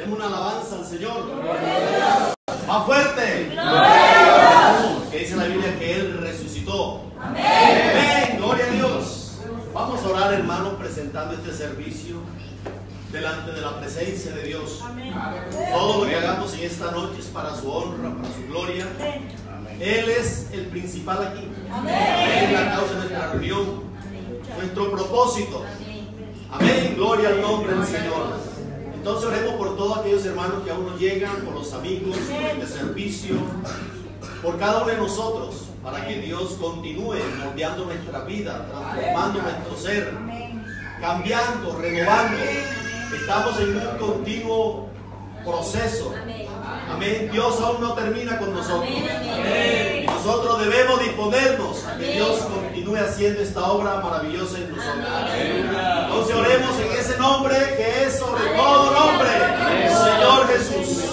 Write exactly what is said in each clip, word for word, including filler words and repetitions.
Demos una alabanza al Señor. Más fuerte. Que dice la Biblia que Él resucitó. Amén. Amén. Gloria a Dios. Vamos a orar, hermanos, presentando este servicio delante de la presencia de Dios. Amén. Todo lo que hagamos en esta noche es para su honra, para su gloria. Amén. Él es el principal aquí. Amén. Él es la causa de nuestra reunión, nuestro propósito. Amén. Gloria al nombre del Señor. Entonces oremos por todos aquellos hermanos que aún no llegan, por los amigos, por este servicio, por cada uno de nosotros, para que Dios continúe moldeando nuestra vida, transformando nuestro ser, cambiando, renovando. Estamos en un continuo proceso. Amén. Dios aún no termina con nosotros. Y nosotros debemos disponernos a que Dios continúe haciendo esta obra maravillosa en nosotros. Entonces oremos en ese nombre que es sobre todo nombre, el Señor Jesús.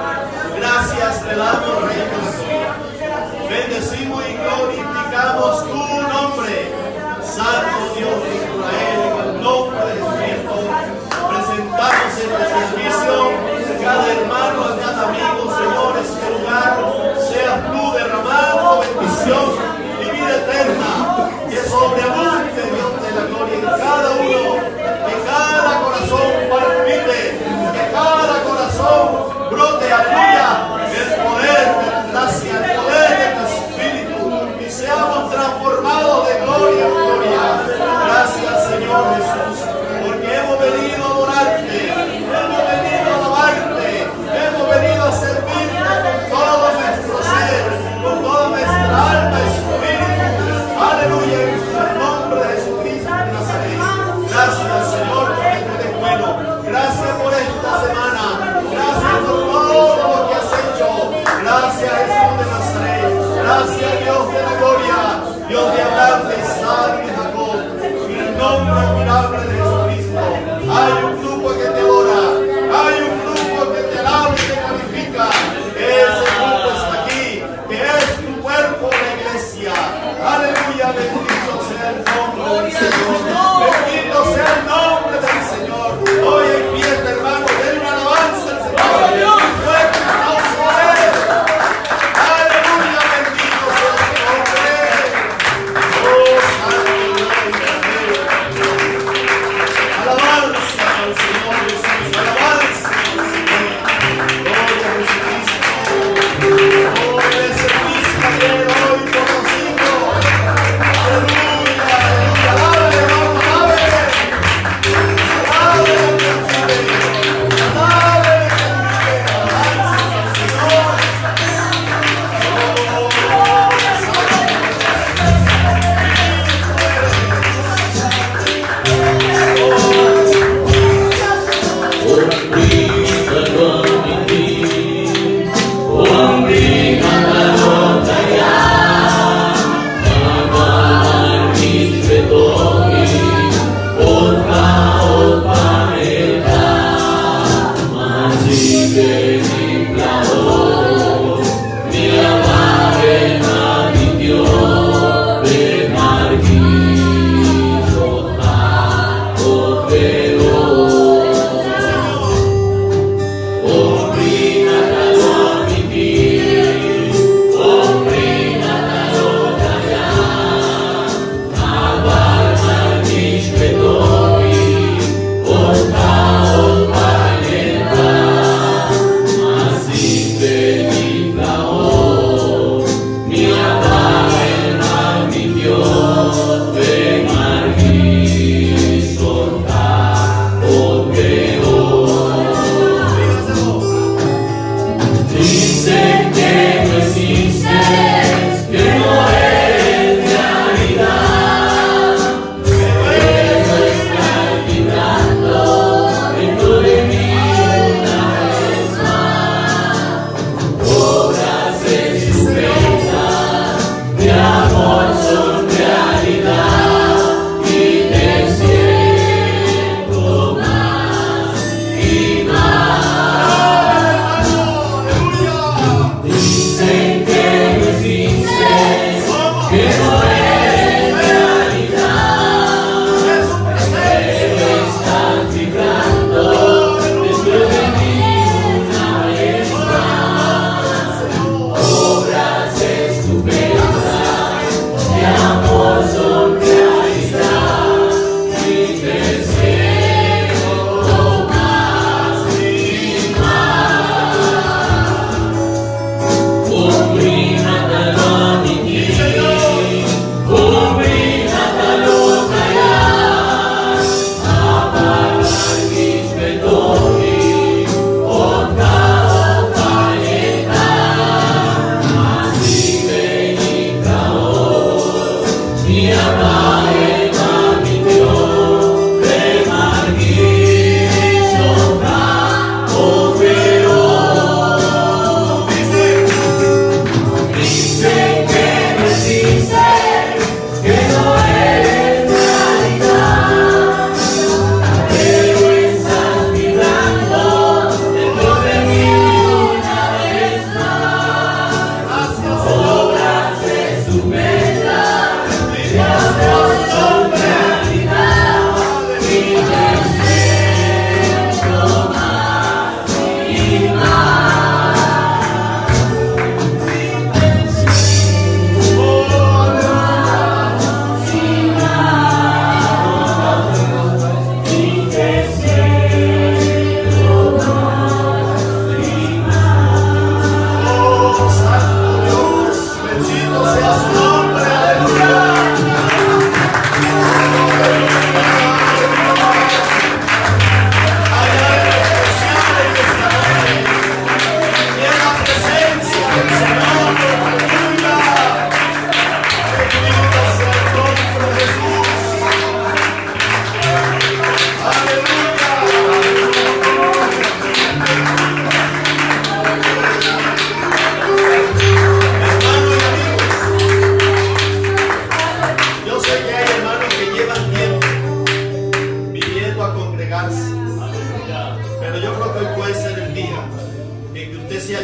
Gracias te damos, Rey de la Gloria. Bendecimos y glorificamos tu nombre, Santo Dios de Israel, en el nombre de Jesucristo. Presentamos este servicio. Cada hermano, a cada amigo, Señor, este lugar, sea tú derramando bendición y vida eterna, que sobreabunde, Dios de la gloria, en cada uno, que cada corazón palpite, que cada corazón brote a tuya el poder de tu gracia, el poder de tu Espíritu, y seamos transformados de gloria en gloria. Gracias, Señor Jesús, porque hemos venido a adorarte, hemos venido a alabarte, hemos venido a servirte con todo nuestro ser, con toda nuestra alma y espíritu. Aleluya, en el nombre de Jesucristo de Nazaret. Gracias, Señor, porque tú eres bueno. Gracias por esta semana. Gracias por todo lo que has hecho. Gracias, Jesús de Nazaret. Gracias, Dios de la gloria, Dios de Abraham, de Isaac y de Jacob. En el nombre admirable de Jesucristo. Hay un grupo que te adora. Hay un grupo que te alaba y te glorifica. Ese grupo está aquí, que es tu cuerpo, la iglesia. Aleluya, bendito sea el nombre del Señor. Bendito sea el nombre del Señor. Hoy hay fiesta, hermano. Den una alabanza al Señor. Fuerte aplauso a Él. Aleluya, bendito sea su nombre. Oh, santo Dios, alabanza al Señor Jesús. Alabanza al Señor. Gloria a Jesucristo. Oh, ese Cristo ayer, hoy, por los siglos. Aleluya, aleluya. Alabe,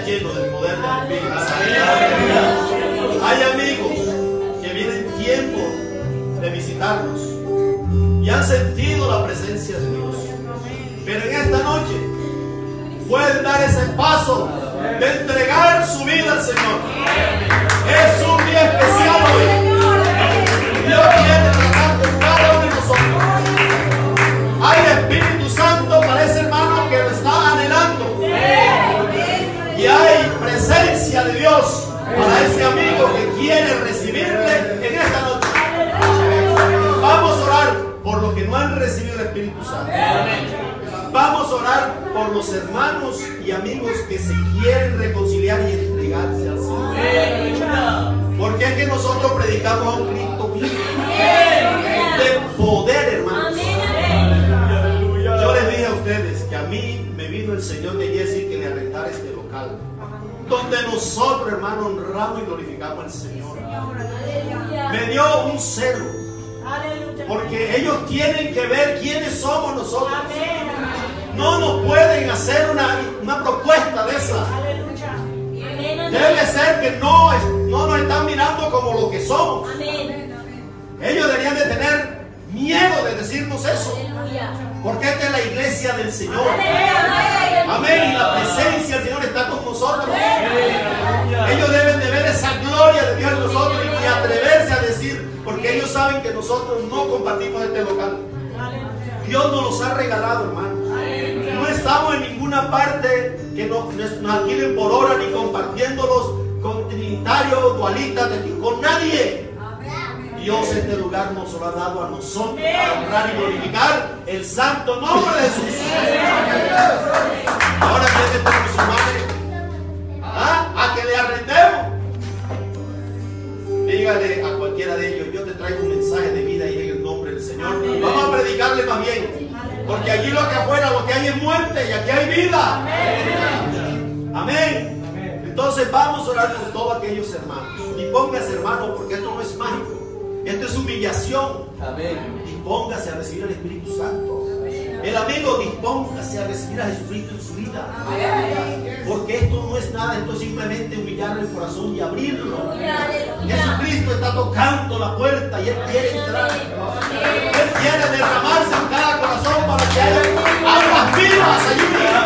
lleno del poder del Espíritu Santo. Hay amigos que vienen tiempo de visitarnos y han sentido la presencia de Dios, pero en esta noche pueden dar ese paso de entregar su vida al Señor. Es un día especial hoy. Dios quiere tratar con cada uno de nosotros. Hay Espíritu Santo para ese hermano que lo está anhelando, y hay presencia de Dios para ese amigo que quiere recibirle en esta noche. Vamos a orar por los que no han recibido el Espíritu Santo. Vamos a orar por los hermanos y amigos que se quieren reconciliar y entregarse al Señor. Porque es que nosotros predicamos a un Cristo vivo, de poder, hermanos. Yo les dije a ustedes que a mí me vino el Señor de Jesse que le arrendara este local, donde nosotros, hermanos, honramos y glorificamos al Señor. Me dio un celo, porque ellos tienen que ver quiénes somos nosotros. No nos pueden hacer una, una propuesta de esa. Debe ser que no, no nos están mirando como lo que somos. Ellos deberían de tener miedo de decirnos eso, porque esta es la iglesia del Señor. Amén. Y la presencia del Señor está con nosotros. Ellos deben de ver esa gloria de Dios en nosotros y atreverse a decir, porque ellos saben que nosotros no compartimos este local. Dios nos los ha regalado, hermanos. No estamos en ninguna parte que nos, nos alquilen por hora, ni compartiéndolos con trinitarios, dualistas, con nadie. Dios este lugar nos lo ha dado a nosotros para honrar y glorificar el santo nombre de Jesús. Ahora viene por su madre, ¿ah? A que le arrendemos. Dígale a cualquiera de ellos: yo te traigo un mensaje de vida y en el nombre del Señor. Vamos a predicarle más bien, porque allí lo que afuera, lo que hay es muerte, y aquí hay vida. Amén. Entonces vamos a orar por todos aquellos hermanos. Y póngase, hermano, porque esto no es mágico. Esto es humillación. Amén. Dispóngase a recibir al Espíritu Santo. El amigo, dispóngase a recibir a Jesucristo en su vida. Porque esto no es nada, esto es simplemente humillar el corazón y abrirlo. Jesucristo está tocando la puerta y Él quiere entrar. Él quiere derramarse en cada corazón para que haya aguas vivas allí.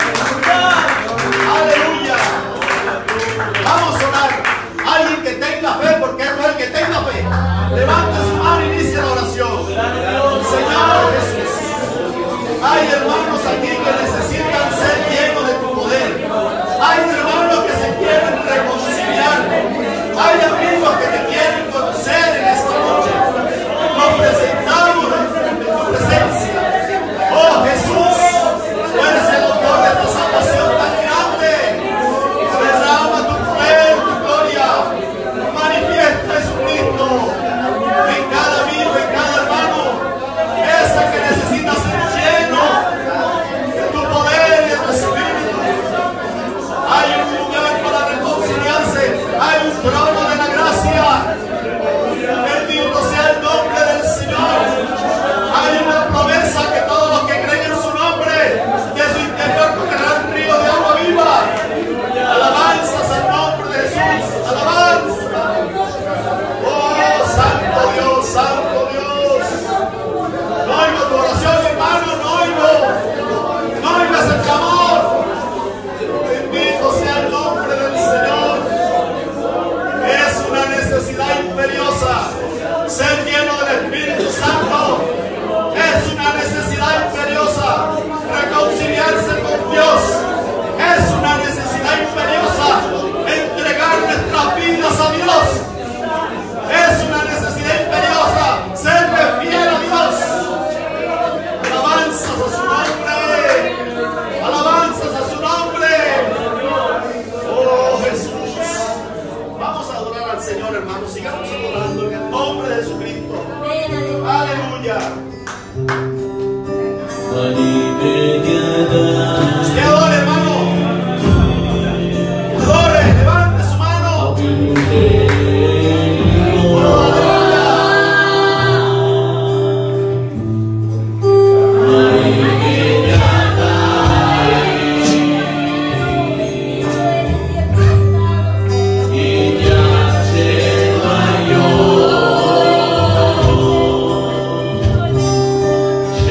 Aleluya. Vamos a orar. Alguien que tenga fe, porque es el que tenga fe, levante su mano y inicie la oración. Señor Jesús, hay hermanos aquí que necesitan ser llenos de tu poder. Hay hermanos que se quieren reconciliar. Hay amigos que te quieren conocer en esta noche. Nos presentamos en tu presencia. Oh Jesús, tú eres el autor de esta salvación tan grande. Derrama tu poder, tu gloria. Manifiesta Jesucristo en cada amigo, en cada hermano. Ese que necesita ser lleno de tu poder y de tu espíritu. Hay un lugar para reconciliarse. Hay un trono de la gracia. Bendito sea el nombre del Señor. Hay una promesa que todos los que creen en su nombre, de su interior correrán ríos de agua viva. Alabanzas al nombre de Jesús. Alabanza. Oh, santo Dios, santo Dios. No oigo tu oración, hermano, no oigo. No oigas el clamor. Bendito sea el nombre del Señor. Es una necesidad imperiosa ser lleno del Espíritu Santo. Es una necesidad imperiosa reconciliarse con Dios. Es una necesidad imperiosa entregar nuestras vidas a Dios. Es una necesidad imperiosa serle fiel a Dios. Alabanzas a su nombre. Alabanzas a su nombre. Oh Jesús. Vamos a adorar al Señor, hermanos. Sigamos adorando en el nombre de Jesucristo. Aleluya. Usted adore, hermano. Adore, levante su mano.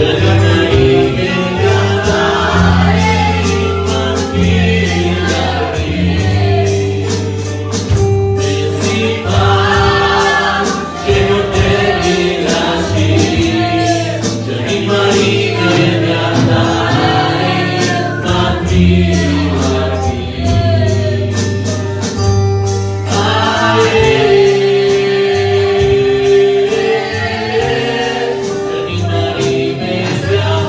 Jadi mari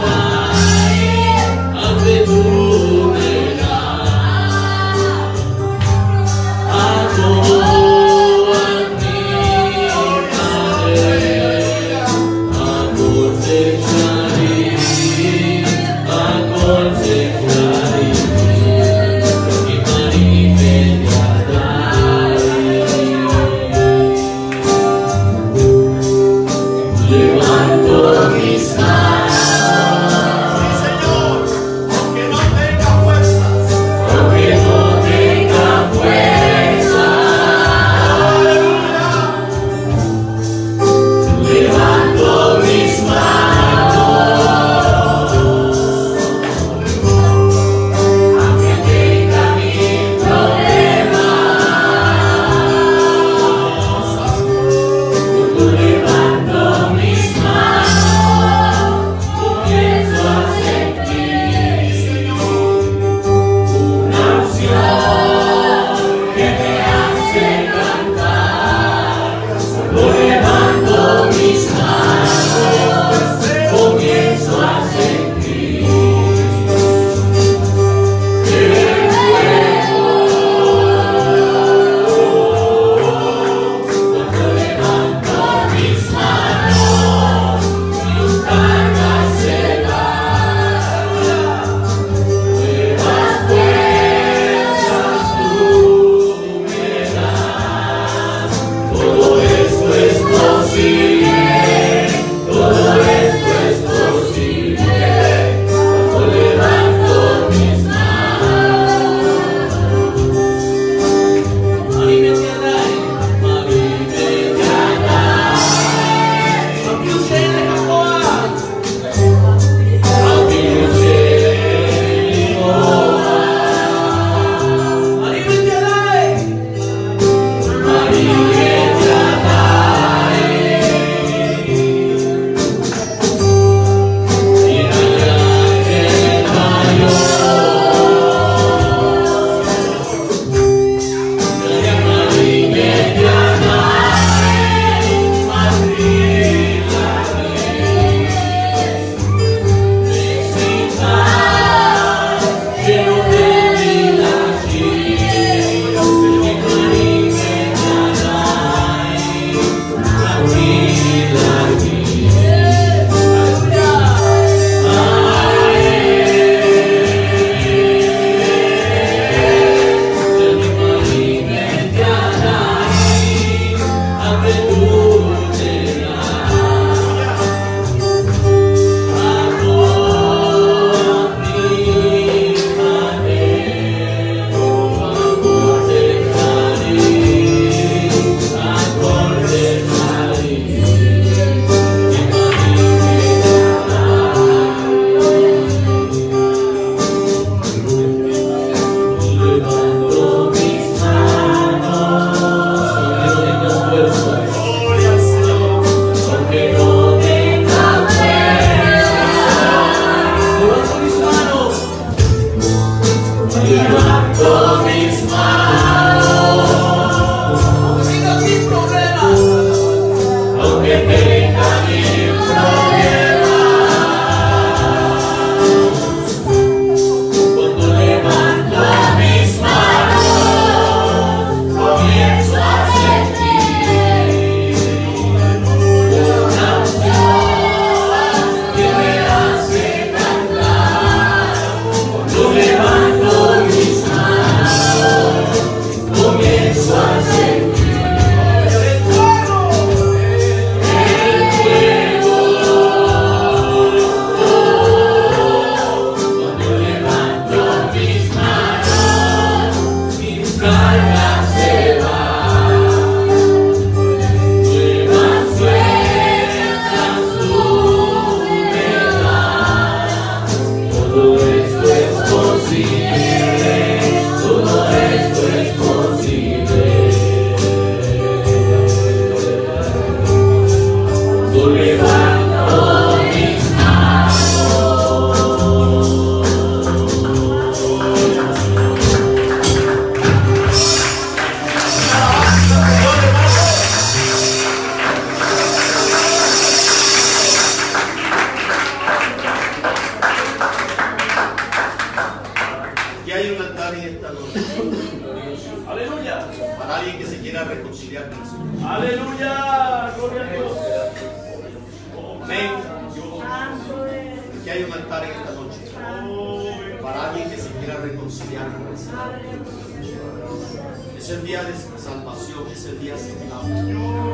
quiera reconciliar con el Señor. Aleluya, gloria a Dios. Amén. Aquí hay un altar en esta noche para alguien que se quiera reconciliar con el Señor. Es el día de salvación, es el día aceptable.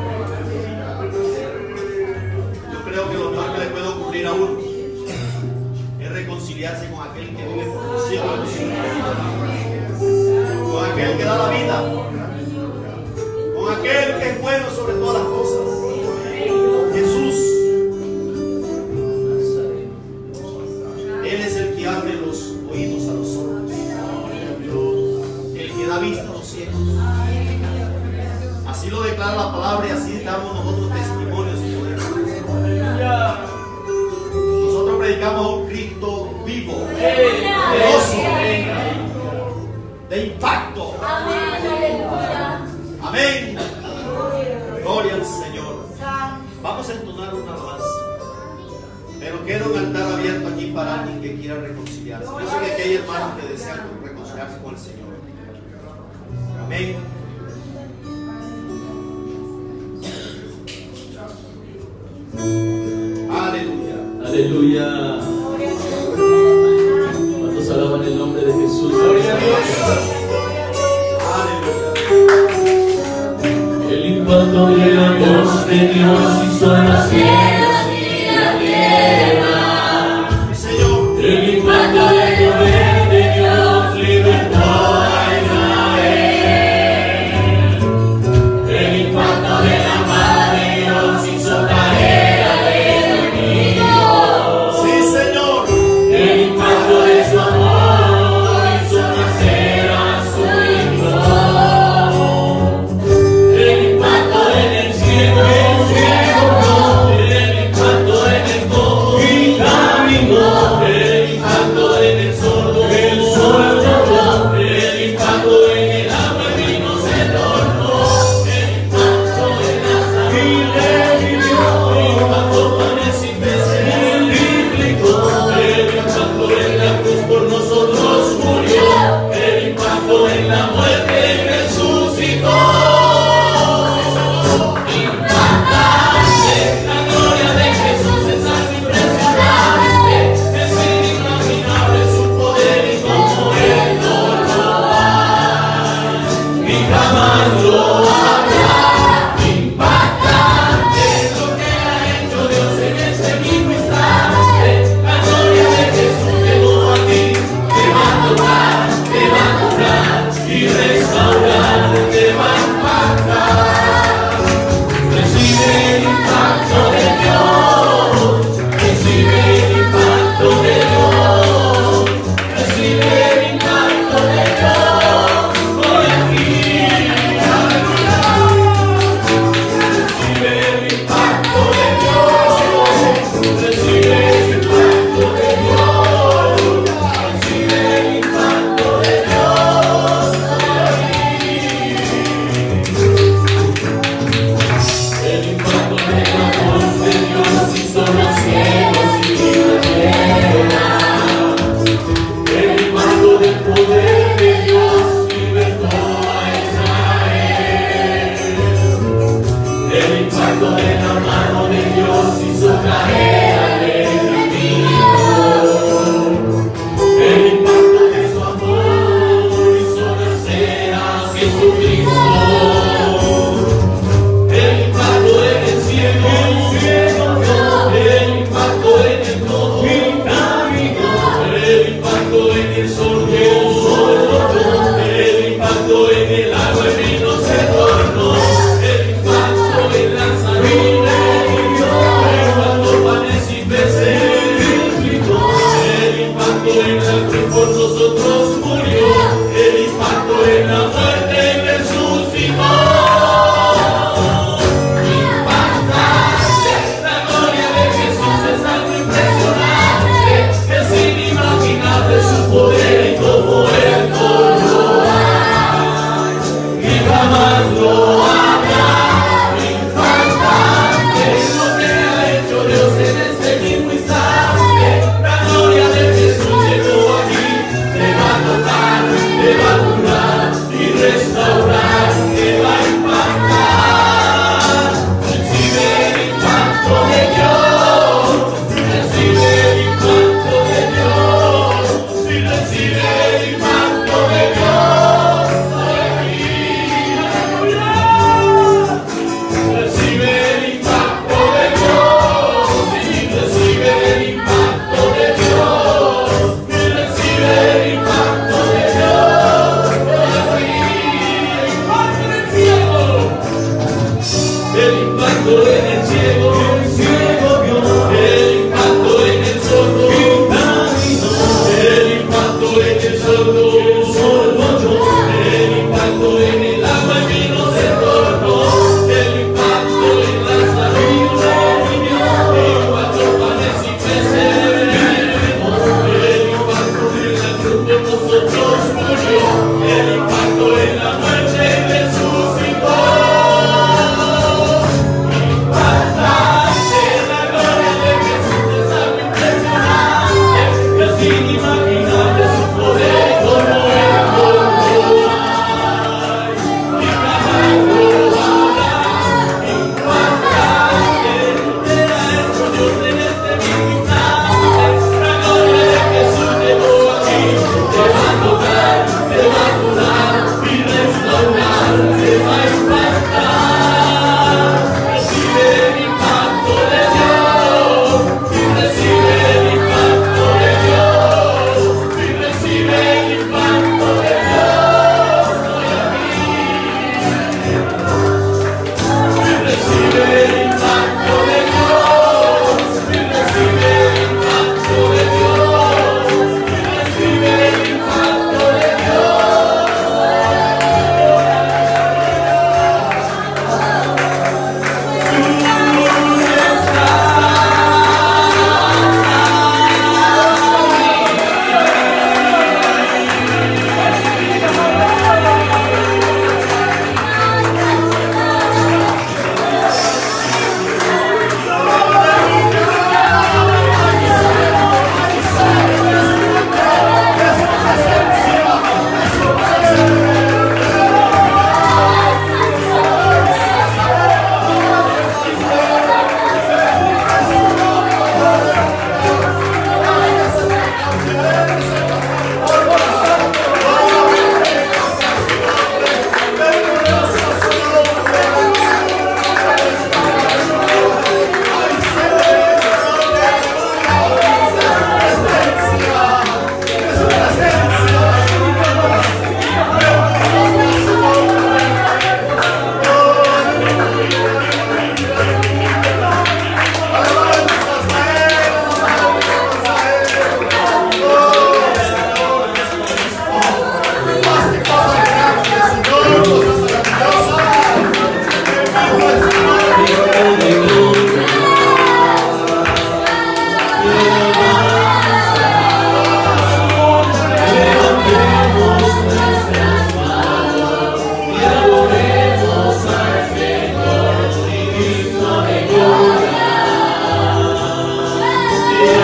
Yo creo que lo mejor que le puede ocurrir a uno es reconciliarse con aquel que vive por los siglos, con aquel que da la vida, con aquel que es bueno sobre todas las cosas, Jesús. Él es el que abre los oídos a los sordos, el que da vista a los ciegos. Así lo declara la palabra y así damos nosotros testimonios y poder. Nosotros predicamos a un Cristo vivo, poderoso, de impacto. Amén. Gloria al Señor. Vamos a entonar una alabanza, pero queda un altar abierto aquí para alguien que quiera reconciliarse. Yo sé que aquí hay hermanos que desean reconciliarse con el Señor. Amén. Aleluya. Aleluya. ¿Cuántos alaban el nombre de Jesús? Gloria a Dios. Aleluya. El impacto de la voz de Dios hizo los cielos y la tierra. Mi Señor. El impacto del poder de Dios libertó a Israel. El impacto de la paz de Dios hizo caer al enemigo. Sí, Señor. El impacto de su amor hizo nacer a su Hijo. El impacto en el cielo, el cielo, el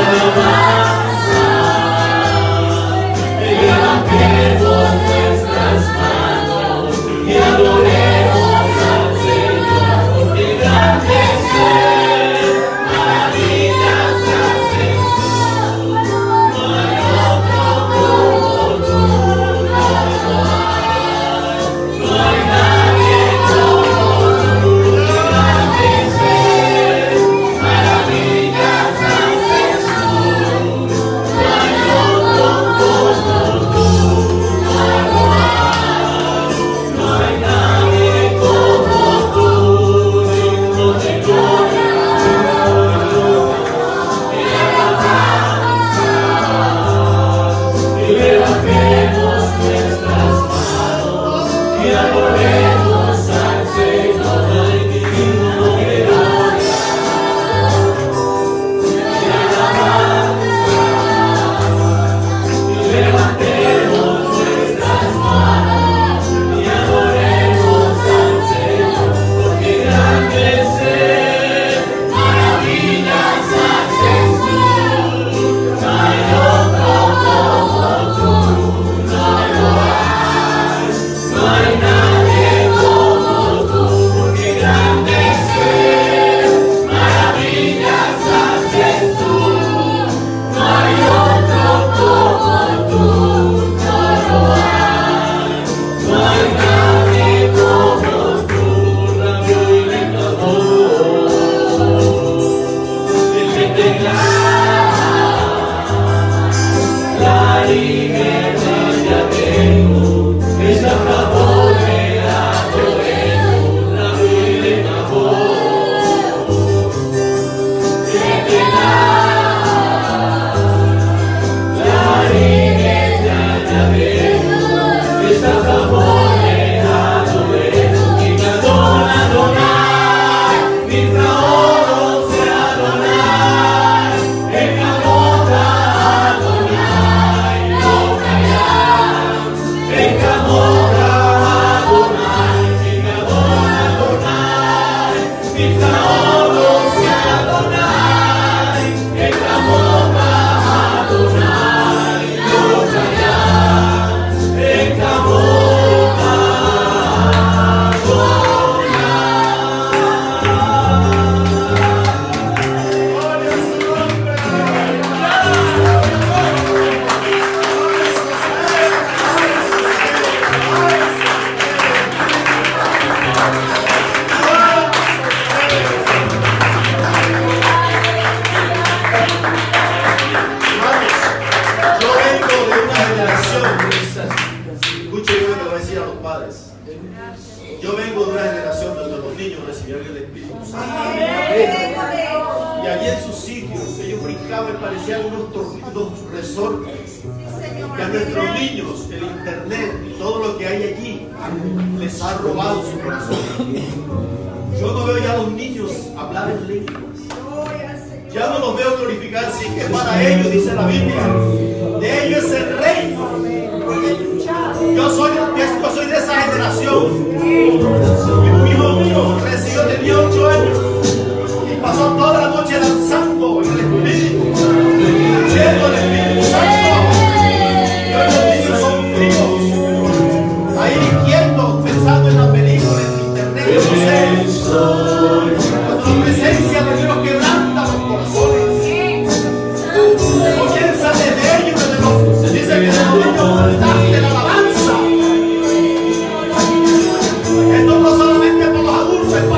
Esto no solamente por los adultos, es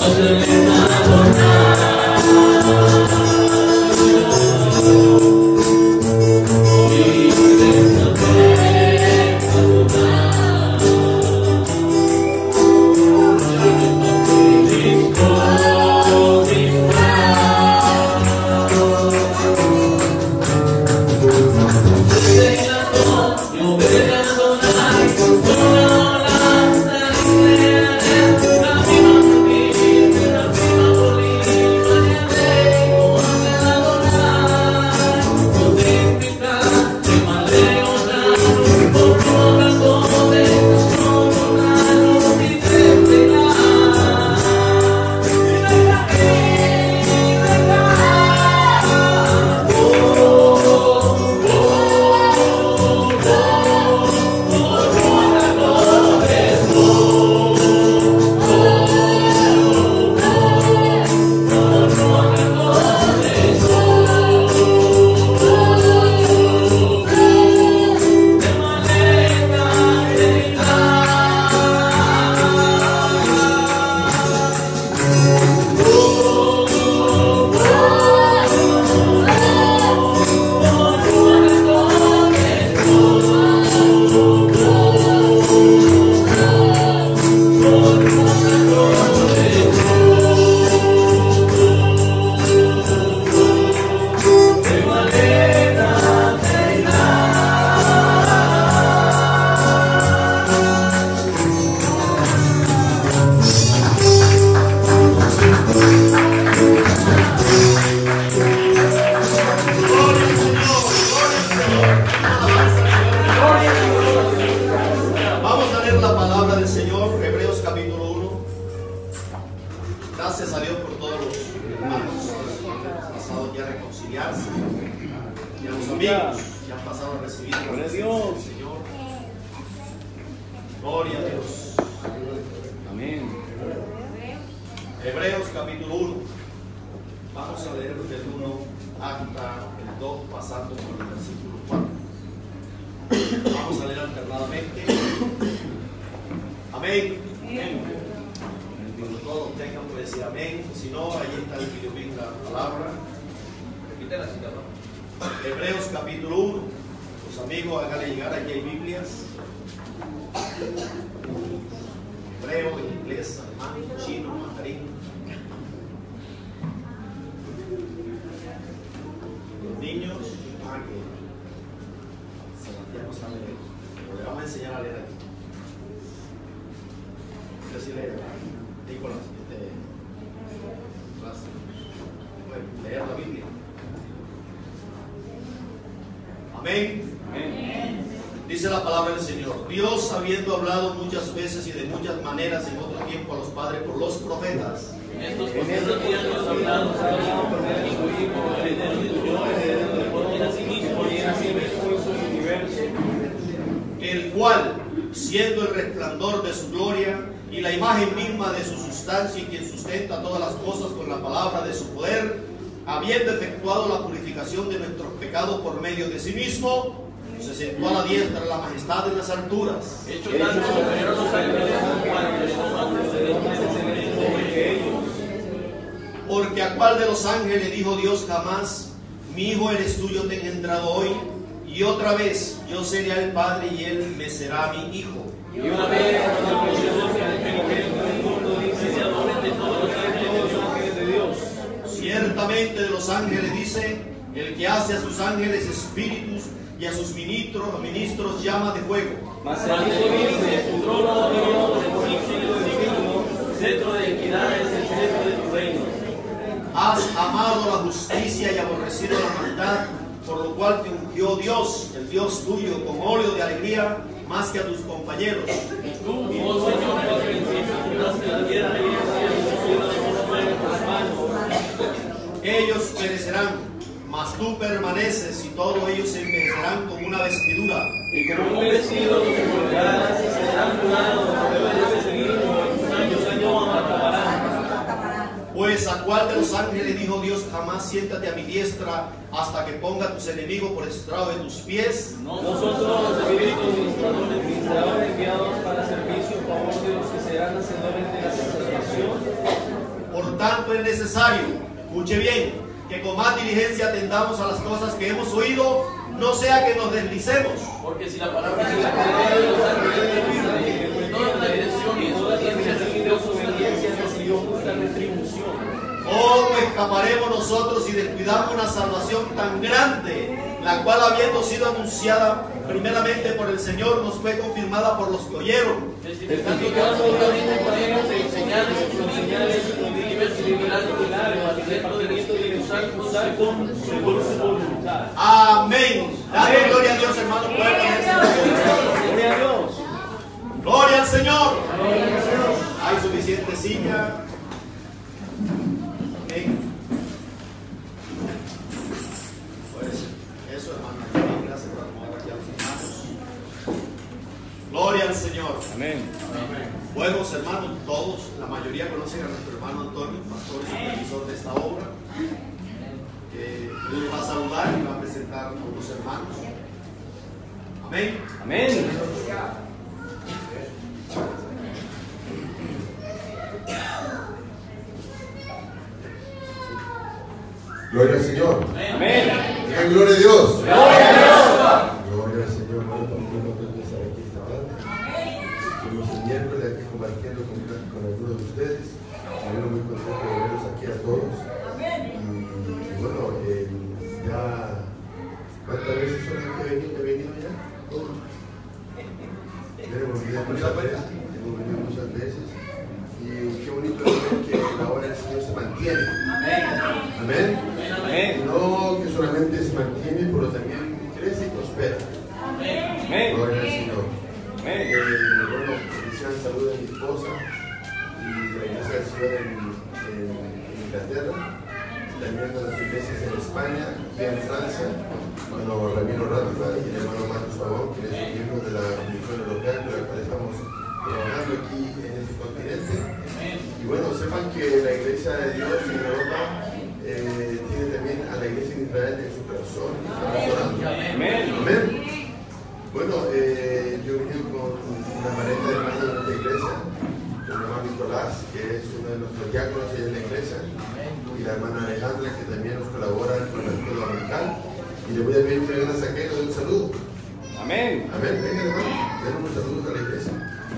Dice la palabra del Señor: Dios, habiendo hablado muchas veces y de muchas maneras en otro tiempo a los padres por los profetas, en estos días nos ha hablado por medio de su Hijo, heredero de tu heredero por él asimismo y en sí mismo hizo el universo, el cual, siendo el resplandor de su gloria y la imagen misma de su sustancia, y quien sustenta todas las cosas con la palabra de su poder, habiendo efectuado la purificación de nuestros pecados por medio de sí mismo, se sentó a la diestra de la majestad en las alturas, hecho tanto superior a los ángeles como antes, antes de los más que ellos. Porque a cuál de los ángeles dijo Dios jamás: mi hijo eres tú, yo te he engendrado hoy, y otra vez yo seré el padre y él me será mi hijo. Y una vez cuando el Dios en el primogénito del mundo dice: se adoren de todos los ángeles, los ángeles de Dios. Ciertamente de los ángeles dice: el que hace a sus ángeles espíritus y a sus ministros, ministros llama de fuego. Mas el Hijo dice: tu trono, Dios, de por el siglo del siglo, cetro de equidad es el cetro de tu reino. Has amado la justicia y aborrecido la maldad, por lo cual te ungió Dios, el Dios tuyo, con óleo de alegría, más que a tus compañeros. Tú, oh Señor, que al principio fundaste la tierra y el cielo, y cielo de tus manos. Ellos perecerán, mas tú permaneces, y todos ellos se envejecerán como una vestidura. Y como un vestido los envolverás y serán curados, debes de seguir, y años años acabarán. Pues a cuál de los ángeles dijo Dios jamás: siéntate a mi diestra hasta que ponga a tus enemigos por estrado de tus pies? Nosotros los espíritus ministradores, ministradores enviados para servicio en favor de los que serán hacedores de la salvación. Por tanto es necesario, escuche bien, que con más diligencia atendamos a las cosas que hemos oído, no sea que nos deslicemos. Porque si la palabra de la en toda la dirección y en toda ciencia recibió su obediencia, recibió justa retribución. ¿Cómo escaparemos nosotros si descuidamos una salvación tan grande, la cual, habiendo sido anunciada primeramente por el Señor, nos fue confirmada por los que oyeron? Testificando seguramente con ellos en señales, con señales, con diversos milagros, manifiesto de Cristo y de usar con según su voluntad. Amén. Dale gloria a Dios, hermano. Gloria a Dios. Gloria al Señor. Hay suficiente silla. Amén. Pues eso, hermano. Gracias por acomodar aquí a los hermanos. Gloria al Señor. Amén. Buenos hermanos, todos, la mayoría conocen a nuestro hermano Antonio, pastor y supervisor de esta obra. Que él les va a saludar y va a presentar a los hermanos. Amén. Amén. Gloria al Señor. Amén. Digan gloria a Dios. Gloria a Dios. Gloria al Señor. Bueno, estamos muy contentos de estar aquí esta tarde. Somos el miércoles aquí compartiendo con, con algunos de ustedes. También muy contento de verlos aquí a todos. Y, y bueno, eh, ya, ¿cuántas veces son las que he venido, he venido ya? Hemos venido muchas veces. Hemos venido muchas veces. Y qué bonito es ver que la obra del Señor se mantiene. Amén. Amén. No que solamente se mantiene, pero también crece y prospera. Amén. Gloria al Señor. Amén. Eh, bueno, bendición, saludo a mi esposa y de la iglesia del Señor en, en, en Inglaterra, también de las iglesias en España y en Francia, bueno, Ramiro Rafa y el hermano Marcos Pavón, que es miembro de la Comisión Europea, con la cual estamos trabajando aquí en este continente. Y bueno, sepan que la iglesia de Dios en Europa eh, tiene también a la iglesia en Israel en su corazón. Amén. Amén. Bueno, eh, yo vine con una pareja de hermanos de nuestra iglesia, con el hermano Nicolás, que es uno de nuestros diáconos en la iglesia, y la hermana Alejandra, que también nos colabora con la escuela dominical. Y le voy a pedir que vengan a sacar un saludo. Amén. Amén, vengan hermano, denle un saludo a la iglesia.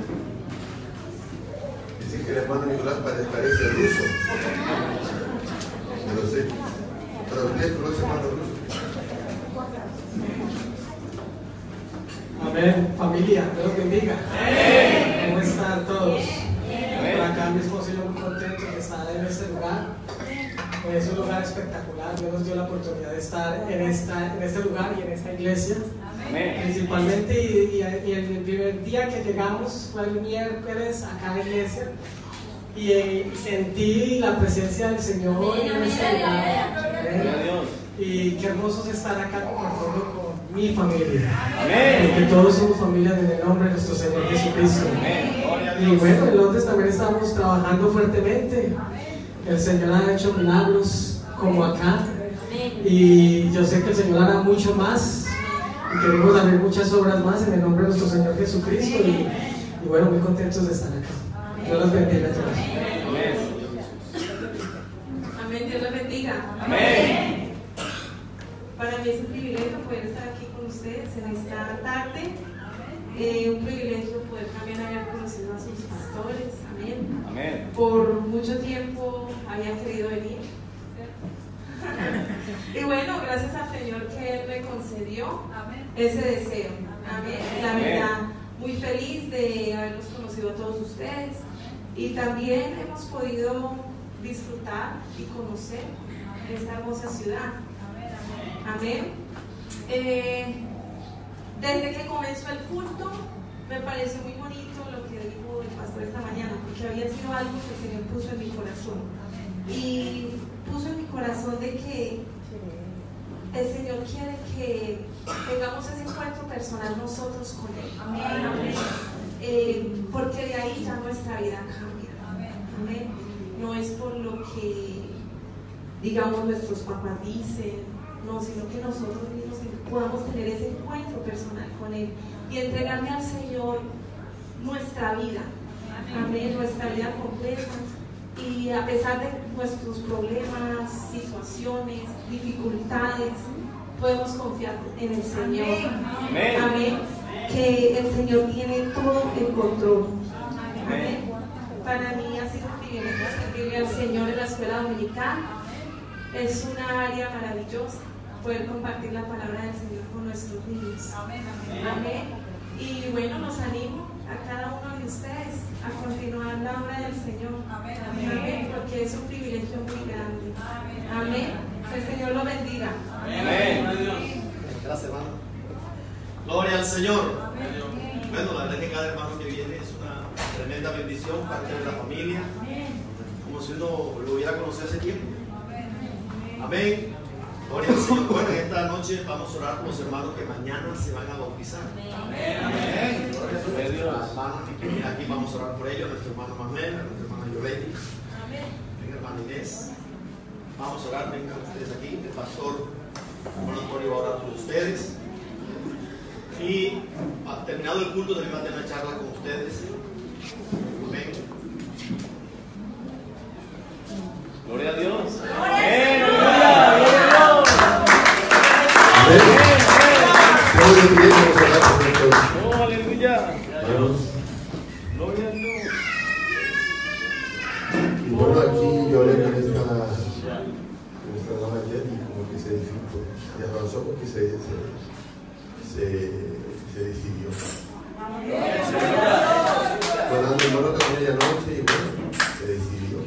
Dicen que el hermano Nicolás parece ruso. No lo sé. Pero ustedes conocen hermano ruso. Amén, familia, Dios los bendiga. Amén. ¿Cómo están todos? Amén. Por acá mi esposo y yo muy contentos de estar en este lugar. Es un lugar espectacular. Dios nos dio la oportunidad de estar en, esta, en este lugar y en esta iglesia. Amén. Principalmente, y, y, y el primer día que llegamos fue el miércoles acá a la iglesia. Y eh, sentí la presencia del Señor en este lugar. Gloria a Dios. Y qué hermoso es estar acá compartiendo con mi familia. Amén. Porque todos somos familia en el nombre de nuestro Señor Jesucristo. Amén. Y bueno, en Londres también estamos trabajando fuertemente. El Señor ha hecho milagros como acá. Y yo sé que el Señor hará mucho más. Y queremos hacer muchas obras más en el nombre de nuestro Señor Jesucristo. Y, y bueno, muy contentos de estar acá. Dios los bendiga a todos. Amén. Amén, Dios los bendiga. Amén. Para mí es un privilegio poder estar aquí con ustedes en esta tarde. Eh, un privilegio poder también haber conocido a sus pastores. Amén. Amén. Por mucho tiempo había querido venir. Y bueno, gracias al Señor que Él me concedió ese deseo. Amén. La verdad, muy feliz de haberlos conocido a todos ustedes. Y también hemos podido disfrutar y conocer esta hermosa ciudad. Amén. Eh, desde que comenzó el culto, me pareció muy bonito lo que dijo el pastor esta mañana, porque había sido algo que el Señor puso en mi corazón. Y puso en mi corazón de que el Señor quiere que tengamos ese encuentro personal nosotros con Él. Amén. Amén. Eh, porque de ahí ya nuestra vida cambia. Amén. No es por lo que, digamos, nuestros papás dicen, no, sino que nosotros mismos podamos tener ese encuentro personal con Él y entregarle al Señor nuestra vida. Amén. Nuestra vida completa. Y a pesar de nuestros problemas, situaciones, dificultades, podemos confiar en el Señor. Amén. Amén. Que el Señor tiene todo el control. Amén. Para mí ha sido un privilegio servirle al Señor en la escuela dominical. Es una área maravillosa poder compartir la palabra del Señor con nuestros niños. Amén. Amén. Y bueno, los animo a cada uno de ustedes a continuar la obra del Señor. Amén. Amén. Porque es un privilegio muy grande. Amén. Que el Señor lo bendiga. Amén. Gracias, hermano. Gloria al Señor. Bueno, la verdad es que cada hermano que viene es una tremenda bendición, parte de la familia, como si uno lo hubiera conocido hace tiempo. Amén. Gloria al Señor. Bueno, esta noche vamos a orar por los hermanos que mañana se van a bautizar. Amén. Amén. Gloria a Dios. Los hermanos que vienen aquí, vamos a orar por ellos. Nuestro hermano Manuel, nuestra hermana Yoleti, mi hermana Inés. Vamos a orar, vengan ustedes aquí. El pastor hermano Antonio va a orar por ustedes. Y terminado el culto también va a tener una charla con ustedes. Amén. Gloria a Dios. Amén. Gloria a Dios. Oh, aleluya. Gloria a Dios. Y bueno, aquí yo hablé con esta, con esta dama ayer y como que se edificó, y avanzó porque se, se, se, se decidió. Bueno, mi hermano también ella anoche y bueno, se decidió.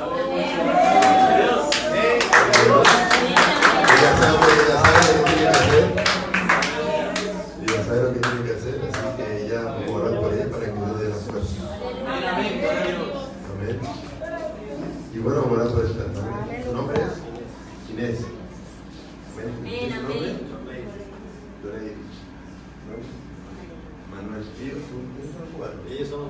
Ella sabe, ella sabe lo que tiene que hacer. Ella sabe lo que tiene que hacer, así que ella va a orar por ella para que le dé la fuerza. Amén. Y bueno, vamos a orar por esta también. ¿Su nombre es? Inés. Amén. ¿Su nombre? Lorena. Manuel. Ellos son cuatro. Ellos son.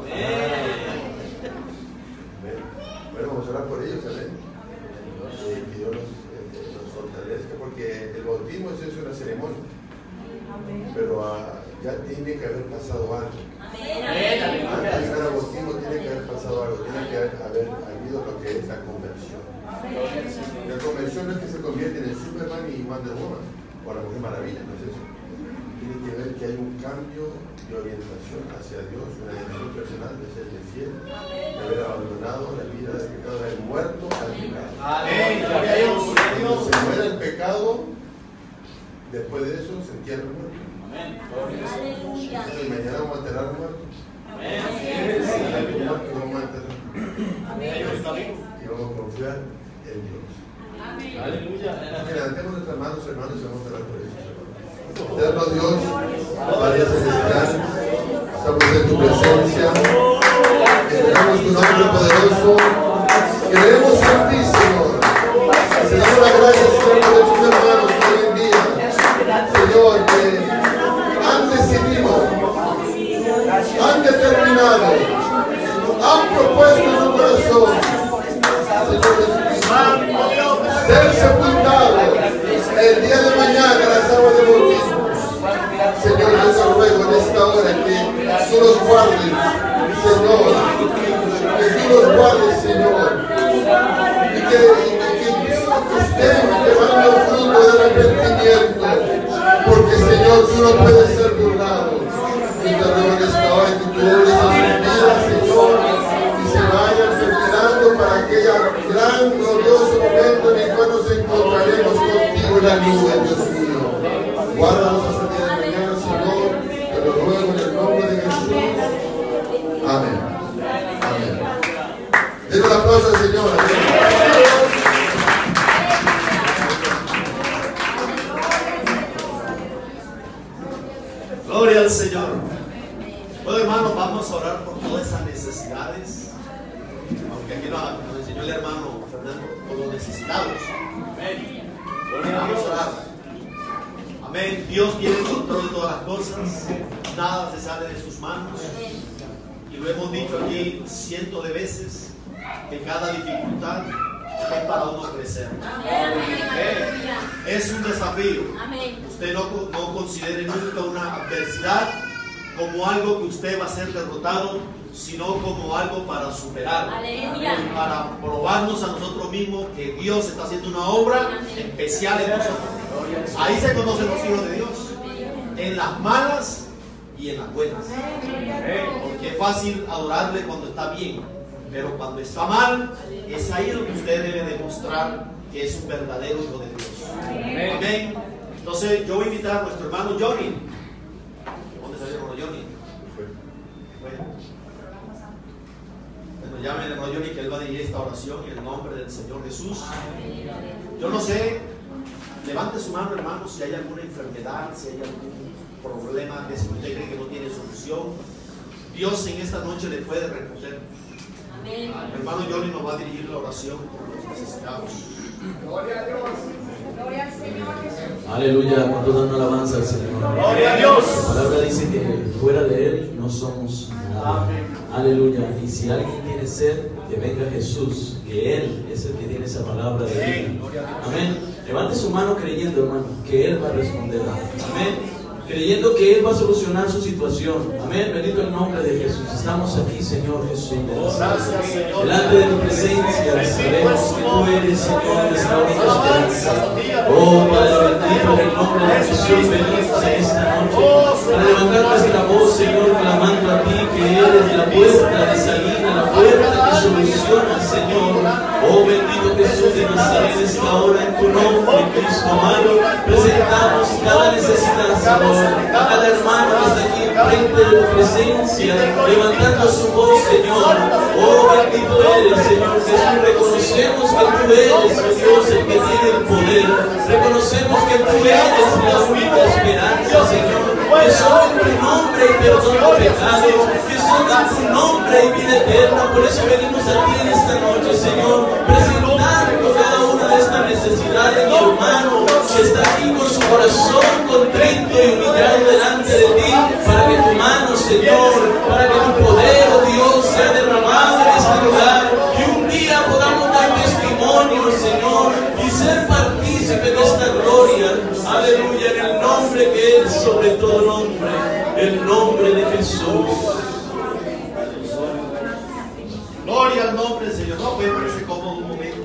Bueno, vamos a orar por ellos, amén. Eh, que Dios los, eh, los fortalezca, porque el bautismo es una ceremonia. Pero uh, ya tiene que haber pasado algo. Antes de llegar al bautismo tiene que haber pasado algo, tiene que haber, haber habido lo que es la conversión. La conversión no es que se convierten en Superman y Wonder Woman o la Mujer Maravilla, no es eso. Tiene que ver que hay un cambio de orientación hacia Dios, una decisión personal de ser fiel, de haber abandonado la vida del pecado, de haber muerto al pecado. Amén. Cuando se muere el pecado, después de eso se entierra el muerto. Y mañana vamos a enterrar al muerto. Y vamos a enterrar. Y vamos a confiar en Dios. Aleluya. Levantemos nuestras manos, hermanos, y vamos a orar por ellos. Eterno Dios, Padre Celestial, estamos en tu presencia, esperamos tu nombre poderoso, queremos en ti, Señor. Te damos las gracias, Señor, por tus hermanos hoy en día, Señor, que han decidido, han determinado, han propuesto en su corazón, Señor, ser sepultados el día de mañana en las aguas de bautismo. Señor, yo te ruego en esta hora que tú los guardes, Señor, que tú los guardes, Señor, y que, y que, que estén llevando fruto del arrepentimiento, porque, Señor, tú no puedes ser burlado. Yo te ruego en esta hora que tú obres en sus vidas, Señor, y se vayan preparando para aquella gran, glorioso momento en el cual nos encontraremos contigo en la nube, Dios mío. Guárdanos hasta el día de mañana, Señor, te lo ruego en el nombre de Jesús. Amén. Amén. Denle un aplauso al Señor. Gloria al Señor. Bueno, hermanos, vamos a orar por todas esas necesidades. Aunque aquí nos, nos enseñó el hermano Fernando, por los necesitados. Amén. Vamos a orar. Amén. Dios tiene el control de todas las cosas. Nada se sale de sus manos. Y lo hemos dicho aquí cientos de veces, que cada dificultad es para uno crecer. Amén. Es un desafío. Usted no, no considere nunca una adversidad como algo que usted va a ser derrotado, sino como algo para superar. Aleluya. Y para probarnos a nosotros mismos que Dios está haciendo una obra especial en nosotros. Ahí se conocen los hijos de Dios, en las malas y en las buenas. Porque es fácil adorarle cuando está bien, pero cuando está mal, es ahí donde usted debe demostrar que es un verdadero hijo de Dios. Amén. Entonces yo voy a invitar a nuestro hermano Johnny. ¿Dónde salió el hermano Johnny? Bueno, bueno llame al hermano Johnny, que él va a dirigir esta oración en el nombre del Señor Jesús. Yo no sé, levante su mano, hermano, si hay alguna enfermedad, si hay algún problema que usted cree que no tiene solución. Dios en esta noche le puede responder. Amén. El hermano Johnny nos va a dirigir la oración por los necesitados. Gloria a Dios. Gloria al Señor Jesús. Aleluya, cuando dando alabanza al Señor. Gloria a Dios. La palabra dice que fuera de Él no somos nada. Amén. Aleluya. Y si alguien tiene sed, que venga Jesús, que Él es el que tiene esa palabra de vida. Amén. Levante su mano creyendo, hermano, que Él va a responder. Amén. Creyendo que Él va a solucionar su situación. Amén. Bendito el nombre de Jesús. Estamos aquí, Señor Jesús. Gracias, Señor. Delante de tu presencia, sabemos que tú eres, Señor, nuestra única esperanza. Oh, Padre bendito, en el nombre de Jesús, venimos en esta noche para levantar nuestra voz, Señor, clamando a ti, que eres la puerta de salida, la puerta que soluciona, Señor. Oh, bendito Jesús de Nazaret, esta hora en tu nombre, Cristo amado, presentamos cada necesidad, Señor, a cada hermano que está aquí enfrente de tu presencia, levantando su voz, Señor. Oh, bendito eres, Señor Jesús. Reconocemos que tú eres, oh Dios, el que tiene el poder. Reconocemos que tú eres la única esperanza, Señor. Que solo en tu nombre hay perdón de pecados, que solo en tu nombre hay vida eterna. Por eso venimos a ti en esta noche, Señor, presentando cada una de estas necesidades, mi hermano, que está aquí con su corazón contrito y humillado delante de ti, para que tu mano, Señor, para que tu poder, oh Dios, sea derramado en este lugar, y un día podamos dar testimonio, Señor, y ser partícipe de esta gloria. Aleluya, en el nombre que es sobre todo nombre, el nombre de Jesús. Gloria al nombre del Señor. No puede ponerse cómodo un momento.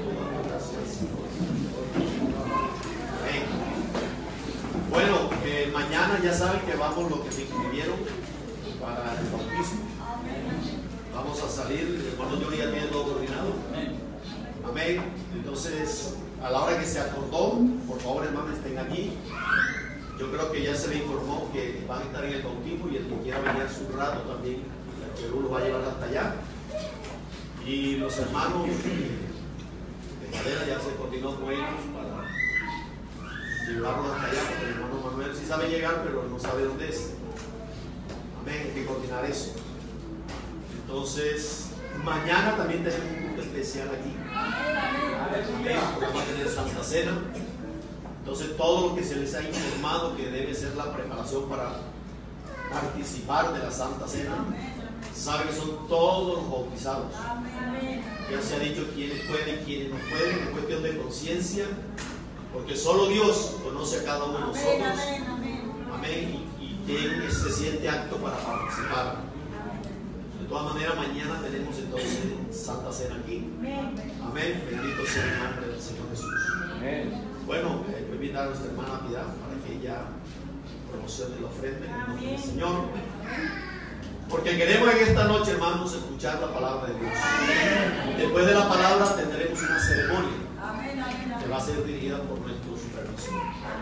Amén. Bueno, eh, mañana ya saben que vamos los que se inscribieron para el bautismo. Vamos a salir, el hermano Johnny ya tiene todo coordinado. Amén. Entonces, a la hora que se acordó, por favor, hermanos, estén aquí. Yo creo que ya se le informó que van a estar en el bautismo, y el que quiera venir su rato también, el Perú los va a llevar hasta allá. Y los hermanos de Madera ya se continuó con ellos para llevarlos hasta allá, porque el hermano Manuel sí sabe llegar, pero no sabe dónde es. Amén, hay que coordinar eso. Entonces, mañana también tenemos un culto especial aquí. Amén, vamos a tener Santa Cena. Entonces, todo lo que se les ha informado que debe ser la preparación para participar de la Santa Cena, sabe que son todos los bautizados. Ya se ha dicho quiénes pueden y quiénes no pueden, es cuestión de conciencia, porque solo Dios conoce a cada uno de nosotros. Amén. Y, y quién se siente apto para participar. De todas maneras, mañana tenemos entonces Santa Cena aquí. Amén. Bendito sea el nombre del Señor Jesús. Amén. Bueno, eh, voy a invitar a nuestra hermana Piedad para que ella promocione la ofrenda en el nombre del Señor. Porque queremos en esta noche, hermanos, escuchar la palabra de Dios. Después de la palabra tendremos una ceremonia que va a ser dirigida por nuestro supervisor.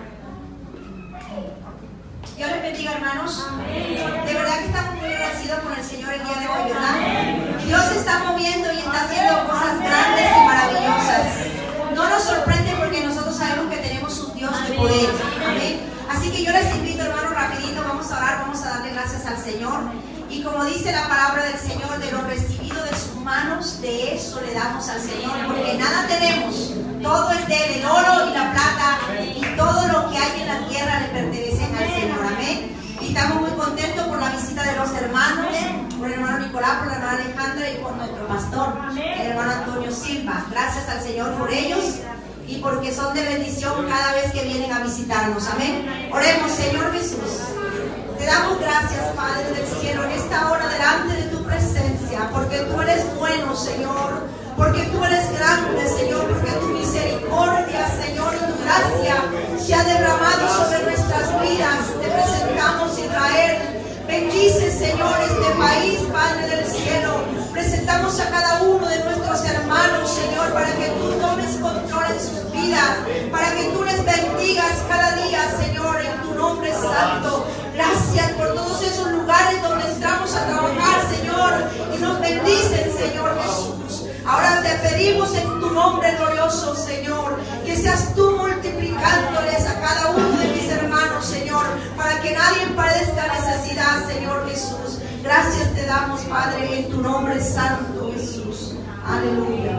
Dios les bendiga, hermanos. De verdad que estamos muy agradecidos con el Señor el día de hoy, ¿verdad? Dios se está moviendo y está haciendo cosas grandes y maravillosas. No nos sorprende porque nosotros sabemos que tenemos un Dios de poder. Amén. Así que yo les invito, hermanos, rapidito, vamos a orar, vamos a darle gracias al Señor. Y como dice la palabra del Señor, de lo recibido de sus manos, de eso le damos al Señor, porque nada tenemos, todo es de él, el oro y la plata, y todo lo que hay en la tierra le pertenecen al Señor. Amén. Y estamos muy contentos por la visita de los hermanos, por el hermano Nicolás, por la hermana Alejandra y por nuestro pastor, el hermano Antonio Silva. Gracias al Señor por ellos y porque son de bendición cada vez que vienen a visitarnos. Amén. Oremos, Señor Jesús. Te damos gracias, Padre del cielo, en esta hora delante de tu presencia. presencia, porque tú eres bueno, Señor, porque tú eres grande, Señor, porque tu misericordia, Señor, y tu gracia se ha derramado sobre nuestras vidas. Te presentamos, Israel. Bendice, Señor, este país, Padre del cielo. Presentamos a cada uno de nuestros hermanos, Señor, para que tú tomes control en sus vidas, para que tú les bendigas cada día, Señor, en tu nombre santo. Gracias por todos esos lugares donde entramos a trabajar, Señor, y nos bendicen, Señor Jesús. Ahora te pedimos en tu nombre glorioso, Señor, que seas tú multiplicándoles a cada uno de mis hermanos, Señor, para que nadie padezca necesidad, Señor Jesús. Gracias te damos, Padre, en tu nombre santo, Jesús. Aleluya.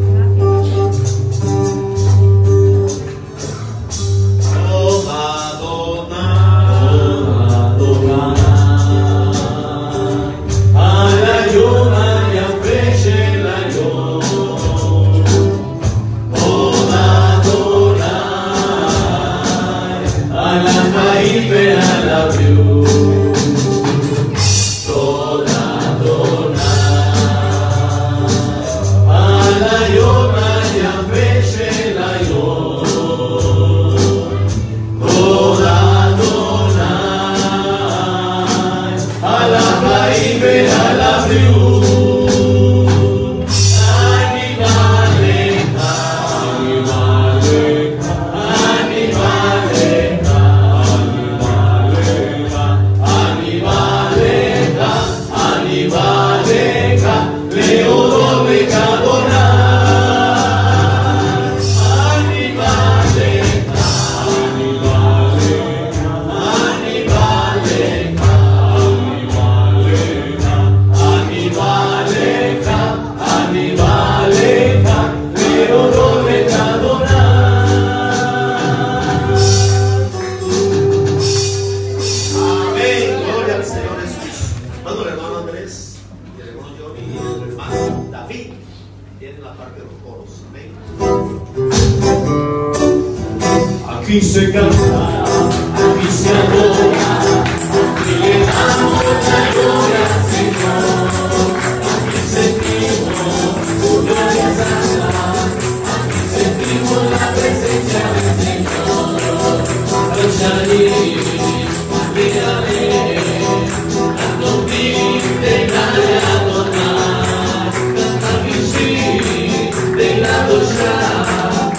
Aquí se canta, aquí se adora, aquí le damos la gloria al Señor. Aquí sentimos su gloria santa, aquí sentimos la presencia del Señor. Roshani, Adonai, Adonai, Adonai, Adonai, Adonai,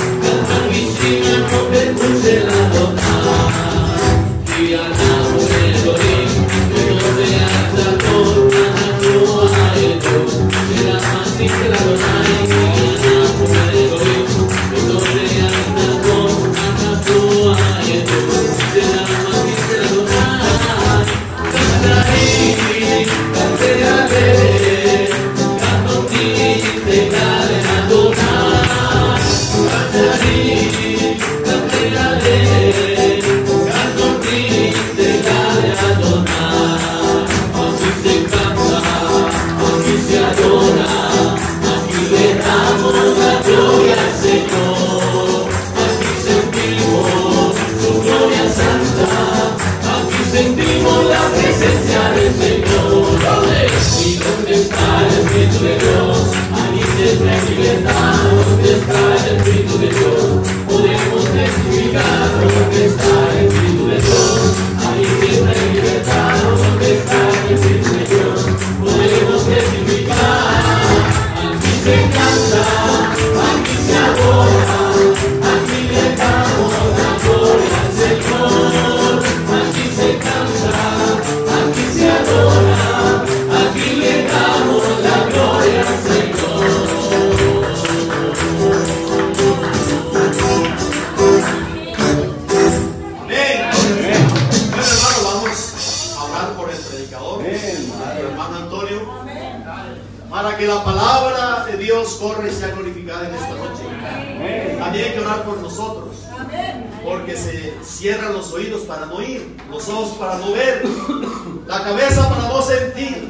para que la palabra de Dios corra y sea glorificada en esta noche. También hay que orar por nosotros, porque se cierran los oídos para no oír, los ojos para no ver, la cabeza para no sentir,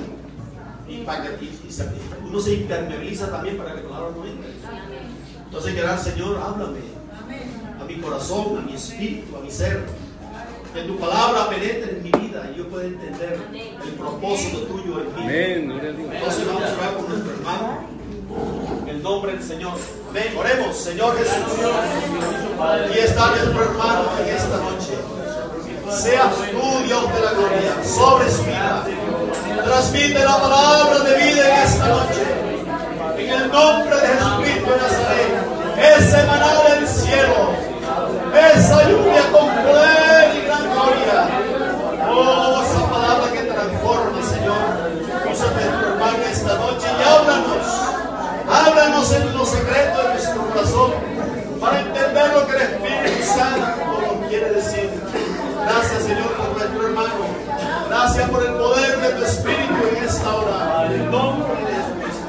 y, para que, y, y uno se impermeabiliza también para que la palabra no entre. Entonces hay que orar: Señor, háblame a mi corazón, a mi espíritu, a mi ser, Que tu palabra penetre en mi vida y yo pueda entender el propósito tuyo en mí. Entonces vamos a orar con nuestro hermano. En el nombre del Señor. Ven, oremos, Señor Jesús. Aquí está nuestro hermano en esta noche. Seas tú, Dios de la gloria, sobre su vida. Transmite la palabra de vida en esta noche. En el nombre de Jesucristo de Nazaret. Ese maná del cielo. Esa lluvia con poder y gran gloria. Oh, esa palabra que transforma, Señor. Úsame tu hermano esta noche y háblanos. Háblanos en los secretos de nuestro corazón para entender lo que el Espíritu Santo nos quiere decir. Gracias, Señor, por nuestro hermano. Gracias por el poder de tu Espíritu en esta hora. En el nombre de Jesucristo.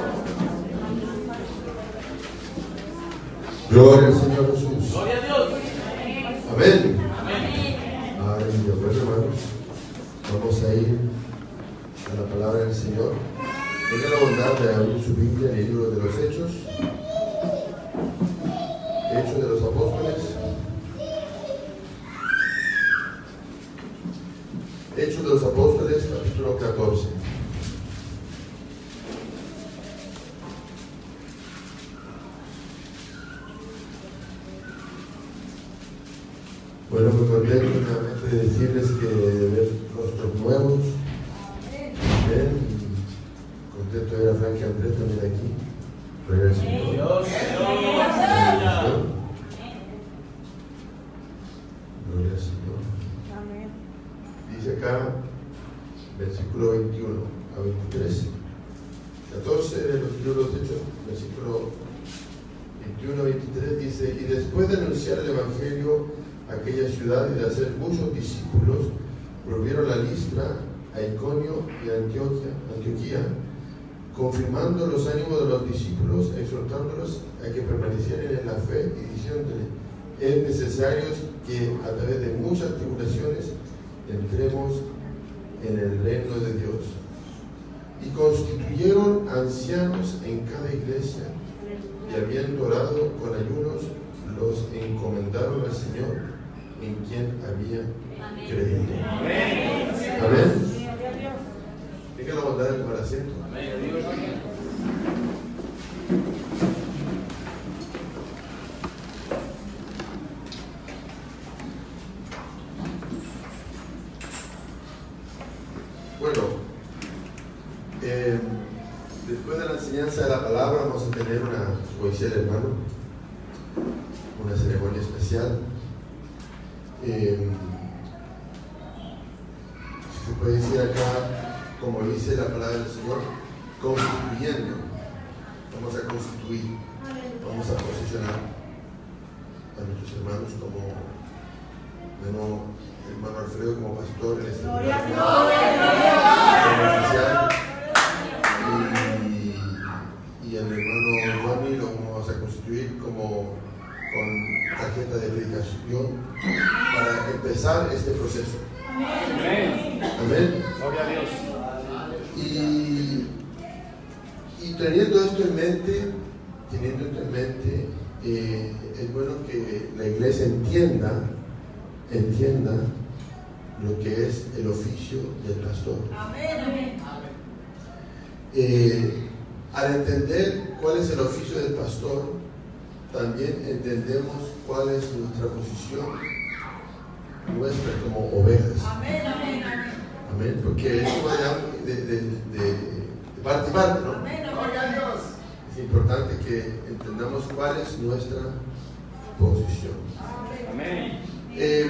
Gloria al Señor Jesús. Gloria a Dios. Amén. Amén. Aleluya. Bueno, hermanos, vamos a ir a la palabra del Señor. Tenga la bondad de abrir su Biblia en el libro de los Hechos. Hechos de los Apóstoles. Hechos de los Apóstoles, capítulo catorce. Bueno, muy contento nuevamente de decirles que de ver rostros nuevos. Amén. Contento de ver a Frank y Andrés también aquí. Gloria al Señor. Dios, Dios. Gloria al Señor. Amén. Dice acá, versículo veintiuno a veintitrés. catorce de los libros de Hechos, versículo veintiuno a veintitrés dice: y después de anunciar el Evangelio a aquella ciudad y de hacer muchos discípulos, volvieron a Listra, a Iconio y a Antioquia, Antioquía, confirmando los ánimos de los discípulos, exhortándolos a que permanecieran en la fe y diciéndole: es necesario que a través de muchas tribulaciones entremos en el reino de Dios. Y constituyeron ancianos en cada iglesia, y habiendo orado con ayunos, los encomendaron al Señor, en quien había creído. Amén. Amén. Tenga la bondad de tomar asiento. Bueno, eh, después de la enseñanza de la palabra vamos a tener una, como decía el hermano, una ceremonia especial. Eh, se puede decir acá, como dice la palabra del Señor, constituyendo. Vamos a constituir, vamos a posicionar a nuestros hermanos como hermano, hermano Alfredo como pastor en este lugar, y, y al hermano Juani lo vamos a constituir como con tarjeta de predicación para empezar este proceso. Amén. Amén. Gloria a Dios. Y, y teniendo esto en mente, teniendo esto en mente, eh, es bueno que la iglesia entienda, entienda lo que es el oficio del pastor. Amén. Eh, al entender cuál es el oficio del pastor, también entendemos cuál es nuestra posición, nuestra como ovejas. Amén. Amén. Amén, porque eso va de, de, de, de parte y parte, ¿no? Amén. Es importante que entendamos cuál es nuestra posición. Amén. Eh,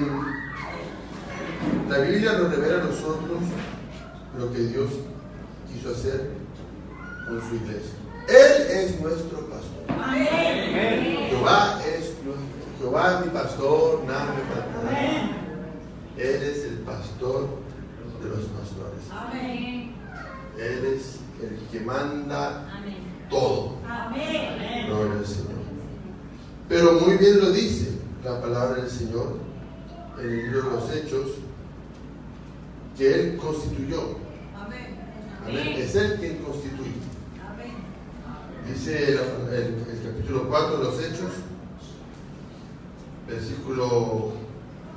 la Biblia nos revela a nosotros lo que Dios quiso hacer con su iglesia. Él es nuestro pastor. Amén. Jehová es, Jehová es mi pastor, nada me faltará. Él es el pastor de los pastores. Amén. Él es el que manda Amén. todo. Amén. Gloria al Señor. Pero muy bien lo dice la palabra del Señor en el libro de los Hechos, que Él constituyó. Amén. Amén. Es Él quien constituye. Amén. Dice el, el, el capítulo cuatro de los Hechos, versículo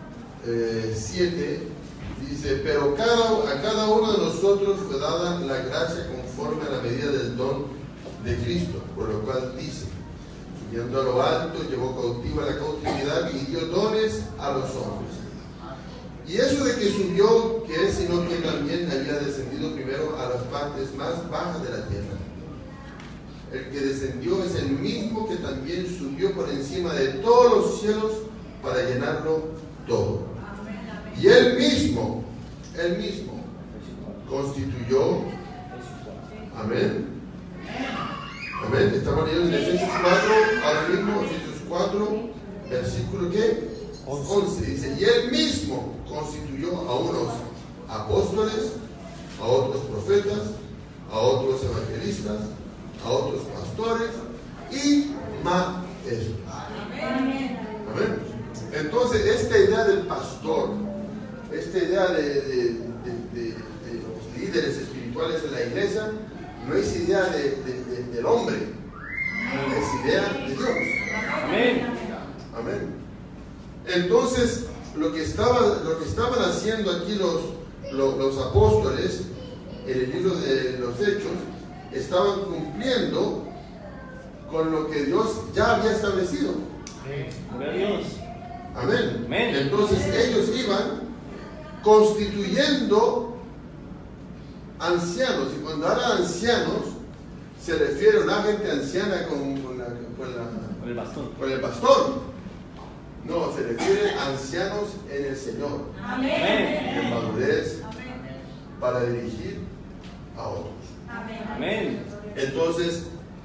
eh, siete, dice, pero cada, a cada uno de nosotros fue dada la gracia conforme a la medida del don de Cristo, por lo cual dice, subiendo a lo alto, llevó cautiva la cautividad y dio dones a los hombres. Y eso de que subió, que es sino que también había descendido primero a las partes más bajas de la tierra. El que descendió es el mismo que también subió por encima de todos los cielos para llenarlo todo. Y él mismo, él mismo, constituyó, amén, amén, estamos leyendo en Efesios cuatro, ahora mismo, Efesios cuatro, versículo ¿qué? once, dice, y él mismo constituyó a unos apóstoles, a otros profetas, a otros evangelistas, a otros pastores y maestros. Amén. Amén. Entonces, esta idea del pastor, esta idea de, de, de, de, de los líderes espirituales en la iglesia, no es idea de, de, de, del hombre, es idea de Dios. Amén. Amén. Entonces, lo que, estaba, lo que estaban haciendo aquí los, los, los apóstoles en el libro de los Hechos, estaban cumpliendo con lo que Dios ya había establecido. Gloria a Dios. Amén. Amén. Entonces ellos iban constituyendo ancianos, y cuando hablan ancianos se refiere a una gente anciana con, con, la, con, la, Con el bastón. con el bastón. No, se refiere a ancianos en el Señor. Amén. En madurez para dirigir a otros. Amén. Entonces,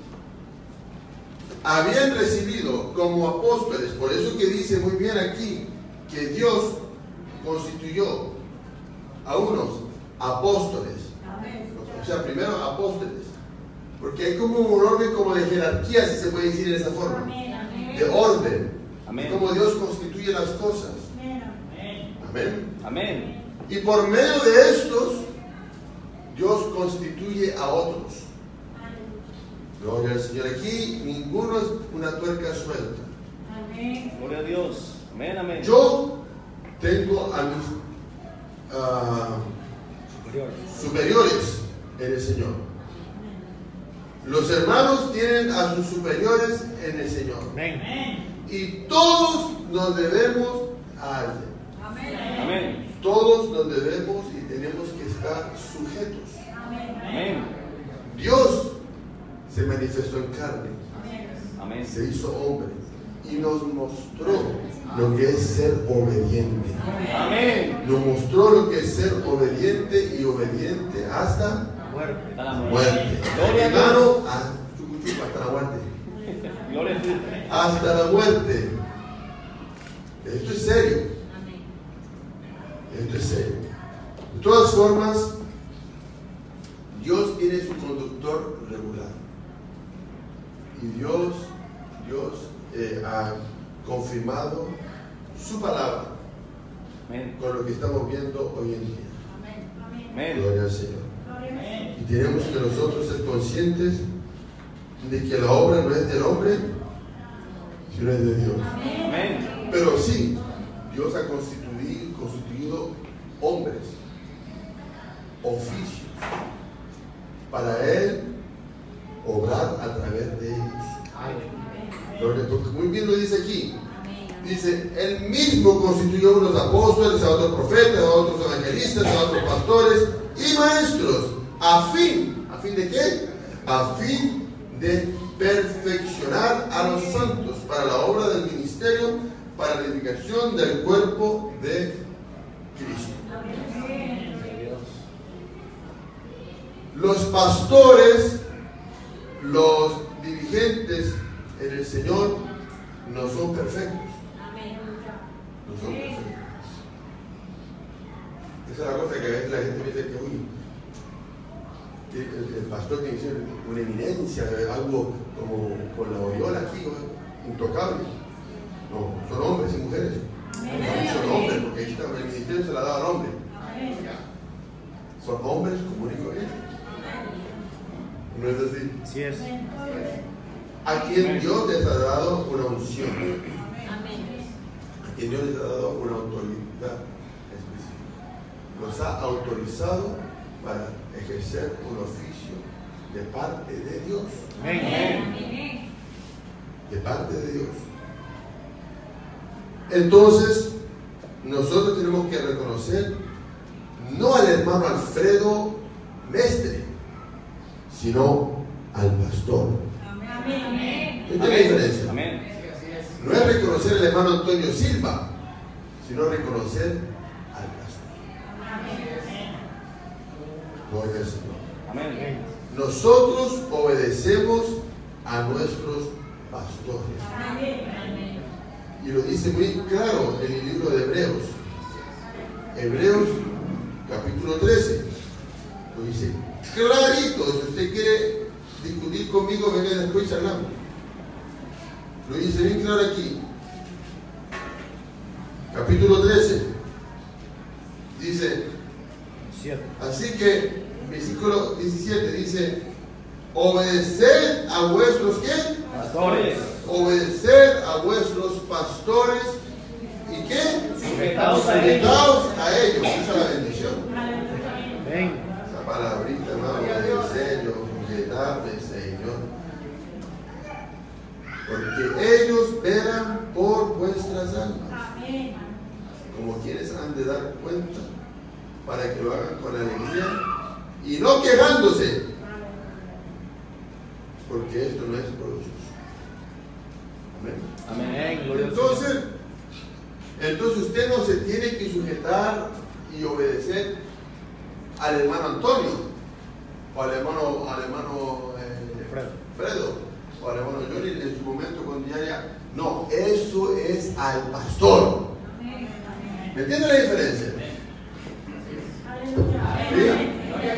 habían recibido como apóstoles, por eso que dice muy bien aquí, que Dios constituyó a unos apóstoles. O sea, primero apóstoles, porque hay como un orden como de jerarquía, si se puede decir de esa forma, de orden. Amén. Como Dios constituye las cosas. Amén. Amén. Y por medio de estos, Dios constituye a otros. Gloria al Señor. Aquí ninguno es una tuerca suelta. Gloria a Dios. Amén, amén. Yo tengo a mis uh, superiores en el Señor. Los hermanos tienen a sus superiores en el Señor. Amén. Y todos nos debemos a alguien. Amén. Todos nos debemos y tenemos que estar sujetos. Amén. Dios se manifestó en carne, Amén. se hizo hombre y nos mostró lo que es ser obediente. Amén. Nos mostró lo que es ser obediente y obediente hasta Muerte. A la muerte. Gloria a Dios. Hermano, a- chucu, chucu, hasta la muerte. Gloria a Dios. Hasta la muerte. Esto es serio. Esto es serio. De todas formas, Dios tiene su conductor regular. Y Dios, Dios eh, ha confirmado su palabra Amén. con lo que estamos viendo hoy en día. Amén. Gloria al Señor. Y tenemos que nosotros ser conscientes de que la obra no es del hombre, sino es de Dios. Amén. Pero sí, Dios ha constituido, constituido hombres, oficios, para Él obrar a través de ellos. Porque muy bien lo dice aquí. Dice, Él mismo constituyó a unos apóstoles, a otros profetas, a otros evangelistas, a otros pastores y maestros. ¿A fin? ¿A fin de qué? A fin de perfeccionar a los santos para la obra del ministerio, para la edificación del cuerpo de Cristo. Los pastores, los dirigentes en el Señor no son perfectos. No son perfectos. Esa es la cosa que a veces la gente piensa que uy, el, el- el pastor tiene que ser una eminencia, algo como con la aureola aquí, intocable. No, son hombres y mujeres. Son hombres, porque ahí está, el ministerio se la da al hombre. Son hombres comunes y corrientes. ¿No es así? Así es. A quien Dios les ha dado una unción. y Dios les ha dado una autoridad específica. Los ha autorizado para ejercer un oficio de parte de Dios. Amén. De parte de Dios. Entonces, nosotros tenemos que reconocer no al hermano Alfredo Mestre, sino al pastor. Amén. ¿Esta es la diferencia? Amén. No es reconocer al hermano Antonio Silva, sino reconocer al pastor. Gloria al Señor. Amén. Nosotros obedecemos a nuestros pastores. Y lo dice muy claro en el libro de Hebreos. Hebreos capítulo trece. Lo dice clarito. Si usted quiere discutir conmigo, venga después y charlamos. Lo dice bien claro aquí. Capítulo trece. Dice, así que, versículo diecisiete dice, obedeced a vuestros ¿qué? Pastores. Obedeced a vuestros pastores y ¿qué? Sujetaos a ellos. Sujetaos a ellos. Esa es la bendición. Amén. Esa palabrita, hermano, obedecer, sujetarme, Señor. Porque ellos velan por vuestras almas. Como quienes han de dar cuenta para que lo hagan con alegría y no quejándose, porque esto no es provechoso. Amén. Amén. Gloria al Entonces, entonces usted no se tiene que sujetar y obedecer al hermano Antonio o al hermano, al hermano eh, Fredo. Fredo o al hermano Johnny en su momento con diaria. No, eso es al pastor. ¿Me entiende la diferencia? ¿Sí?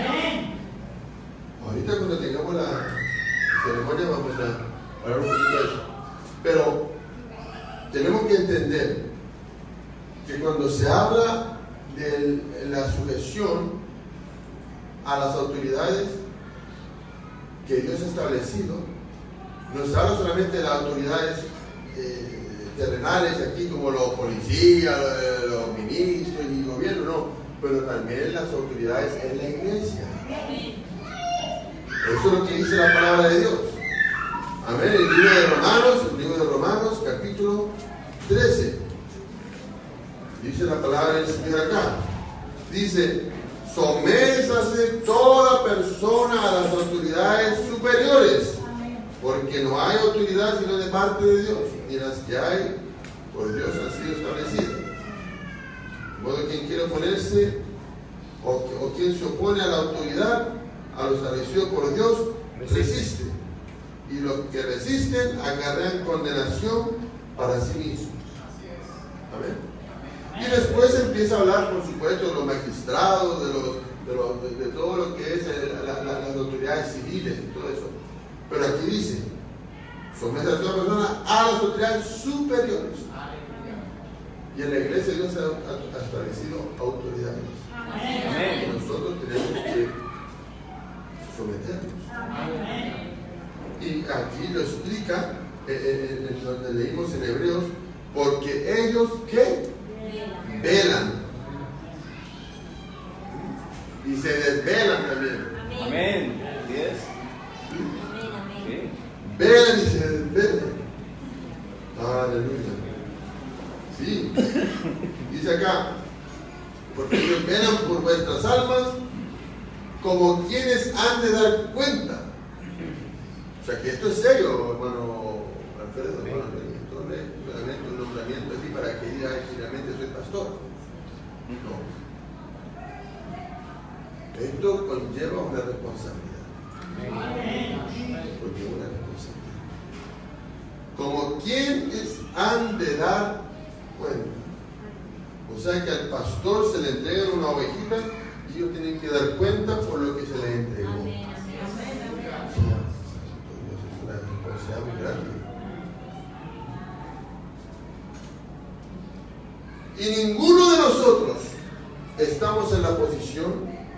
Ahorita cuando tengamos la ceremonia vamos a hablar un poquito de eso. Pero tenemos que entender que cuando se habla de la sujeción a las autoridades que Dios ha establecido, no se habla solamente de las autoridades eh, terrenales aquí como los policías, los, los ministros y gobierno, no, pero también las autoridades en la iglesia. Eso es lo que dice la palabra de Dios. Amén. El libro de Romanos, el libro de Romanos, capítulo trece. Dice la palabra del Señor acá. Dice, sométase toda persona a las autoridades superiores, porque no hay autoridad sino de parte de Dios, y las que hay por Dios han sido establecidas. De modo que quien quiere oponerse o, o quien se opone a la autoridad, a lo establecido por Dios, resiste. Y los que resisten acarrean condenación para sí mismos. Amén. Y después empieza a hablar, por supuesto, de los magistrados, de, los, de, los, de, de todo lo que es la, la, las autoridades civiles y todo eso. Pero aquí dice, somete a toda persona a las autoridades superiores. Y en la iglesia Dios ha, ha, ha establecido autoridades. Amén. Y nosotros tenemos que someternos. Amén. Y aquí lo explica eh, en donde leímos en Hebreos, porque ellos ¿qué? Velan y se desvelan también. Amén. Yes. ¿Sí? Velan y se desvelan. Aleluya. Sí. Dice acá, porque ellos velan por vuestras almas como quienes han de dar cuenta. O sea que esto es serio, hermano Alfredo, hermano Alfredo. Esto no es solamente un nombramiento así para que diga finalmente soy pastor. No. Esto conlleva una responsabilidad. Conlleva una responsabilidad. Como quienes han de dar cuenta. O sea que al pastor se le entrega una ovejita y ellos tienen que dar cuenta por lo que se les entregó. Amén. Es una responsabilidad muy grande. Y ninguno de nosotros estamos en la posición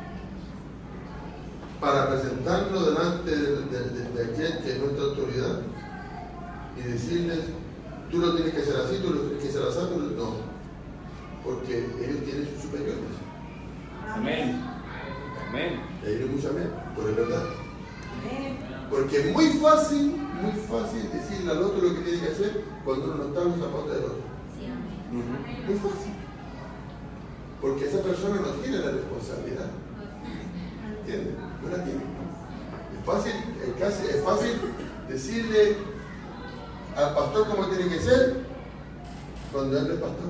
para presentarnos delante de, de, de, de aquel que es nuestra autoridad y decirles, tú lo tienes que hacer así, tú lo tienes que hacer así, tú lo... no. Porque ellos tienen sus superiores. Amén. Amén. Y ahí no mucho amén, pero es verdad. Porque es muy fácil, muy fácil decirle al otro lo que tiene que hacer cuando uno no está en los zapatos del otro. Muy fácil. Porque esa persona no tiene la responsabilidad. ¿Entiendes? No la tiene. Es fácil, es casi, es fácil decirle al pastor cómo tiene que ser cuando él no es pastor.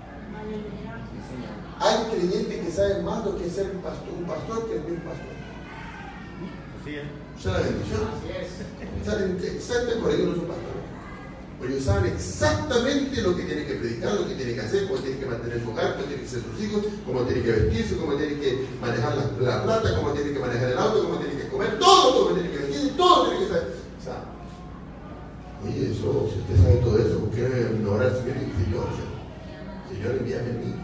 Hay creyentes que saben más lo que es ser un pastor, un pastor que el mismo pastor. Así es. Esa es la bendición. Saben exactamente, por ello no son pastores. Porque ellos saben exactamente lo que tienen que predicar, lo que tienen que hacer, cómo tienen que mantener su hogar, cómo tienen que ser sus hijos, cómo tienen que vestirse, cómo tienen que manejar la, la plata, cómo tienen que manejar el auto, cómo tienen que comer, todo, cómo tienen que vestir, todo tienen que saber. O sea, oye, eso, si usted sabe todo eso, ¿por qué no orar al Señor y dice yo? O sea, Señor, envíame a mí.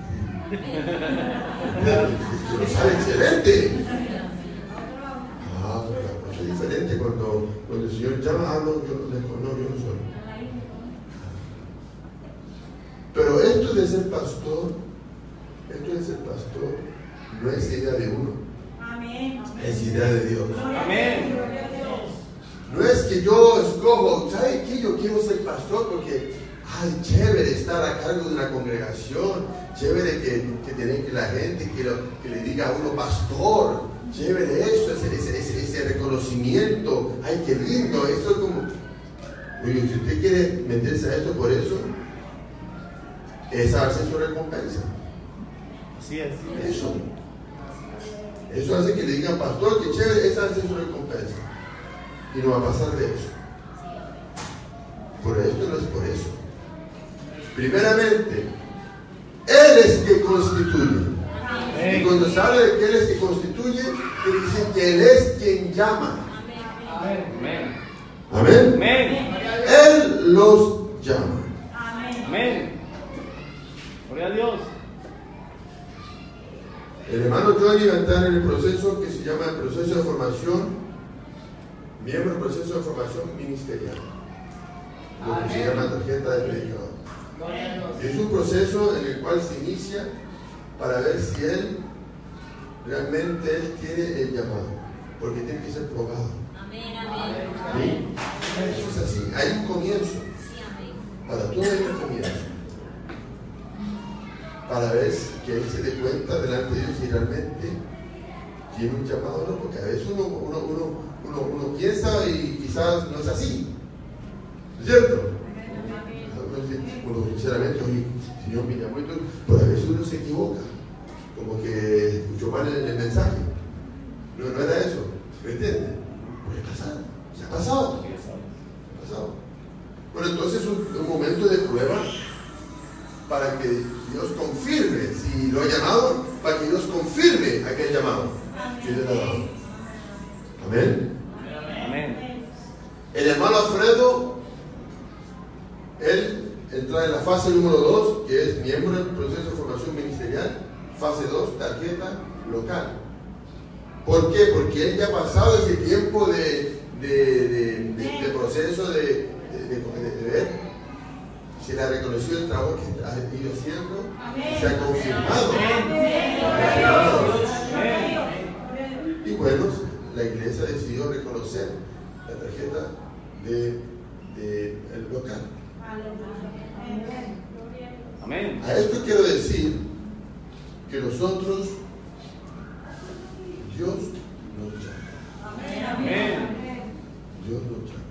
Lo sabe excelente. Ah, la cosa es diferente cuando, cuando el Señor llama, ah, no, yo no, no, yo no soy. Pero esto de ser pastor, esto de ser pastor, no es idea de uno. Amén. Es idea de Dios. Amén. No es que yo escojo, ¿sabe qué? Yo quiero ser pastor porque, ay, chévere estar a cargo de una congregación, chévere que, que tener que la gente que, lo, que le diga a uno pastor, chévere eso, ese, ese, ese, ese reconocimiento, ay, qué lindo, eso es como, oye, si usted quiere meterse a esto por eso, esa hace su recompensa. Así es. Eso. Eso hace que le digan, pastor, que chévere, esa hace su recompensa. Y no va a pasar de eso. Por esto no es por eso. Primeramente, Él es que constituye. Y cuando se habla de que Él es que constituye, quiere decir que Él es quien llama. Amén. Amén. Amén. Él los llama. Amén. Gloria a Dios. El hermano Johnny va a estar en el proceso que se llama el proceso de formación, miembro del proceso de formación ministerial, lo que se llama tarjeta de predicador. Es un proceso en el cual se inicia para ver si él realmente él tiene el llamado, porque tiene que ser probado. ¿Sí? Eso es así, hay un comienzo. Para todo hay un comienzo. Para ver que él se dé cuenta delante de Dios si realmente tiene un llamado o no, porque a veces uno, uno, uno, uno, uno piensa y quizás no es así, ¿no es cierto? Uno sinceramente, oye, Señor me llamó y todo, pero a veces uno se equivoca, como que escuchó mal el, el mensaje, no, no era eso, ¿me entiendes? Puede pasar, se ha pasado, ha pasado. Bueno, entonces es un, un momento de prueba para que Dios confirme, si lo ha llamado, para que Dios confirme aquel llamado que Dios le ha dado. Amén. Amén. El hermano Alfredo, él entra en la fase número dos, que es miembro del proceso de formación ministerial, fase dos, tarjeta local. ¿Por qué? Porque él ya ha pasado ese tiempo de, de, de, de, de proceso de, de, de, de, de ver. Se le ha reconocido el trabajo que ha ido haciendo, Amén. Se ha confirmado. Amén. Y bueno, la iglesia decidió reconocer la tarjeta de, de el local. Amén. A esto quiero decir que nosotros, Dios nos llama. Amén. Dios nos llama.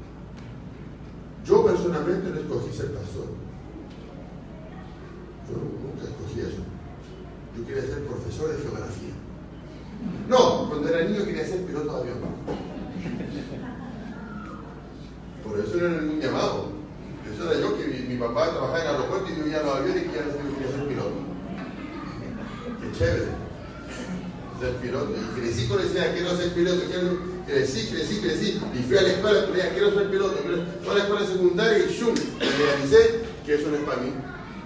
Yo personalmente no escogí ser pastor. Yo nunca escogí eso. Yo quería ser profesor de geografía. No, cuando era niño quería ser piloto de avión. Por eso no era ningún llamado. Eso era yo, que mi, mi papá trabajaba en el aeropuerto y yo iba a los aviones y que ya no quería ser piloto. Qué chévere. Ser piloto. Y crecí con esa idea, quiero ser piloto, quiero... Crecí, crecí, crecí, y fui a la escuela, pero ya quiero ser piloto, pero fui a la escuela secundaria y ¡shum! Me realicé que eso no es para mí,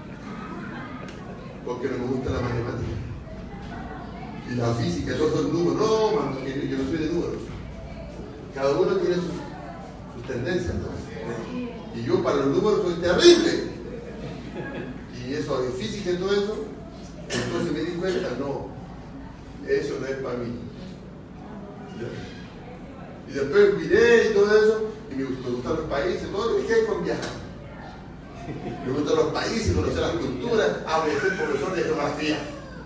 porque no me gusta la matemática y la física, esos son números, no, mano, que yo no soy de números, cada uno tiene sus, sus tendencias, ¿no? Y yo para los números soy terrible. Y eso de física y todo eso. Entonces me di cuenta, no, eso no es para mí. Y después miré y todo eso, y me gustan los países, todo, y dije con viajar. Me gustan los países, conocer las culturas, a ser profesor de geografía.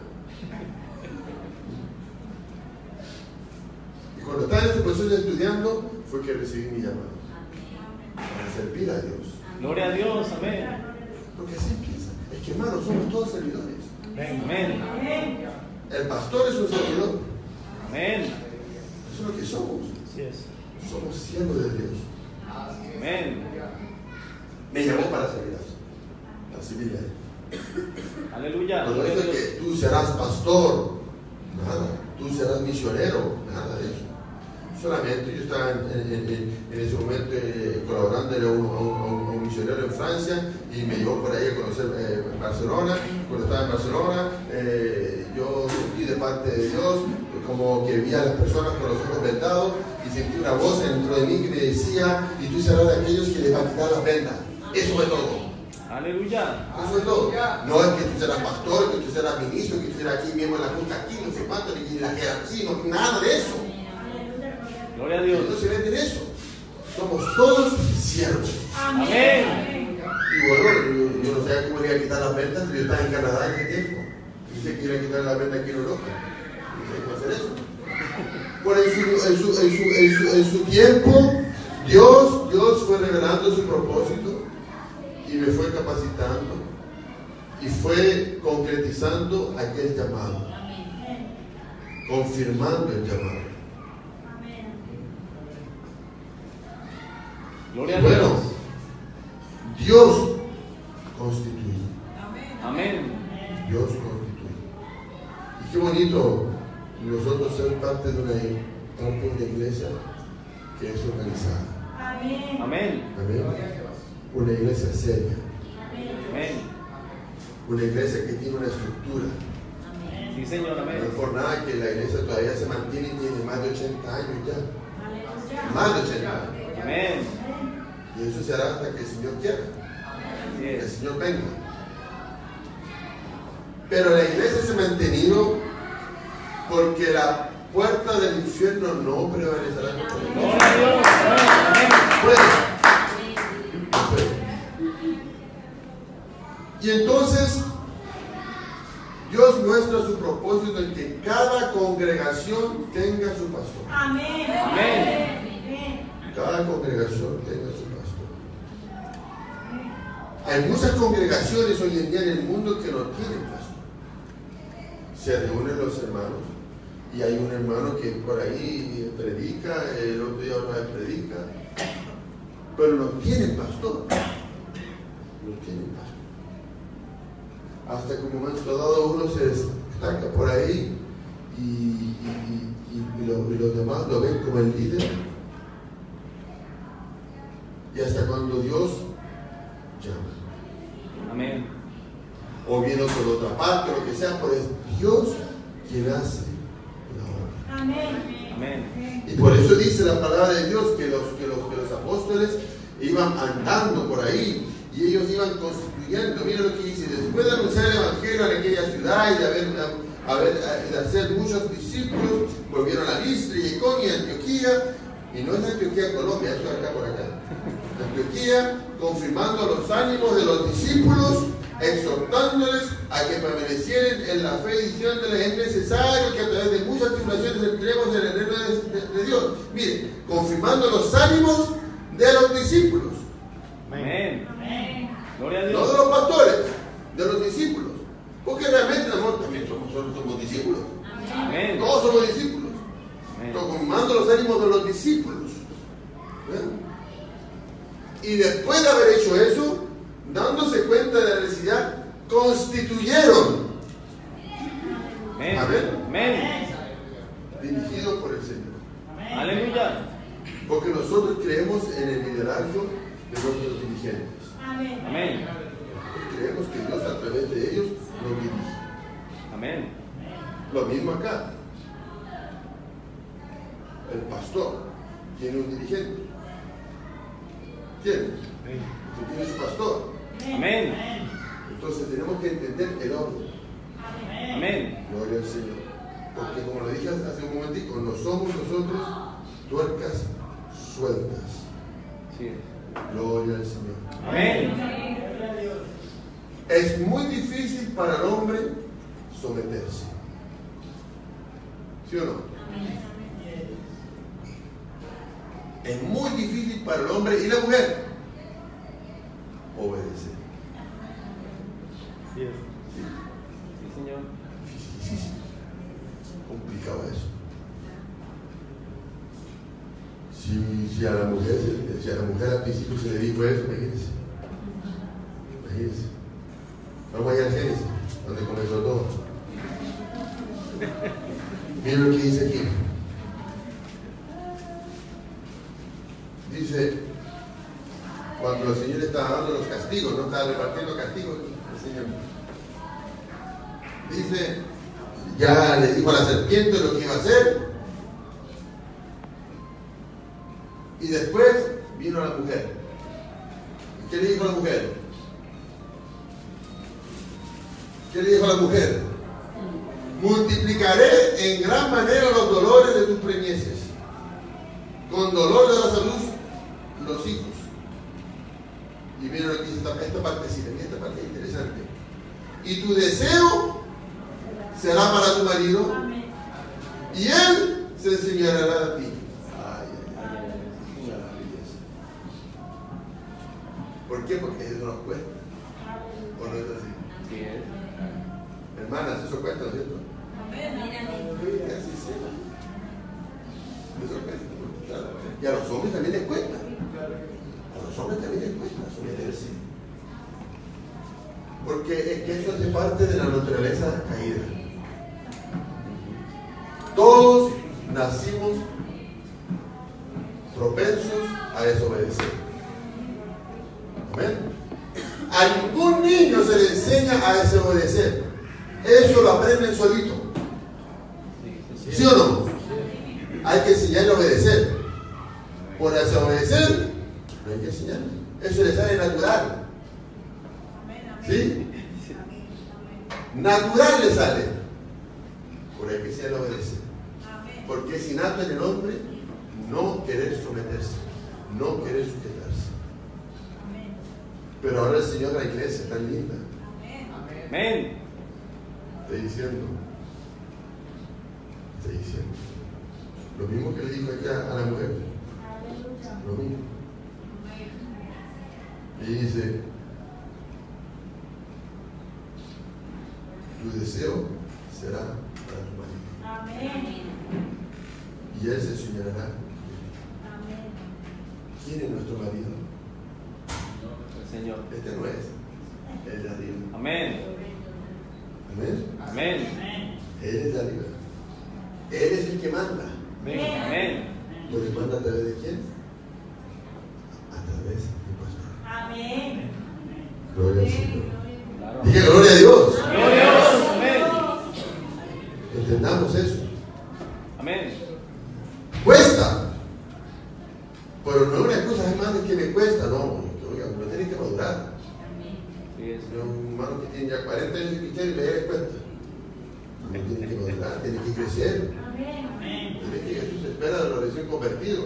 Y cuando estaba en este proceso de estudiando, fue que recibí mi llamado para servir a Dios. Gloria a Dios, amén. Porque así empieza. Es que hermanos, somos todos servidores. Amén. El pastor es un servidor. Amén. Eso es lo que somos. Así es. Somos siervos de Dios. Amén. Me llamó para servir a la civil. Aleluya. Cuando dice que tú serás pastor, nada. Tú serás misionero, nada de eso. Solamente yo estaba en, en, en, en ese momento eh, colaborándole a un, a, un, a un misionero en Francia y me llevó por ahí a conocer eh, Barcelona. Cuando estaba en Barcelona, eh, yo sentí de parte de Dios como que vi a las personas con los ojos vendados y sentí una voz dentro de mí que me decía: y tú serás de aquellos que les va a quitar las vendas. Eso fue todo. Aleluya. Eso es todo. No es que tú serás pastor, que tú serás ministro, que tú serás aquí miembro de la junta, aquí, no sé cuánto, ni la jerarquía, no, nada de eso. Gloria a Dios. No se mete en eso. Somos todos siervos. Amén. Y bueno, yo, yo no sabía cómo le iba a quitar las ventas, pero yo estaba en Canadá en ese tiempo. Dice que iba a quitar las ventas aquí en Europa. No sé cómo hacer eso. Por en su, en su, en su, en su, en su tiempo, Dios, Dios fue revelando su propósito y me fue capacitando y fue concretizando aquel llamado, confirmando el llamado. Gloria a Bueno, Dios. Dios constituye. Amén. Dios constituye. Y qué bonito nosotros ser parte de una, parte de una iglesia que es organizada. Amén. Amén. Una iglesia seria. Amén. Una iglesia que tiene una estructura. Sí, Señor, No amén. es por nada que la iglesia todavía se mantiene y tiene más de ochenta años ya. Más de ochenta años. Amén. Y eso se hará hasta que el Señor quiera. Así Que el es. Señor venga. Pero la iglesia se ha mantenido porque la puerta del infierno no prevalecerá contra la iglesia. Gloria a Dios. Amén. Puede. No puede. Y entonces Dios muestra su propósito en que cada congregación tenga su pastor. Amén. Cada congregación tenga su pastor. Hay muchas congregaciones hoy en día en el mundo que no tienen pastor. Se reúnen los hermanos y hay un hermano que por ahí predica, el otro día otra vez predica, pero no tienen pastor. No tienen pastor. Hasta que en un momento dado uno se destaca por ahí y, y, y, y, lo, y los demás lo ven como el líder. Y hasta cuando Dios llama. Amén. O viene por otra parte, lo que sea, pero es Dios quien hace la obra. Amén. Y por eso dice la palabra de Dios que los, que los, que los apóstoles iban andando por ahí y ellos iban constituyendo. Mira lo que dice: después de anunciar el evangelio en aquella ciudad y de haber, haber, de hacer muchos discípulos, volvieron a Listra y Iconio y Antioquía. Y no es Antioquía, Colombia, eso es acá por acá. Antioquía, confirmando los ánimos de los discípulos, exhortándoles a que permanecieran en la fe, diciéndoles: es necesario que a través de muchas tribulaciones entremos en el reino de, de, de Dios. Mire, confirmando los ánimos de los discípulos. Amén. Gloria a No Dios. de los pastores, de los discípulos. Porque realmente nosotros también somos, somos, somos discípulos. Amén. Todos somos discípulos. Amén. Confirmando los ánimos de los discípulos. ¿Ven? Y después de haber hecho eso, dándose cuenta de la necesidad, constituyeron. Amén. Amén. Amén. Dirigidos por el Señor. Aleluya. Porque nosotros creemos en el liderazgo de nuestros dirigentes. Amén. Creemos que Dios a través de ellos nos dirige. Amén. Lo mismo acá. El pastor tiene un dirigente. ¿Quién? que tiene su pastor. Amén. Entonces tenemos que entender el orden. Amén. Gloria al Señor. Porque como lo dije hace un momentico, no somos nosotros tuercas sueltas. Sí. Gloria al Señor. Amén. Es muy difícil para el hombre someterse. ¿Sí o no? Es muy difícil para el hombre y la mujer obedecer. Sí, sí, Señor. Difícil. Complicado eso. Si, si a la mujer, si a la mujer al principio se le dijo eso, imagínense. Imagínense. Vamos allá al Génesis, donde comenzó todo. Miren lo que dice aquí. Dice, cuando el Señor estaba dando los castigos, no estaba repartiendo castigos, el Señor. Dice, ya le dijo a la serpiente lo que iba a hacer. Y después vino la mujer. ¿Y qué le dijo a la mujer? ¿Qué le dijo a la mujer? Multiplicaré en gran manera los dolores de tus preñeces. Con dolor de la salud, los hijos. Y miren lo que dice esta, esta partecita, esta parte es interesante. Y tu deseo será para tu marido, y él se enseñará a ti. Ay, ay, ay, maravilloso. ¿Por qué? Porque eso nos cuesta. ¿O no es así? Sí es. Hermanas, eso cuesta, ¿no es cierto? Así sea. Eso cuesta. Y a los hombres también les cuesta. A los hombres también les cuesta someterse. Porque es que eso hace parte de la naturaleza caída. Todos nacimos propensos a desobedecer. Amén. A ningún niño se le enseña a desobedecer. Eso lo aprenden solito. ¿Sí o no? Hay que enseñarle a obedecer. Por desobedecer, no hay que enseñarle. Eso le sale natural. ¿Sí? Natural le sale. Por ahí que enseñarle a obedecer. Porque es innato en el hombre no querer someterse, no querer sujetarse. Pero ahora el Señor, la iglesia tan linda. Amén. Estoy diciendo, estoy diciendo, lo mismo que le dijo allá a la mujer, lo mismo. Y dice, tu deseo será para tu marido. Amén. Y él se señalará. Amén. ¿Quién es nuestro marido? El Señor. Este no es, el de arriba. Amén. Amén. Amén. Él es de arriba. Él es el que manda. Amén. Amén. ¿Lo que manda a través de quién? A través del pastor. Amén. Gloria al Señor. Claro. Dije gloria a Dios. Gloria a Dios. Amén. Entendamos eso. Amén. Cuesta. Pero no es una cosa, es más de que me cuesta. No, oiga, uno tiene que madurar. Sí es. Yo, un hermano que tiene ya cuarenta años de cristiano y me da cuenta. Uno tiene que madurar, tiene que crecer. Tiene que Jesús espera de los recién convertidos.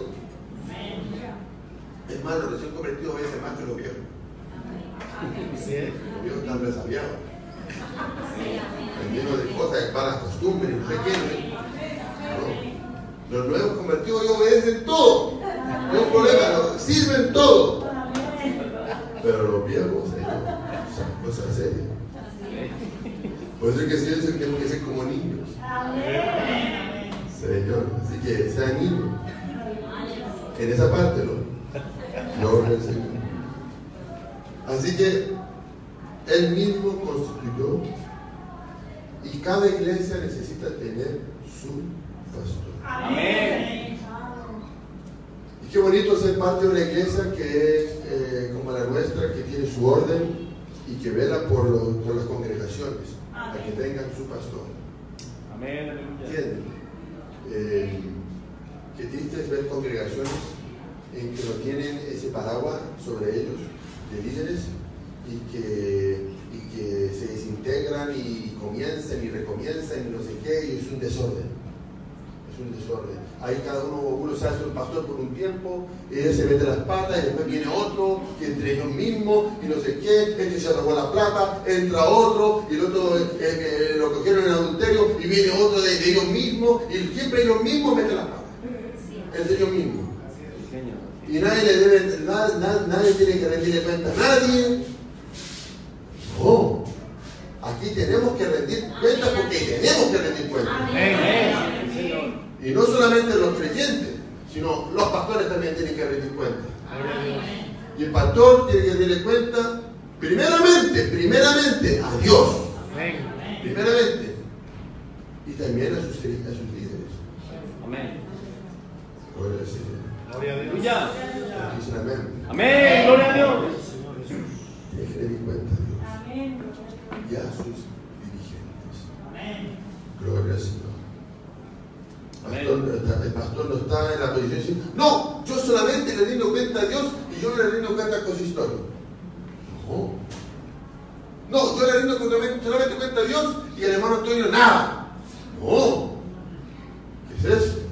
Es más, los recién convertidos a veces más que los viejos. Los viejos están resabiados. Llenos de cosas, de malas costumbres, no sé qué. ¿No? Los nuevos convertidos hoy obedecen todo. No hay problema, ¿no? Sirven todo. Pero los viejos, Señor, son cosas serias. Por eso es que el Señor dice que tenemos que ser como niños. Señor, así que sean niños. En esa parte, ¿no? Gloria al Señor. Así que Él mismo constituyó, y cada iglesia necesita tener su pastor. Amén. Y qué bonito ser parte de una iglesia que es eh, como la nuestra, que tiene su orden y que vela por, lo, por las congregaciones, para que tengan su pastor. Amén. ¿Entienden? Eh, qué triste es ver congregaciones en que no tienen ese paraguas sobre ellos de líderes y que, y que se desintegran y comienzan y recomienzan y no sé qué, y es un desorden. Es un desorden. Ahí cada uno, uno se hace un pastor por un tiempo, y él se mete las patas, y después viene otro, que entre ellos mismos, y no sé qué, este se robó la plata, entra otro, y el otro eh, eh, lo cogieron en adulterio, y viene otro de, de ellos mismos, y siempre ellos mismos meten las patas. Entre ellos mismos. Y nadie le debe, nadie, nadie, nadie tiene que rendirle cuenta a nadie. No. Aquí tenemos que rendir cuenta porque tenemos que rendir cuenta. Amén. Y no solamente los creyentes, sino los pastores también tienen que rendir cuenta. Y el pastor tiene que rendirle cuenta, primeramente, primeramente a Dios. Primeramente. Y también a sus, a sus líderes. Amén. Gloria al Señor. Gloria a Dios. Dicen amén. Amén. Gloria a Dios. Tiene que rendir cuenta a Dios. Amén. Y a sus dirigentes. Gloria al Señor. Pastor, el pastor no está en la posición de decir, no, yo solamente le rindo cuenta a Dios y yo le rindo cuenta a consistorio. No. No, yo le rindo solamente cuenta a Dios y al hermano Antonio nada. No. ¿Qué es eso?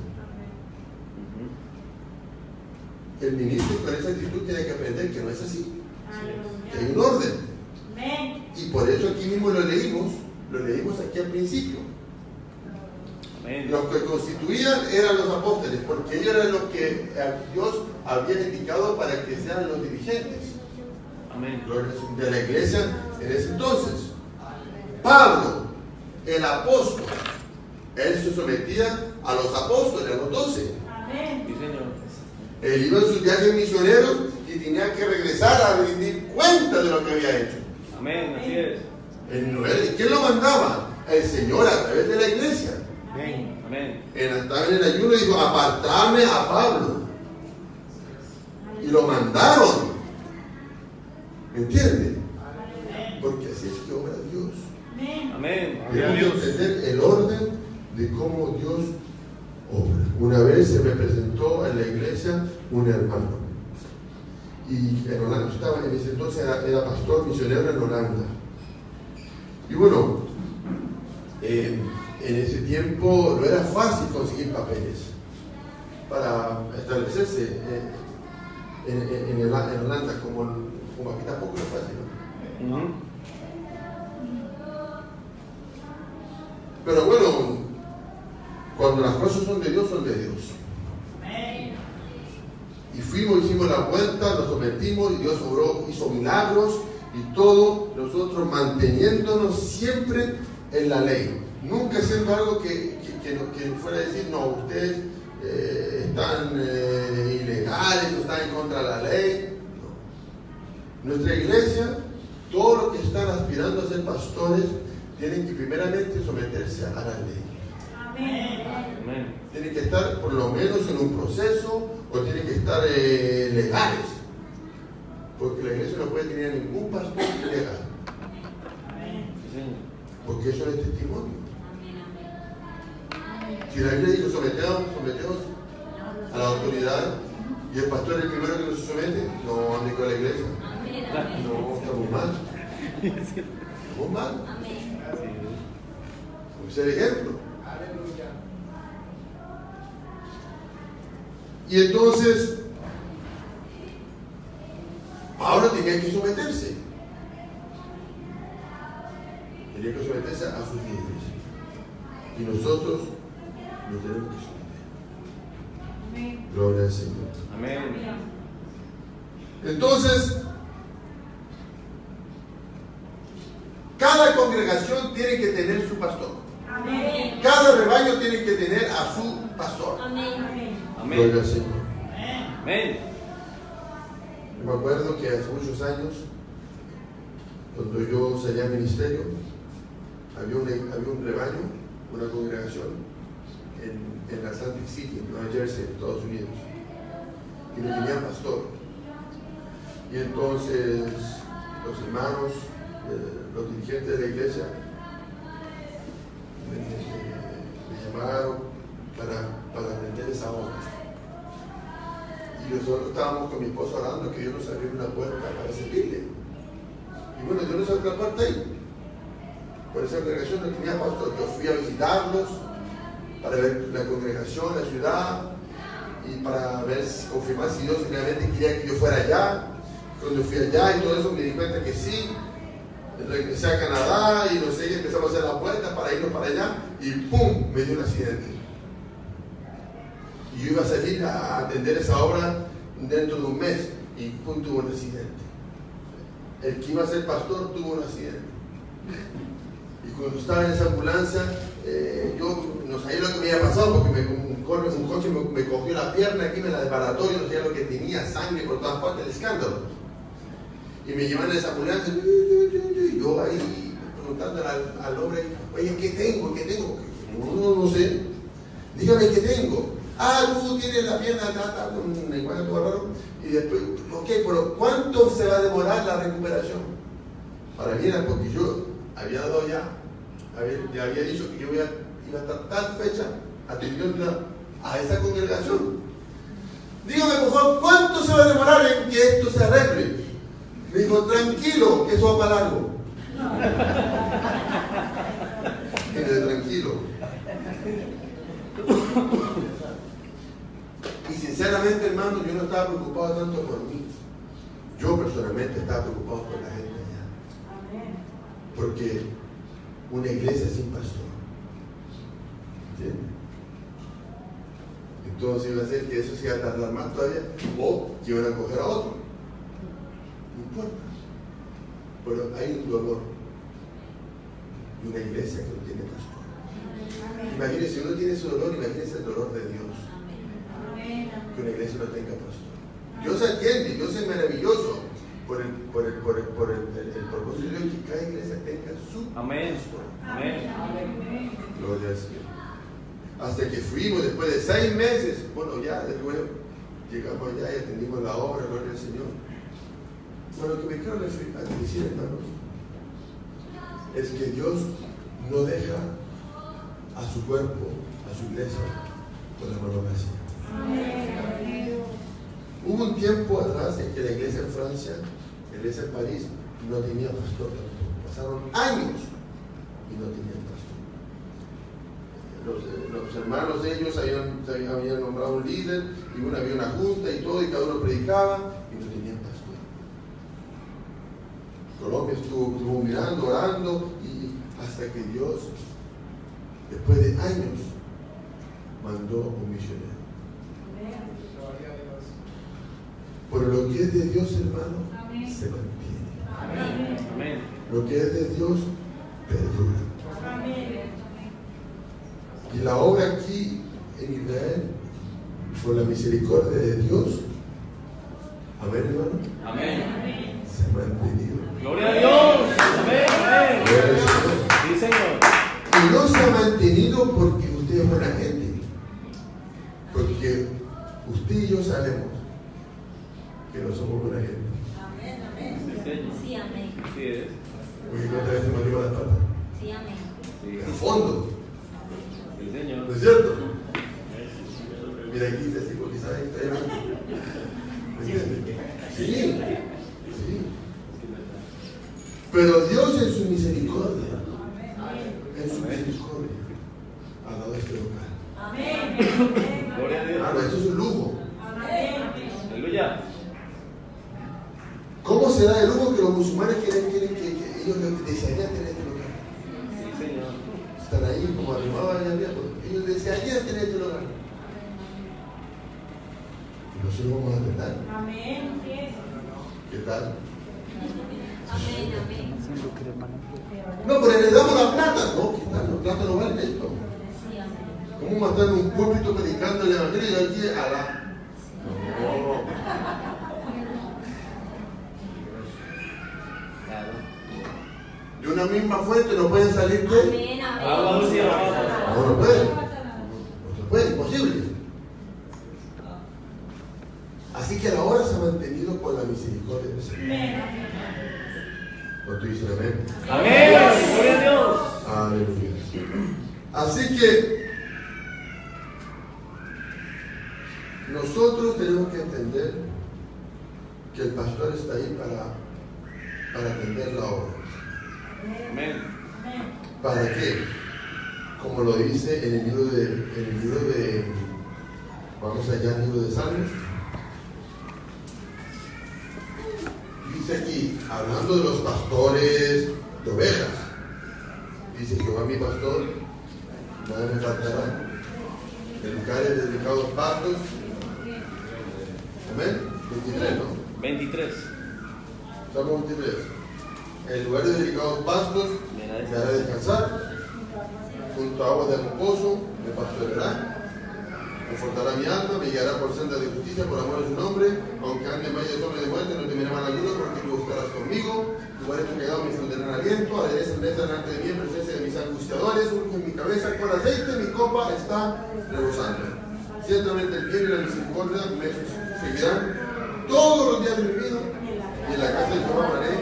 El ministro con esa actitud tiene que aprender que no es así. Que hay un orden. Y por eso aquí mismo lo leímos, lo leímos aquí al principio. Amén. Los que constituían eran los apóstoles, porque ellos eran los que Dios había indicado para que sean los dirigentes. Amén. De la iglesia en ese entonces. Pablo, el apóstol, él se sometía a los apóstoles, a los doce. Amén. Sí, Señor. Él iba en sus viajes misioneros y tenía que regresar a rendir cuenta de lo que había hecho. Amén, así es. El, ¿Quién lo mandaba? El Señor a través de la iglesia. Amén. Amén. En, estaba en el ayuno y dijo, apartadme a Pablo. Y lo mandaron. ¿Me entiende? Porque así es que obra Dios. Amén. Tenemos que entender el orden de cómo Dios obra. Una vez se me presentó en la iglesia un hermano. Y en Holanda, yo estaba en ese entonces, era, era pastor misionero en Holanda. Y bueno, eh, en ese tiempo no era fácil conseguir papeles para establecerse eh, en, en, en, en Holanda, como, como aquí tampoco es fácil, ¿no? Uh-huh. Pero bueno, cuando las cosas son de Dios, son de Dios. Y fuimos, hicimos la vuelta, nos sometimos y Dios obró, hizo milagros y todo, nosotros manteniéndonos siempre en la ley. Nunca haciendo algo que, que, que, que fuera a decir, no, ustedes eh, están eh, ilegales o están en contra de la ley. No. Nuestra iglesia, todos los que están aspirando a ser pastores, tienen que primeramente someterse a la ley. Amén. Tienen que estar por lo menos en un proceso o tienen que estar eh, legales. Porque la iglesia no puede tener ningún pastor ilegal. Porque eso es testimonio. Si la Biblia dice sometemos, sometemos a la autoridad y el pastor es el primero que no se somete, no ande con la iglesia. No, estamos mal. Estamos mal. Ese es el ejemplo. Y entonces, Pablo tenía que someterse. Tenía que someterse a sus líderes. Y nosotros nos tenemos que someter. Gloria al Señor. Amén. Entonces, cada congregación tiene que tener su pastor. Amén. Cada rebaño tiene que tener a su pastor. Amén. Gloria al Señor. Amén. Yo me acuerdo que hace muchos años, cuando yo salí al ministerio, había un, había un rebaño, una congregación en, en Atlantic City, en Nueva Jersey, en Estados Unidos, y no tenía pastor. Y entonces los hermanos, eh, los dirigentes de la iglesia, me, me, me llamaron para, para aprender esa obra. Y nosotros estábamos con mi esposo orando que Dios nos abriera una puerta para servirle. Y bueno, Dios nos abrió la puerta ahí. Por esa congregación no tenía pastor. Yo fui a visitarlos para ver la congregación, la ciudad, y para ver, confirmar si Dios realmente quería que yo fuera allá. Cuando fui allá y todo eso me di cuenta que sí. Regresé a Canadá y no sé, y empezamos a hacer la puerta para irnos para allá y ¡pum! Me dio un accidente. Y yo iba a salir a atender esa obra dentro de un mes y ¡pum! Tuvo un accidente. El que iba a ser pastor tuvo un accidente. Y cuando estaba en esa ambulancia, eh, yo no sabía lo que me había pasado porque me, un, un coche me, me cogió la pierna, aquí me la desbarató, yo no sabía lo que tenía, sangre por todas partes, el escándalo. Y me llevan a esa ambulancia, y yo ahí preguntándole al, al hombre, oye, ¿qué tengo? ¿Qué tengo? No, no sé. Dígame qué tengo. Ah, tú tienes la pierna atrás con un lenguaje todo raro. Y después, ok, pero ¿cuánto se va a demorar la recuperación? Para mí era porque yo había dado ya, había, ya había dicho que yo iba, iba a estar tal fecha atendiendo a esa congregación. Dígame, por favor, ¿cuánto se va a demorar en que esto se arregle? Me dijo, tranquilo, que eso va para largo. Mire, tranquilo. Y sinceramente, hermano, yo no estaba preocupado tanto por mí. Yo personalmente estaba preocupado por la gente allá. Porque una iglesia sin pastor. ¿Entiendes? Entonces iba a ser que eso se iba a tardar más todavía, o que iban a coger a otro. No importa. Pero hay un dolor de una iglesia que no tiene pastor. Imagínense, si uno tiene ese dolor, imagínense el dolor de Dios. Que una iglesia no tenga pastor. Dios atiende, Dios es maravilloso por el, por el, por el, por el, el, el propósito de Dios que cada iglesia tenga su Amén. pastor. Amén. Gloria al Señor. Hasta que fuimos, después de seis meses, bueno, ya después llegamos allá y atendimos la obra, gloria al Señor. Bueno, lo que me quiero decir, hermanos, es que Dios no deja a su cuerpo, a su iglesia, con la mano vacía. Hubo un tiempo atrás en que la iglesia en Francia, la iglesia en París, no tenía pastor tampoco. Pasaron años y no tenían pastor. Los, los hermanos de ellos habían, habían nombrado un líder y bueno, había una junta y todo, y cada uno predicaba y no tenían pastor. Colombia estuvo, estuvo mirando, orando, y hasta que Dios, después de años, mandó un misionero. Pero lo que es de Dios, hermano, Amén. Se mantiene. Amén. Lo que es de Dios, perdura. Amén. Y la obra aquí en Israel, por la misericordia de Dios, amén, hermano, Amén. se ha mantenido. Gloria a Dios. Amén. Amén. Gloria al Señor. Sí, Señor. Y no se ha mantenido porque usted es buena gente. Porque usted y yo sabemos que no somos buena gente. Amén, amén. Sí, amén. Sí es. Porque otra vez se me arriba la pata. Sí, amén. Sí. En el fondo. Sí, Señor. ¿No es cierto? Mira aquí dice así porque saben que está ahí. ¿Me entiendes? Sí. Sí. Pero Dios en su misericordia, en su misericordia, ha dado este lugar. Amén. Gloria a Dios. Claro, esto es un lujo. Aleluya. ¿Cómo se da el lujo que los musulmanes quieren, quieren que, que ellos desearían tener este lugar? Sí, Señor. Están ahí como arrimados allá arriba, porque ellos desearían tener este lugar. Y nosotros vamos a tratar. Amén. ¿Qué tal? Amén, amén. No, pero le damos la plata. No, ¿qué tal? La plata no vale esto. Sí, amén. ¿Cómo matar un púlpito predicando el evangelio y aquí a la... No. De una misma fuente no pueden salir de... Amén, amén. Agua dulce y agua No, no pueden. No se puede, imposible. Así que la obra se ha mantenido por la misericordia del Señor. ¿Cuánto dicen amén? Amén. Gloria a Dios. Aleluya. Así que nosotros nosotros tenemos que entender que el pastor está ahí para, para atender la obra. Amén. ¿Para qué? Como lo dice en el libro de, en el libro de vamos allá al libro de Salmos. Dice aquí, hablando de los pastores de ovejas, dice: Jehová mi pastor, nada me faltará. En lugares de delicados pastos. Amén. veintitrés, ¿no? veintitrés. Salmo veintitrés. En lugares de delicados pastos me hará descansar. Junto a aguas de reposo me pastoreará. Confortará mi alma, me guiará por senda de justicia por amor de su nombre. Aunque ande en medio de sombra de muerte, no temeré mal alguno, porque tú estarás conmigo. Lugares de callado me infundirán aliento. Adereza mesa delante de mí en presencia de mis angustiadores. Unge en mi cabeza con aceite, mi copa está rebosando. Ciertamente el bien y la misericordia me seguirán todos los días de mi vida, y en la casa de Jehová moraré.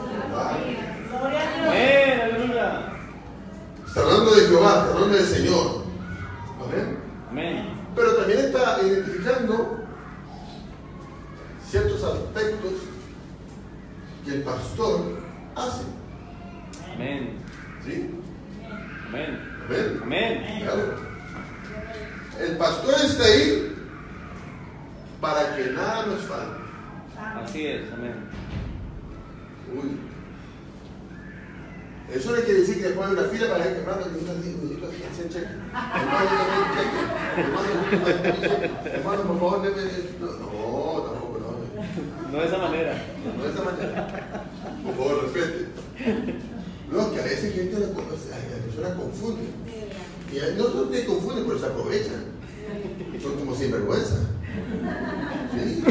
Amén, aleluya. Está hablando de Jehová, está hablando del Señor. Amén. Amén. Pero también está identificando ciertos aspectos que el pastor hace. Amén. ¿Sí? Amén. Amén. Amén. Claro. El pastor está ahí para que nada nos falte. Así es, amén. Uy. Eso no quiere decir que ponen una fila para que hermano necesito hacer cheque. Hermano, por favor, debe. No, no, tampoco, no. No de esa manera. No de esa manera. Por favor, respete. No, que a veces gente, la persona confunde. Y no, no te confunden, pero se aprovechan. Son como sinvergüenza. ¿Sí?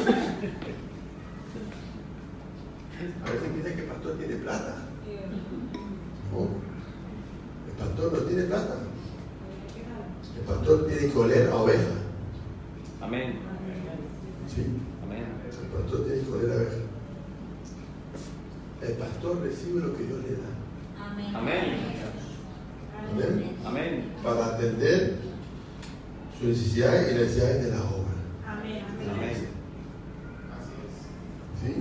A veces piensan que el pastor tiene plata. No, el pastor no tiene plata. El pastor tiene que oler a oveja. Amén. Sí. Amén. El pastor tiene que oler a oveja. El pastor recibe lo que Dios le da. Amén. Amén. Amén. Amén. Para atender sus necesidades y las necesidades de la obra. Amén. Amén. ¿Sí?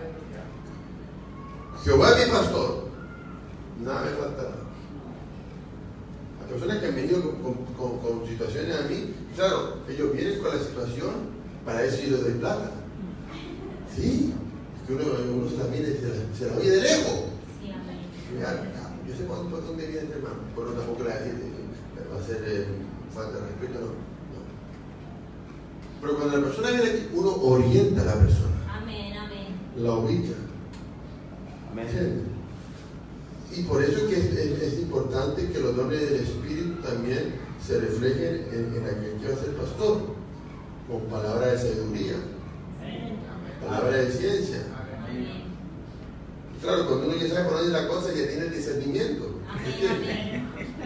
Jehová es mi pastor, nada me faltará. Las personas que han venido con, con, con, con situaciones a mí, claro, ellos vienen con la situación para eso yo les doy plata. Sí, es que uno, uno se la mira y se la, se la oye de lejos. Sí, amén. Mira, yo sé cuánto, por dónde viene este hermano, pero tampoco le va a decir, va a ser eh, falta de respeto, no. no. Pero cuando la persona viene aquí, uno orienta a la persona, Amén, amén. la ubica. Amén. Y por eso es que es, es, es importante que los dones del Espíritu también se reflejen en, en aquel que va a ser pastor, con palabra de sabiduría, palabra de ciencia. Amén. Claro, cuando uno ya sabe por dónde es la cosa, ya tiene el discernimiento. Amén.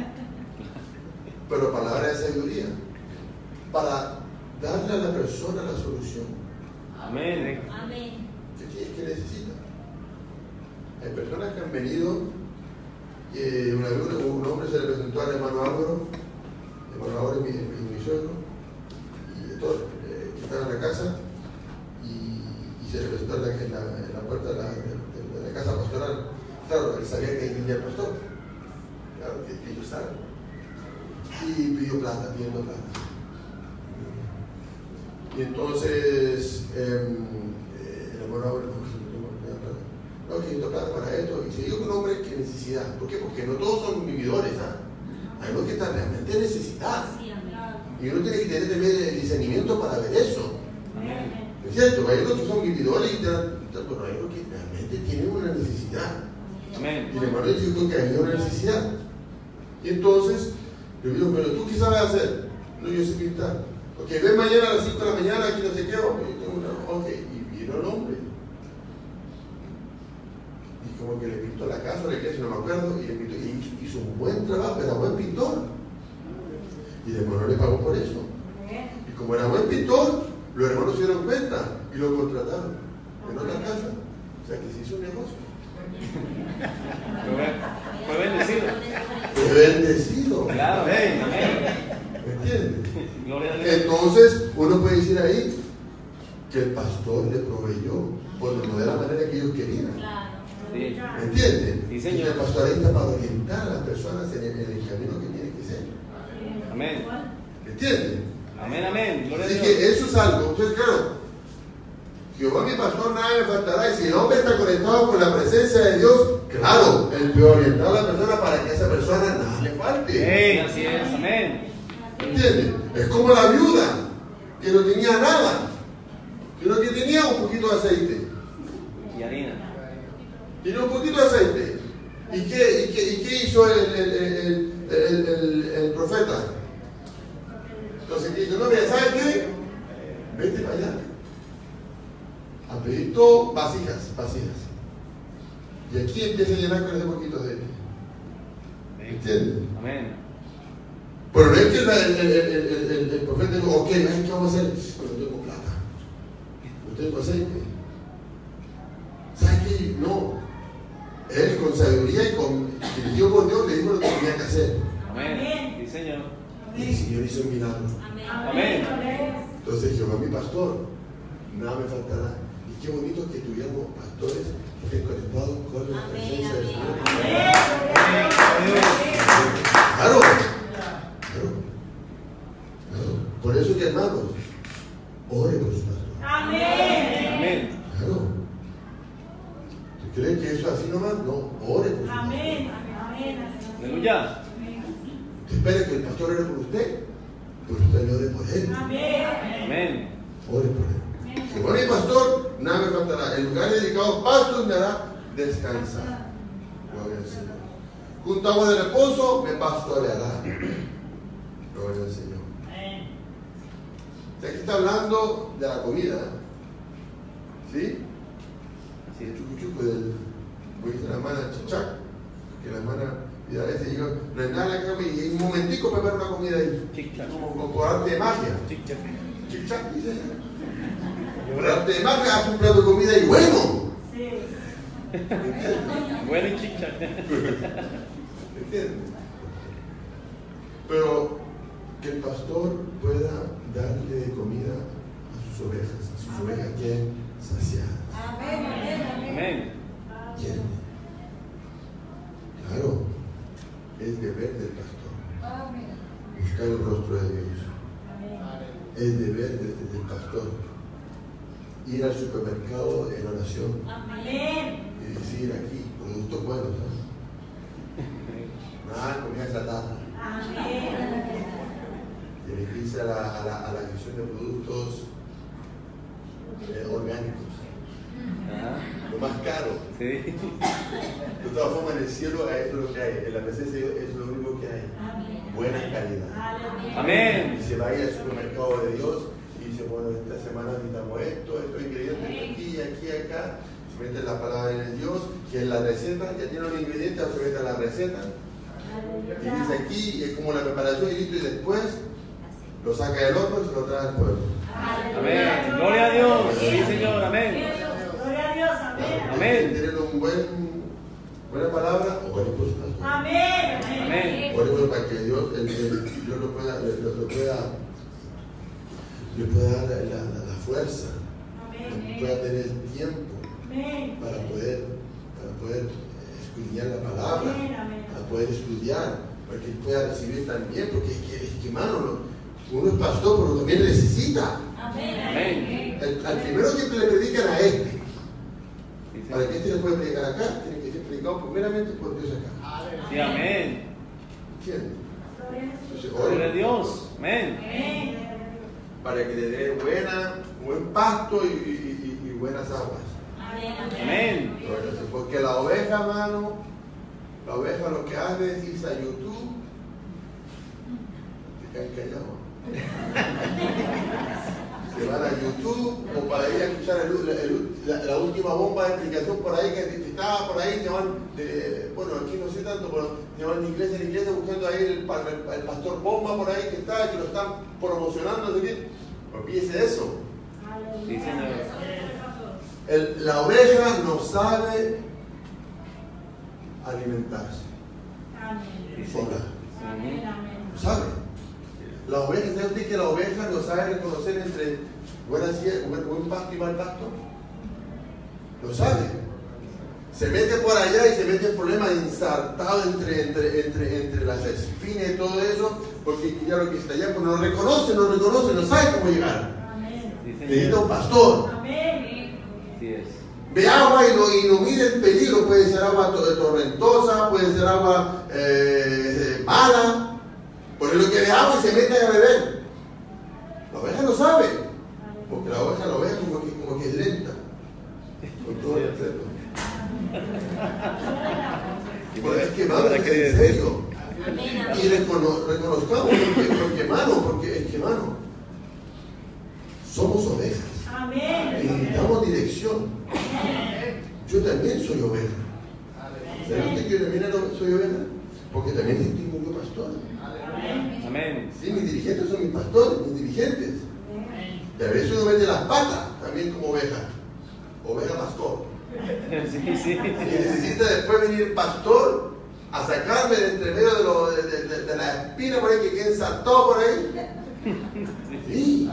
Pero palabra de sabiduría, para darle a la persona la solución. Amén. Amén. ¿Qué, qué necesita? Hay personas que han venido, eh, una vez un, un hombre se le presentó al hermano Álvaro, el hermano Álvaro es mi, mi, mi suegro, y todos eh, que estaban en la casa, y, y se le presentó en la, en la, en la puerta de la, de, de la casa pastoral. Claro, él sabía que ahí venía el pastor, claro, que, que ellos saben, y pidió plata, pidiendo plata. Y entonces, eh, el hermano Álvaro no, que necesito plata para esto, y se dio con un hombre que necesidad. ¿Por qué? Porque no todos son vividores, ¿ah? Hay unos que están realmente en necesidad. Sí, amén. Y uno tiene que tener también el discernimiento para ver eso. Amén. ¿Es cierto? Hay unos que son vividores y están, pero hay unos que realmente tienen una necesidad. Amén. Y el hermano dijo que había una necesidad. Y entonces, yo digo, pero ¿tú qué sabes hacer? No, yo sé pintar. Ok, ven mañana a las cinco de la mañana, aquí no sé qué, ok, tengo una, ok, y vino el hombre. Y como que le pintó la casa, la iglesia, no me acuerdo, y le pintó, y hizo un buen trabajo, era buen pintor. Y el hermano le pagó por eso. Y como era buen pintor, los hermanos se dieron cuenta y lo contrataron en otra casa. O sea que se hizo un negocio. Fue, fue bendecido. Fue bendecido. Claro, amén. Amén. ¿Me entiendes? Gloria a Dios. Entonces, uno puede decir ahí, que el pastor le proveyó, bueno, no de la manera que ellos querían. Sí. ¿Me entienden? Sí, señor. El pastor ahí está para orientar a las personas en el, en el camino que tiene que ser. Amén. ¿Me entienden? Amén, amén. Gloria a Así Dios. que eso es algo. Entonces, claro, Jehová mi pastor, nada me faltará. Y si el hombre está conectado con la presencia de Dios, claro, él puede orientar a la persona para que a esa persona nada le falte. Sí, así es. Amén. ¿Entiendes? Es como la viuda que no tenía nada, sino que tenía un poquito de aceite. Y harina. Tenía un poquito de aceite. ¿Y qué, y qué, y qué hizo el, el, el, el, el, el profeta? Entonces dice, no, mira, ¿sabes qué? Vete para allá. A pedir todo vasijas, vasijas. Y aquí empieza a llenar con ese poquito de aceite. ¿Entiendes? Amén. Pero no es que el, el, el, el, el, el profeta dijo, ok, ¿qué vamos a hacer? Pero no tengo plata. No tengo aceite. ¿Sabes qué? No. Él con sabiduría y con dirigido por Dios le dijo lo que tenía que hacer. Amén. Sí, Señor. Y el Señor hizo un milagro. Amén. Entonces Jehová mi pastor, nada me faltará. Y qué bonito que tuviéramos pastores que estén conectados con la presencia del Señor. Claro, claro, claro. Por eso que hermanos, ore por su pastor. Amén. Amén. Claro. ¿Tú crees que eso así nomás? No, ore por su pastor. Amén. Aleluya. Usted espera que el pastor ore por usted, pero usted no ore por él. Amén. Ore por él. Jehová mi pastor, nada me faltará. En lugar dedicado pastos me hará descansar. Gloria al Señor. Junto a agua de reposo me pastoreará. Gloria al Señor. Aquí está hablando de la comida. ¿Sí? Así El es. chucuchuco del, como dice la hermana Chichac, que la hermana y a veces digo, no hay nada en la cama y en un momentico prepara una comida ahí. Chic-chac. Como, como por arte de magia. Chic-chac. Chichac dice ella. Por arte de magia hace un plato de comida y bueno. ¿Entiendes? Bueno y chic-chac. ¿Entiendes? Pero que el pastor pueda darle de comida a sus ovejas, a sus ovejas queden saciadas. Amén. Llenen. Claro, es deber del pastor buscar el rostro de Dios. Es deber de- de- del pastor ir al supermercado en oración y decir aquí productos buenos, ¿no? Nada comida chatarra. Dirigirse a la, a la, a la gestión de productos eh, orgánicos, Ajá. lo más caro. Sí. De todas formas, en el cielo es lo que hay, en la presencia de Dios es lo único que hay. Buena calidad. Amén. Y se va a ir al supermercado de Dios y dice, bueno, esta semana necesitamos esto, estos ingredientes, aquí, aquí, acá. Se mete la palabra en Dios, que es la receta, ya tiene los ingredientes, se mete a la receta. Y dice aquí, y es como la preparación y listo, y después lo saca del horno y se lo trae al pueblo. Amén. Gloria a Dios. Sí, Señor. Amén. Amén. Tener un buen, buena palabra, ore por su pastor. Amén. Ore por para que Dios, el, el, Dios lo pueda, lo, lo pueda, le pueda dar la, la, la fuerza, le pueda tener el tiempo para poder, para poder escudriñar la palabra, para poder estudiar, para que él pueda recibir también, porque es que, es que hermano, uno es pastor, pero también necesita. Amén. El, al primero siempre le predican a este. Sí, Para que Señor. este le pueda predicar acá, tiene que ser predicado primeramente por Dios acá. Sí, amén. ¿Entiendes? Entonces, Gloria a ore Dios. Amén. para que le dé buena, buen pasto y, y, y, y buenas aguas. Amén. Entonces, porque la oveja, mano, la oveja lo que hace es irse a YouTube. Se caen callados. Se van a YouTube o para ir a escuchar el, el, la, la última bomba de explicación por ahí que estaba por ahí, se van, de, bueno, aquí no sé tanto, pero se van en inglés, en inglés buscando ahí el, el, el pastor bomba por ahí que está, que lo están promocionando, no sé qué. Olvídese de eso. Sí, Señor. El, la oveja no sabe alimentarse Sí, sola. Señor. No sabe. La oveja, ¿sabe usted que la oveja no sabe reconocer entre buena, buen, buen pasto y mal pasto? Lo sabe. Se mete por allá y se mete en problemas ensartado entre, entre, entre, entre las espinas y todo eso, porque ya lo que está allá, pues no lo reconoce, no lo reconoce, no sabe cómo llegar. Necesita un pastor. Amén. Así es. Ve agua y no, y no mire el peligro. Puede ser agua torrentosa, puede ser agua eh, mala. Por eso que ve agua y se mete a beber. La oveja no sabe, porque la oveja la oveja como que, como que es lenta. Con todo el respeto. Pero es que vamos, en serio. Y recono, reconozcamos porque, porque mano, porque es que mano, somos ovejas. Y necesitamos dirección. Yo también soy oveja. ¿Sabe usted que yo también soy oveja? Porque también tengo yo pastor. Amén. Sí, mis dirigentes son mis pastores, mis dirigentes. Y a veces uno mete las patas también como oveja. Oveja pastor. Sí, sí. Y necesita después venir el pastor a sacarme de entre medio de, lo, de, de, de, de la espina por ahí que queden saltado por ahí. Sí.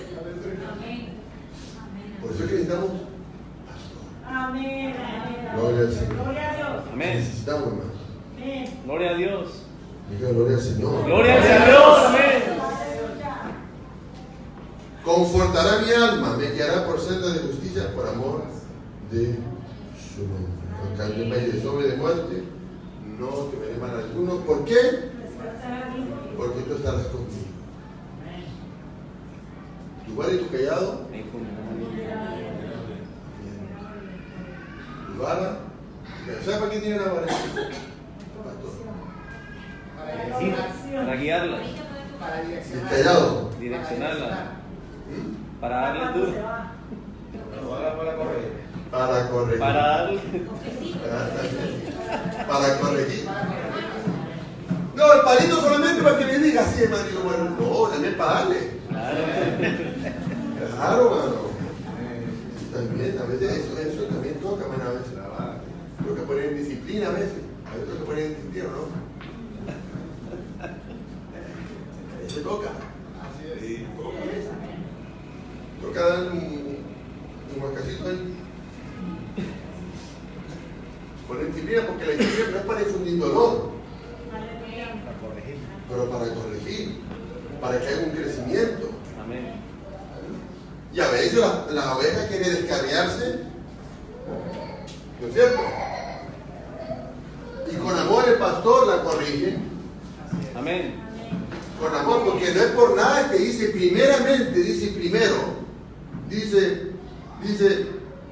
Por eso es que necesitamos pastor. Amén. Gloria al Señor. Gloria a Dios. Amén. Necesitamos, hermano. Amén. Gloria a Dios. Diga gloria al Señor. Gloria al Señor. Amén. Confortará mi alma, me guiará por senda de justicia por amor de su nombre. Aunque yo me sobre de muerte, no temeré mal alguno. ¿Por qué? Porque tú estarás conmigo. Tu vara y tu callado. Tu vara. ¿Sabes para qué tiene la vara? Para guiarla, El callado. direccionarla, para darle duro, Para corregir. para darle. Para corregir. No, el palito solamente para que le diga así, hermano. Digo, bueno, no, también para darle. Claro, mano. También, a veces eso, eso también toca, mano, a veces. Tengo que poner en disciplina a veces. A veces tengo que poner en disciplina, ¿no? A veces toca. Sí, toca. Toca dar un, un huacacito ahí. Poner disciplina porque la disciplina no es para infundir dolor, pero para corregir, para que haya un crecimiento. Amén. Y a veces la, la oveja quiere descarriarse, ¿no es cierto? Y con amor el pastor la corrige. Amén. Con amor, porque no es por nada que dice primeramente, dice primero, dice, dice,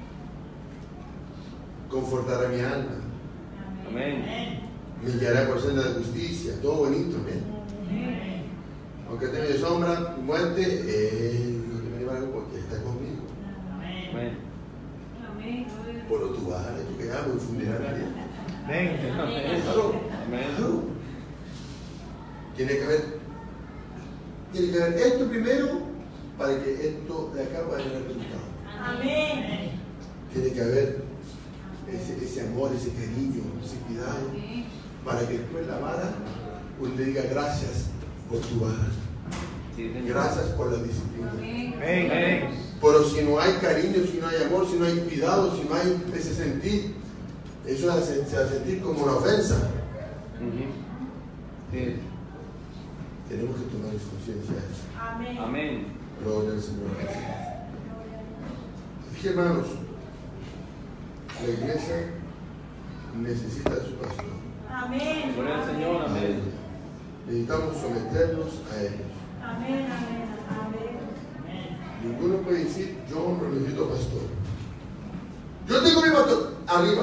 confortará mi alma. Amén. Me guiará por senda de justicia, todo bonito, ¿eh? Aunque tenga sombra y muerte, él no te me lleva algo porque está conmigo. Amén. Por tu vara, tu que hago, infundirá a nadie. Amén. Claro, Amén. claro. Tiene que haber, tiene que haber esto primero para que esto de acá pueda tener resultado. Amén. Tiene que haber ese, ese amor, ese cariño, ese cuidado, para que después la vara uno le diga gracias por tu vara. Sí, Señor. Gracias por la disciplina. Amén. Pero si no hay cariño, si no hay amor, si no hay cuidado, si no hay ese sentir, eso se va a sentir como una ofensa. Ujú. Sí. Tenemos que tomar conciencia de eso. Amén. Amén. Gloria al Señor. Así que, hermanos, la iglesia necesita de su pastor. Amén. Gloria al Señor. Amén. Necesitamos someternos a ellos. Amén. Amén. Amén. Ninguno puede decir, yo no necesito pastor. Yo tengo mi pastor arriba.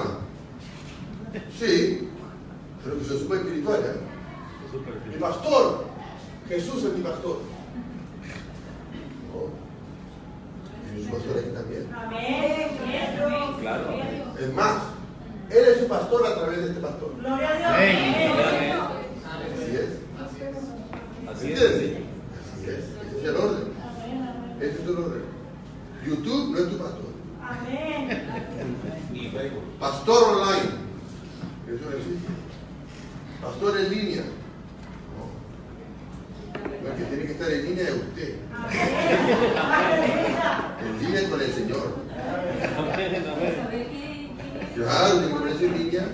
Sí, pero que se supe espiritual. ¿eh? Mi pastor, Jesús es mi pastor. No. Y su pastor aquí también. Amén. Claro. Es más, Él es su pastor a través de este pastor. Gloria a Dios. Amén. Así es. Así es. ¿Entiendes? Así es. Ese es el orden. Ese es el orden. YouTube no es tu pastor. Amén. Pastor online. Eso no existe. Pastor en línea. No. No es que tiene que estar en línea de usted. En línea con el Señor. Claro, tengo que en línea.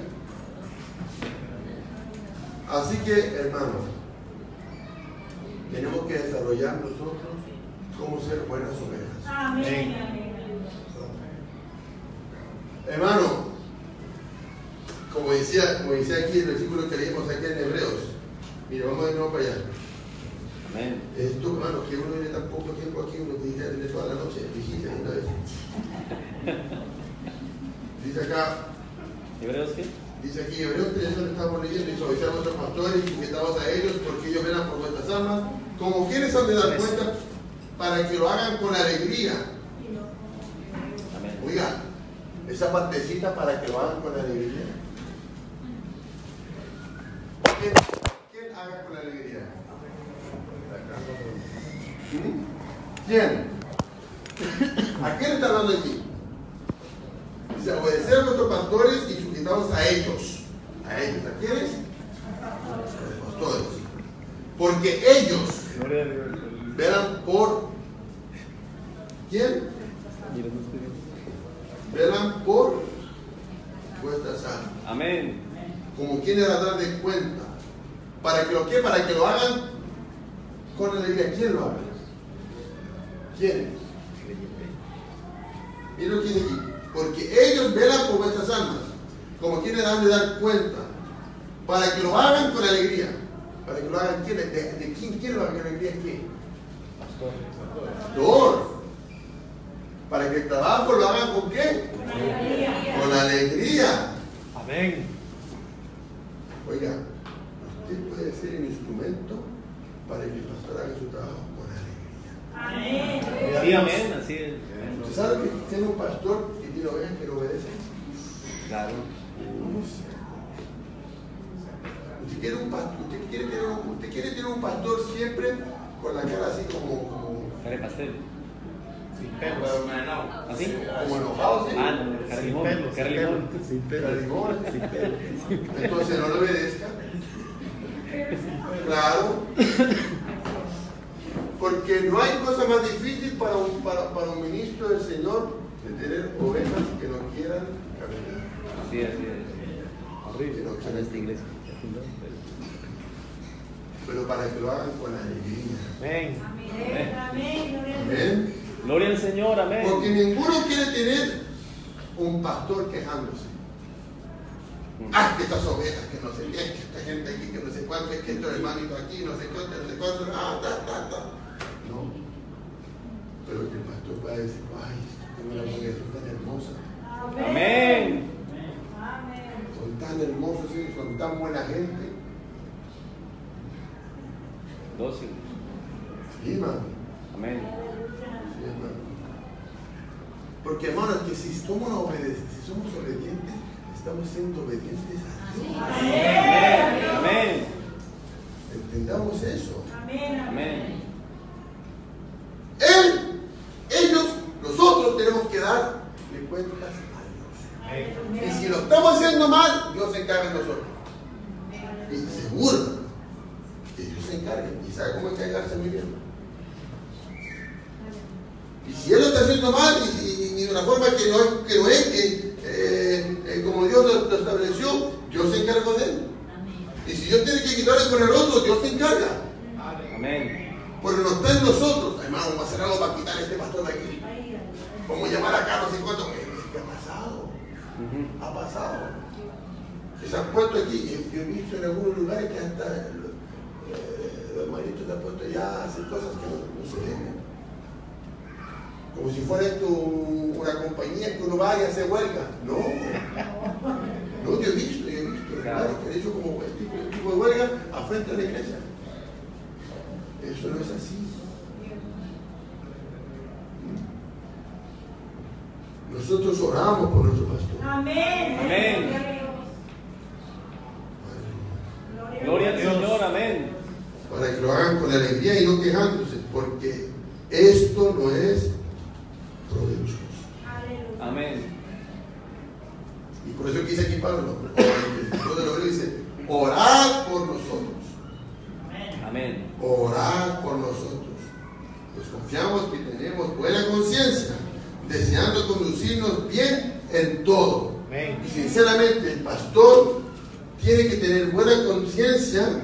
Así que, hermano, tenemos que desarrollar nosotros cómo ser buenas ovejas. Amén. Hermano, como decía, como decía aquí el versículo que leímos aquí en Hebreos, mire, vamos de nuevo para allá. Amén. Esto, hermano, que uno viene tan poco tiempo aquí, uno tiene que tener toda la noche, vigilia de una vez. Dice acá, ¿Hebreos qué? dice aquí, Hebreos tres, donde estamos leyendo, y suavizar a vuestros pastores y sujetados a ellos, porque ellos velan por vuestras almas, como quienes han de dar cuenta, para que lo hagan con alegría. Amén. Oiga, esa partecita para que lo hagan con alegría. ¿Quién, quién haga con alegría? ¿Quién? ¿A quién está hablando aquí? Dice, obedecer a nuestros pastores y sujetados a ellos. ¿A ellos? ¿A quiénes? A los pastores. Porque ellos velan por... ¿Quién? Velan por vuestras almas. Amén. Como quienes a dar de cuenta. ¿Para que lo que? Para que lo hagan con alegría. ¿Quién lo haga? ¿Quién? Mira lo que dice aquí. Porque ellos velan por vuestras almas, como quienes han de dar cuenta, para que lo hagan con alegría. Para que lo hagan, ¿quién? ¿De, de quién? ¿Quién lo haga con alegría? ¿Quién? Pastor. Para que el trabajo lo hagan con qué? Alegría. Con alegría. Amén. Oiga, usted puede ser el instrumento para que el pastor haga su trabajo con alegría. Amén. Sí, amén. Así es. ¿Usted sabe que tiene un pastor que tiene ovejas que lo obedecen? Claro. Usted quiere, un pastor, usted, quiere tener un, usted quiere tener un pastor siempre con la cara así como, como, Cara de pastel. ¿así? ¿Así? Como enojado, ¿sí? Ah, no, cara de limón. Cara de limón. Cara de limón. Entonces no lo obedezca. Claro. Porque no hay cosa más difícil para un, para, para un ministro del Señor de tener ovejas que no quieran caminar. Así es, así es. Que no quieran esta iglesia. Pero para que lo hagan con alegría. Amén. Amén. Amén. Amén. Gloria al Señor, amén. Porque ninguno quiere tener un pastor quejándose. Ah, que estas ovejas, que no sé qué, que esta gente aquí, que no sé cuánto, que estos hermanitos aquí, no sé cuánto, no sé cuánto, ah, ta, ta, ta. No. Pero que el pastor pueda decir, ay, tengo una mujer tan hermosa. Amén. Son tan hermosos, ¿sí? Son tan buena gente. Doce. Sí, hermano. Amén. Sí, hermano. Porque, hermano, es que si somos obedientes, si somos obedientes, estamos siendo obedientes a Dios. Amén. Amén. Entendamos eso. Amén. Él, ellos, nosotros tenemos que darle cuentas a Dios. Y si lo estamos haciendo mal, Dios se encarga de nosotros. Y seguro que Dios se encargue. Y sabe cómo encargarse muy bien. Y si Él lo está haciendo mal, y, y, y de una forma que no, que no es, que, eh, eh, como Dios lo, lo estableció, Dios se encarga de Él. Y si Dios tiene que quitarle con el otro, Dios se encarga. Amén. Pero no está en nosotros. Hermano, vamos a hacer algo para quitar a este pastor de aquí. Vamos a llamar acá, no sé cuánto. ¿Qué ha pasado? Uh-huh. Ha pasado. Se han puesto aquí. Yo he visto en algunos lugares que hasta eh, los hermanitos se han puesto ya a hacer cosas que no, no se deben. Como si fuera esto una compañía que uno vaya a hacer huelga. No. No, yo he visto, yo he visto. Claro, que han hecho como este tipo, este tipo de huelga a frente de la iglesia. Eso no es así. Nosotros oramos por nuestro pastor. Amén. Amén. Gloria al Señor, amén. Para que lo hagan con alegría y no quejándose, porque esto no es provechoso. Amén. Y por eso que dice aquí Pablo, el dice, orad por nosotros. Amén. Orad por nosotros. deseando conducirnos bien en todo. Amén. Y sinceramente el pastor tiene que tener buena conciencia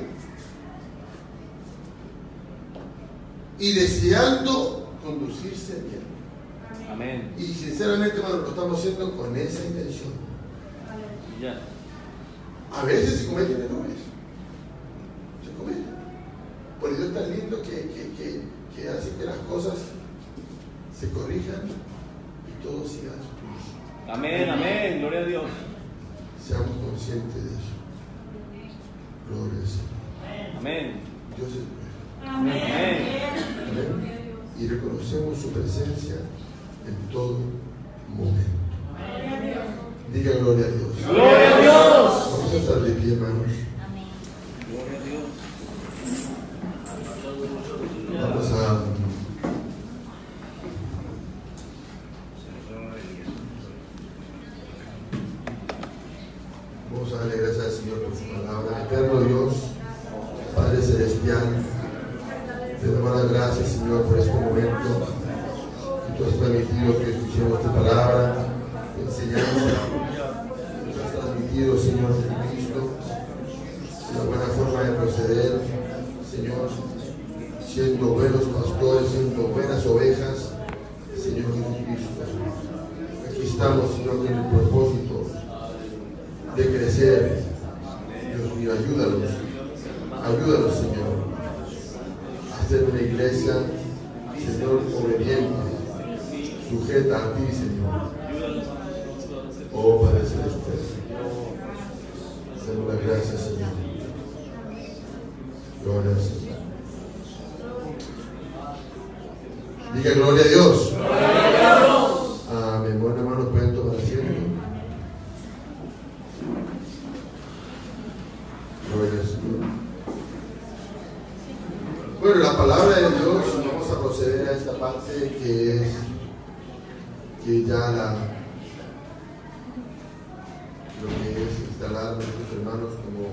y deseando conducirse bien. Amén. Y sinceramente, hermano, lo estamos haciendo con esa intención. Ya. A veces se cometen errores. Se cometen. Por Dios tan lindo que, que, que, que hace que las cosas se corrijan y todo siga a su curso. Amén, amén. Gloria a Dios. Seamos conscientes de eso. Gloria al Señor. Amén. Dios es bueno. Amén. Amén. Y reconocemos su presencia en todo momento. Diga gloria a Dios. Gloria a Dios. Vamos a estar de pie, hermanos. Gloria a Dios. Vamos a Vamos a darle gracias al Señor por su palabra. Eterno Dios, Padre Celestial, te damos las gracias, Señor, por este momento que tú has permitido que escuchemos tu palabra, tu enseñanza. Nos has transmitido, Señor Jesucristo, una buena forma de proceder, Señor, siendo buenos pastores, siendo buenas ovejas, Señor Jesucristo. Aquí estamos, Señor, con el propósito de crecer. Dios mío, ayúdanos, ayúdanos, Señor, a ser una iglesia, Señor, obediente, sujeta a ti, Señor. Oh Padre Celestial, damos las gracias, Señor. Gloria al Señor. Diga gloria a Dios. Amén. Bueno, hermanos, pueden tomar asiento. Gloria al Señor. Bueno, la palabra de Dios, vamos a proceder a esta parte que es que ya la lo que es instalar a nuestros hermanos como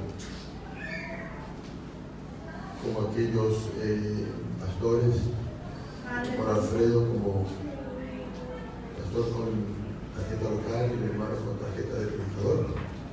como aquellos eh, pastores, por Alfredo como pastor con tarjeta local y mi hermano con tarjeta de predicador.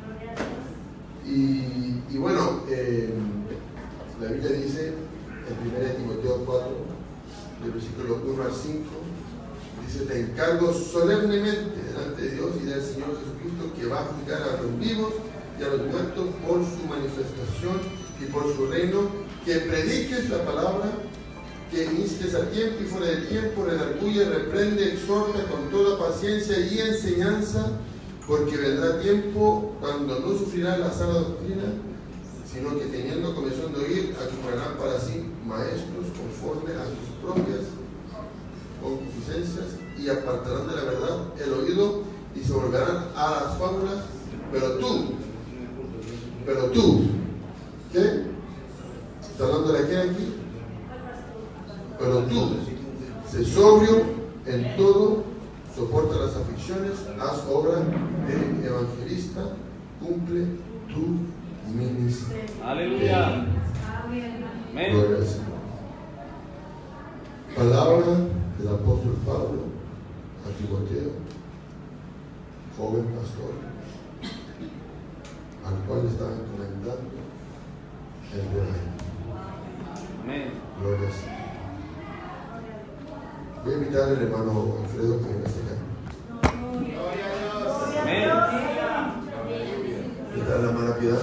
Y, y bueno, eh, la Biblia dice en primera de Timoteo cuatro, del versículo uno al cinco, dice: te encargo solemnemente delante de Dios y del Señor Jesucristo, que va a juzgar a los vivos y a los muertos por su manifestación y por su reino, que prediques la palabra, que instes a tiempo y fuera de tiempo, redarguye, reprende, exhorta con toda paciencia y enseñanza, porque vendrá tiempo cuando no sufrirá la sana doctrina, sino que teniendo comezón de oír, acumularán para sí maestros conforme a sus propias concupiscencias, y apartarán de la verdad el oído y se volverán a las fábulas. Pero tú, pero tú, ¿qué? ¿Está hablando de quién aquí? Pero tú, sé sobrio en todo, soporta las aflicciones, haz obra de evangelista, cumple tu ministerio. Aleluya. Amén. Gloria al Señor. Palabra del apóstol Pablo a Timoteo, joven pastor, al cual estaban comentando el rebaño. Amén. Gloria al Señor. Voy a invitar al hermano Alfredo que venga hasta acá. Amén. Invitar a la hermana Piedad,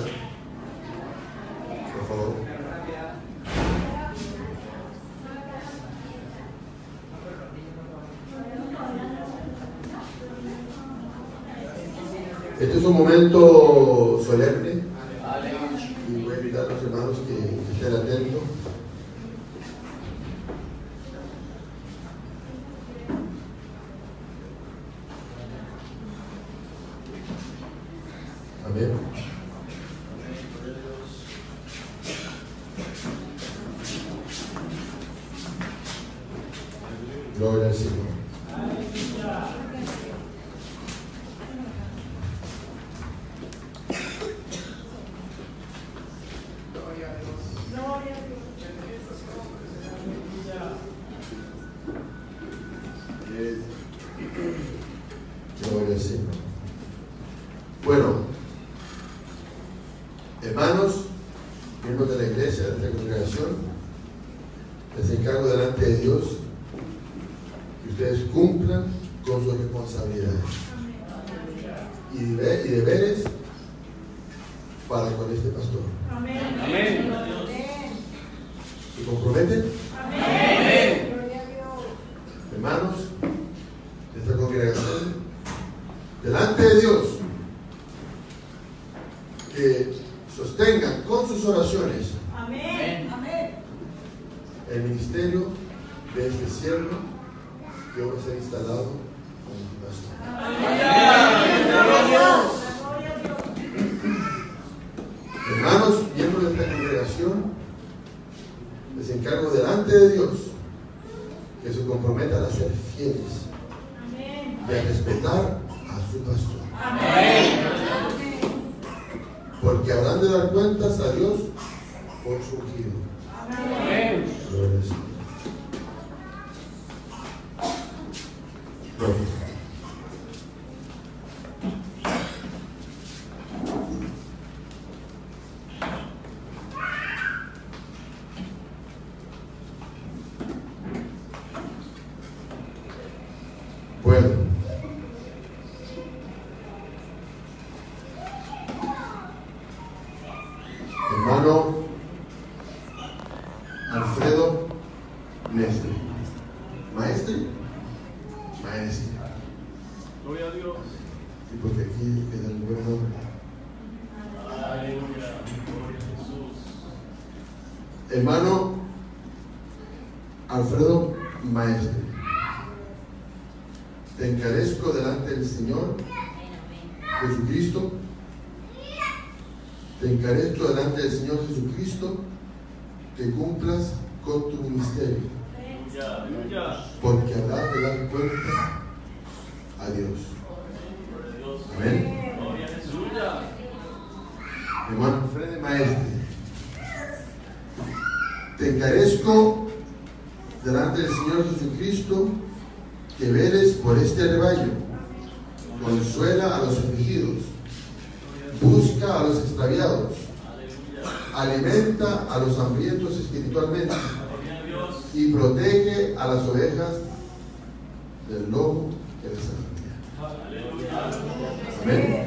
por favor. Este es un momento solemne y voy a invitar a los hermanos que, que estén atentos. Amén. Gloria al Señor. Eh, miembros de la iglesia, de esta congregación, les encargo delante de Dios que ustedes cumplan con sus responsabilidades y deber- y deberes para con este pastor. Amén. ¿Se comprometen? Amén. Hermanos de esta congregación, delante de Dios, que sostengan con sus oraciones Amén. Amén. el ministerio de este siervo que hoy va a ser instalado como pastor. Hermanos, miembros de esta congregación, les encargo delante de Dios que se comprometan a ser fieles y a respetar a su pastor. Porque habrán de dar cuentas a Dios por su ungido. Amén. Gloria al Señor. Gloria. Bueno, hermano Alfredo Mestre, maestre, maestre, Gloria a Dios. y porque aquí queda el buen nombre. Aleluya. Gloria a Jesús. Hermano Alfredo Maestre, te encarezco delante del Señor Jesucristo, te encarezco delante del Señor Jesucristo que cumplas con tu ministerio, Aleluya. Aleluya. porque habrás de dar cuenta a Dios. Gloria a Dios. Amén. Gloria a Jesús. Hermano Alfredo Maestre, te encarezco delante del Señor Jesucristo que veles por este rebaño, consuela a los afligidos, busca a los extraviados, alimenta a los hambrientos espiritualmente y protege a las ovejas del lobo que les arranca. Amén.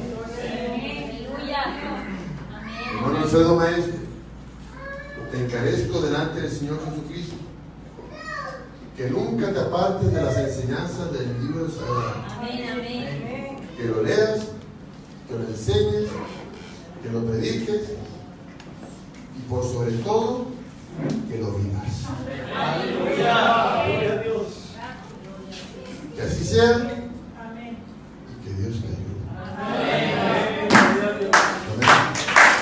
Hermano Alfredo Maestre, te encarezco delante del Señor Jesucristo que nunca te apartes de las enseñanzas del libro sagrado, que lo leas, que lo enseñes, que lo prediques y por sobre todo que lo vivas. Gloria a Dios. Que así sea y que Dios te ayude. Amén. Gloria a Dios. Amén.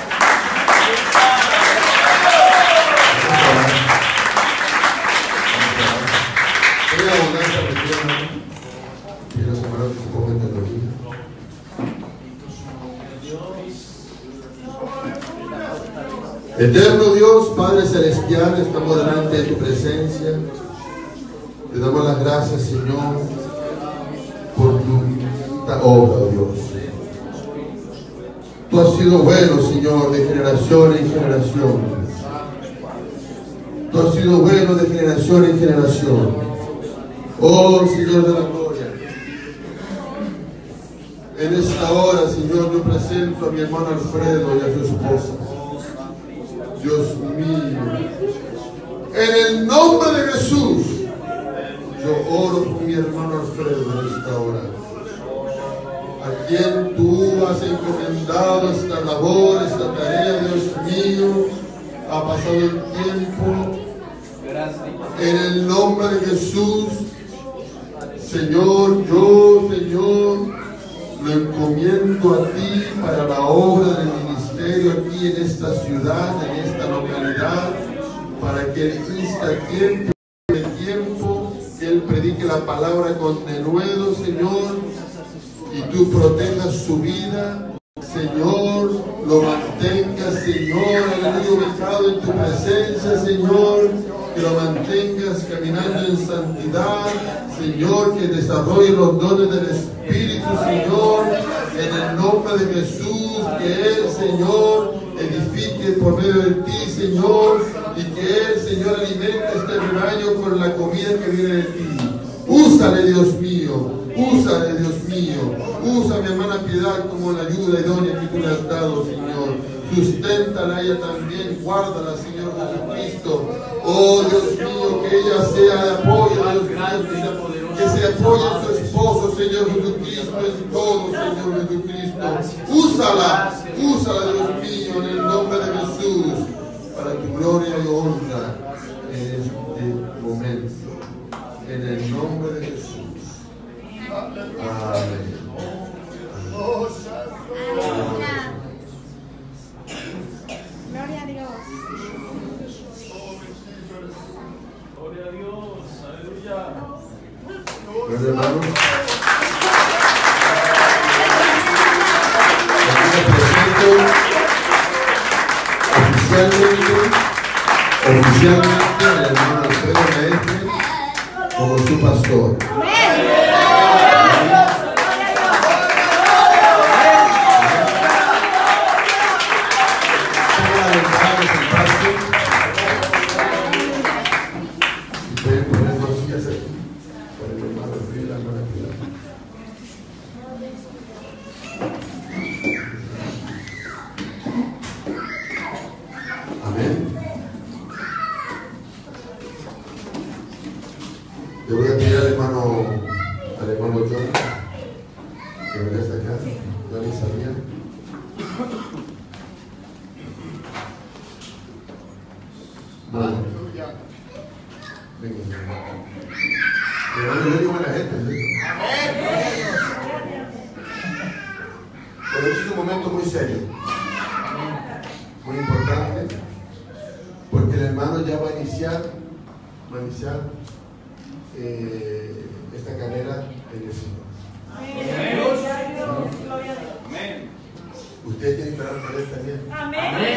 Voy a abonar esta cuestión. Quiero separar un poco de teología. Eterno Dios, Padre Celestial, estamos delante de tu presencia. Te damos las gracias, Señor, por tu obra, oh Dios. Tú has sido bueno, Señor, de generación en generación. Tú has sido bueno de generación en generación. Oh, Señor de la gloria. En esta hora, Señor, yo presento a mi hermano Alfredo y a su esposa. Dios mío, en el nombre de Jesús, yo oro por mi hermano Alfredo en esta hora, a quien tú has encomendado esta labor, esta tarea, Dios mío. Ha pasado el tiempo, en el nombre de Jesús, Señor, yo, Señor, lo encomiendo a ti para la obra del ministerio aquí en esta ciudad, en esta localidad, para que él insta tiempo de tiempo, que él predique la palabra con denuedo, Señor, y tú protejas su vida, Señor, lo mantengas, Señor, aleluya, ubicado en tu presencia, Señor, que lo mantengas caminando en santidad, Señor, que desarrolle los dones del Espíritu, Señor, en el nombre de Jesús, que Él, Señor, edifique multiplique por medio de ti, Señor, y que Él, Señor, alimente este rebaño con la comida que viene de ti. Úsale, Dios mío, úsale, Dios mío, usa a mi hermana Piedad como la ayuda idónea que tú le has dado, Señor. Susténtala a ella también, guárdala, Señor Jesucristo. Oh, Dios mío, que ella sea de apoyo, Dios mío, que se apoye en su esposo, Señor Jesucristo, en todo, Señor Jesucristo. Úsala, úsala, Dios mío, en el nombre de Jesús, para tu gloria y honra en este momento. En el nombre de Jesús. Amén. Gloria a Dios. Gloria a Dios. Aleluya. Pues, hermanos, aquí me presento oficialmente, oficialmente al hermano Alfredo Maestre como su pastor. Le voy a pedir al hermano, al hermano John, que venga hasta acá. Yo ni sabía. Bueno. Venga. Hermano, yo digo buena gente. Pero este es un momento muy serio, muy importante, porque el hermano ya va a iniciar, va a iniciar Eh, esta carrera en el Señor. Amén. Ustedes tienen que orar por él también. Amén.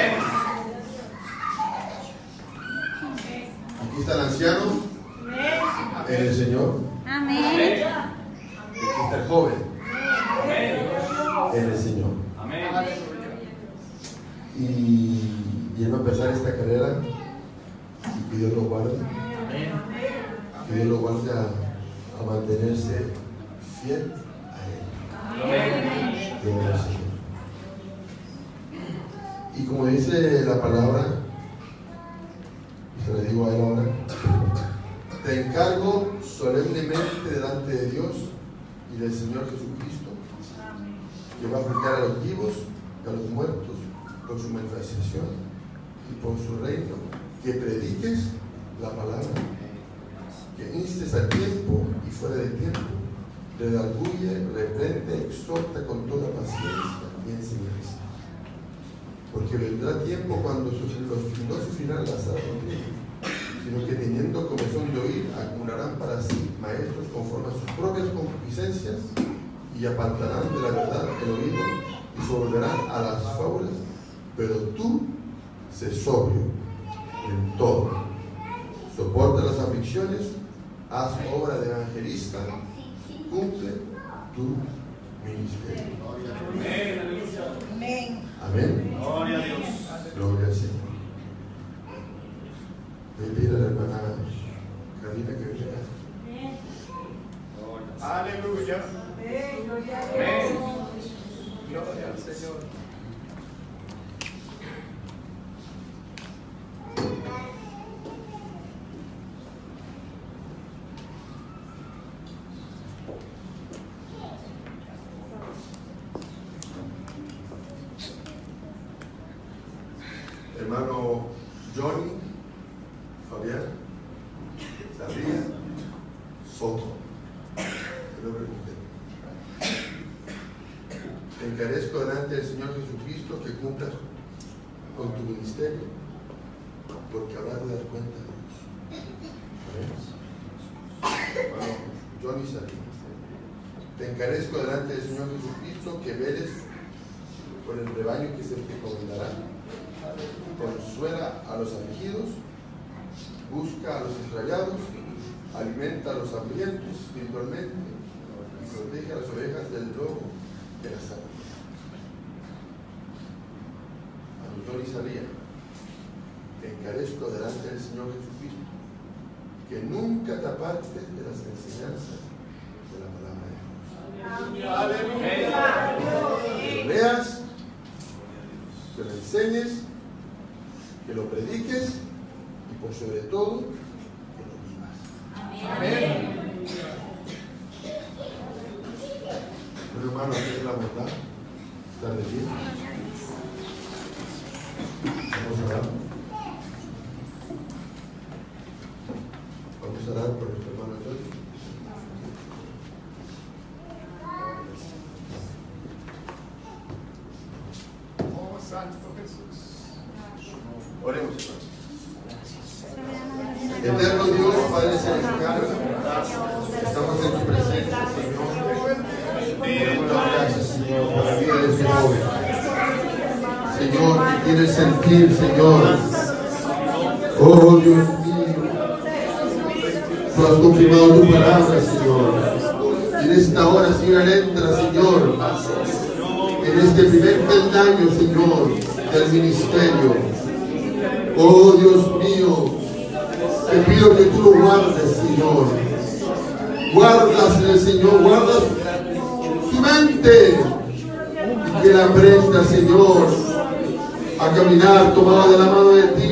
Aquí está el anciano en el Señor. Amén. Aquí está el joven en el Señor. Amén. Y, y él va a empezar esta carrera y que Dios lo guarde. Que Dios lo guarde a, a mantenerse fiel a Él. Gloria al Señor. Y como dice la palabra, y se lo digo a él ahora, te encargo solemnemente delante de Dios y del Señor Jesucristo, que va a juzgar a los vivos y a los muertos por su manifestación y por su reino, que prediques la palabra, que instes a tiempo y fuera de tiempo, redarguye, reprende, exhorta con toda paciencia y enseñanza. Porque vendrá tiempo cuando sus, los no sufrirán la sana doctrina, sino que teniendo comezón de oír, acumularán para sí maestros conforme a sus propias concupiscencias y apartarán de la verdad el oído y se volverán a las fábulas. Pero tú, sé sobrio en todo, soporta las aflicciones, haz obra de evangelista, cumple tu ministerio. Amén. Amén. Gloria a Dios. Gloria al Señor. Voy a pedir a la hermana Carolina que venga. Aleluya. Amén. Gloria a Amén. Dios. Gloria al Señor. Hermano Johnny, Fabián, Sabría, Soto. Te encarezco delante del Señor Jesucristo que cumplas con tu ministerio, porque habrás de dar cuenta de Dios. Hermano Johnny Sabría, te encarezco delante del Señor Jesucristo que veles por el rebaño que se te encomendará. Consuela a los afligidos, busca a los extraviados, alimenta a los hambrientos espiritualmente y protege a las ovejas del lobo de la sangre. A los autorizaría, te encarezco delante del Señor Jesucristo, que nunca te apartes de las enseñanzas de la palabra de Dios. Que lo leas, que lo enseñes, que lo prediques y por sobre todo, que lo vivas. Amén. Pero hermano, ¿qué es la bondad? ¿Está de pie? Vamos a orar. Vamos a orar por nuestro hermano Antonio. Oh, Santo Jesús. Oremos, hermano. Eterno Dios, Padre Celestial, estamos en tu presencia, Señor. Damos las gracias, Señor, por la vida de este joven. Señor, que quiere sentir, Señor. Oh, Dios mío, tú has confirmado tu palabra, Señor. Y en esta hora, Señor, Él entra, Señor, en este primer peldaño, Señor, del ministerio. Oh, Dios mío, te pido que tú lo guardes, Señor. Guardas, Señor, guardas su mente. Y que la aprenda, Señor, a caminar tomado de la mano de ti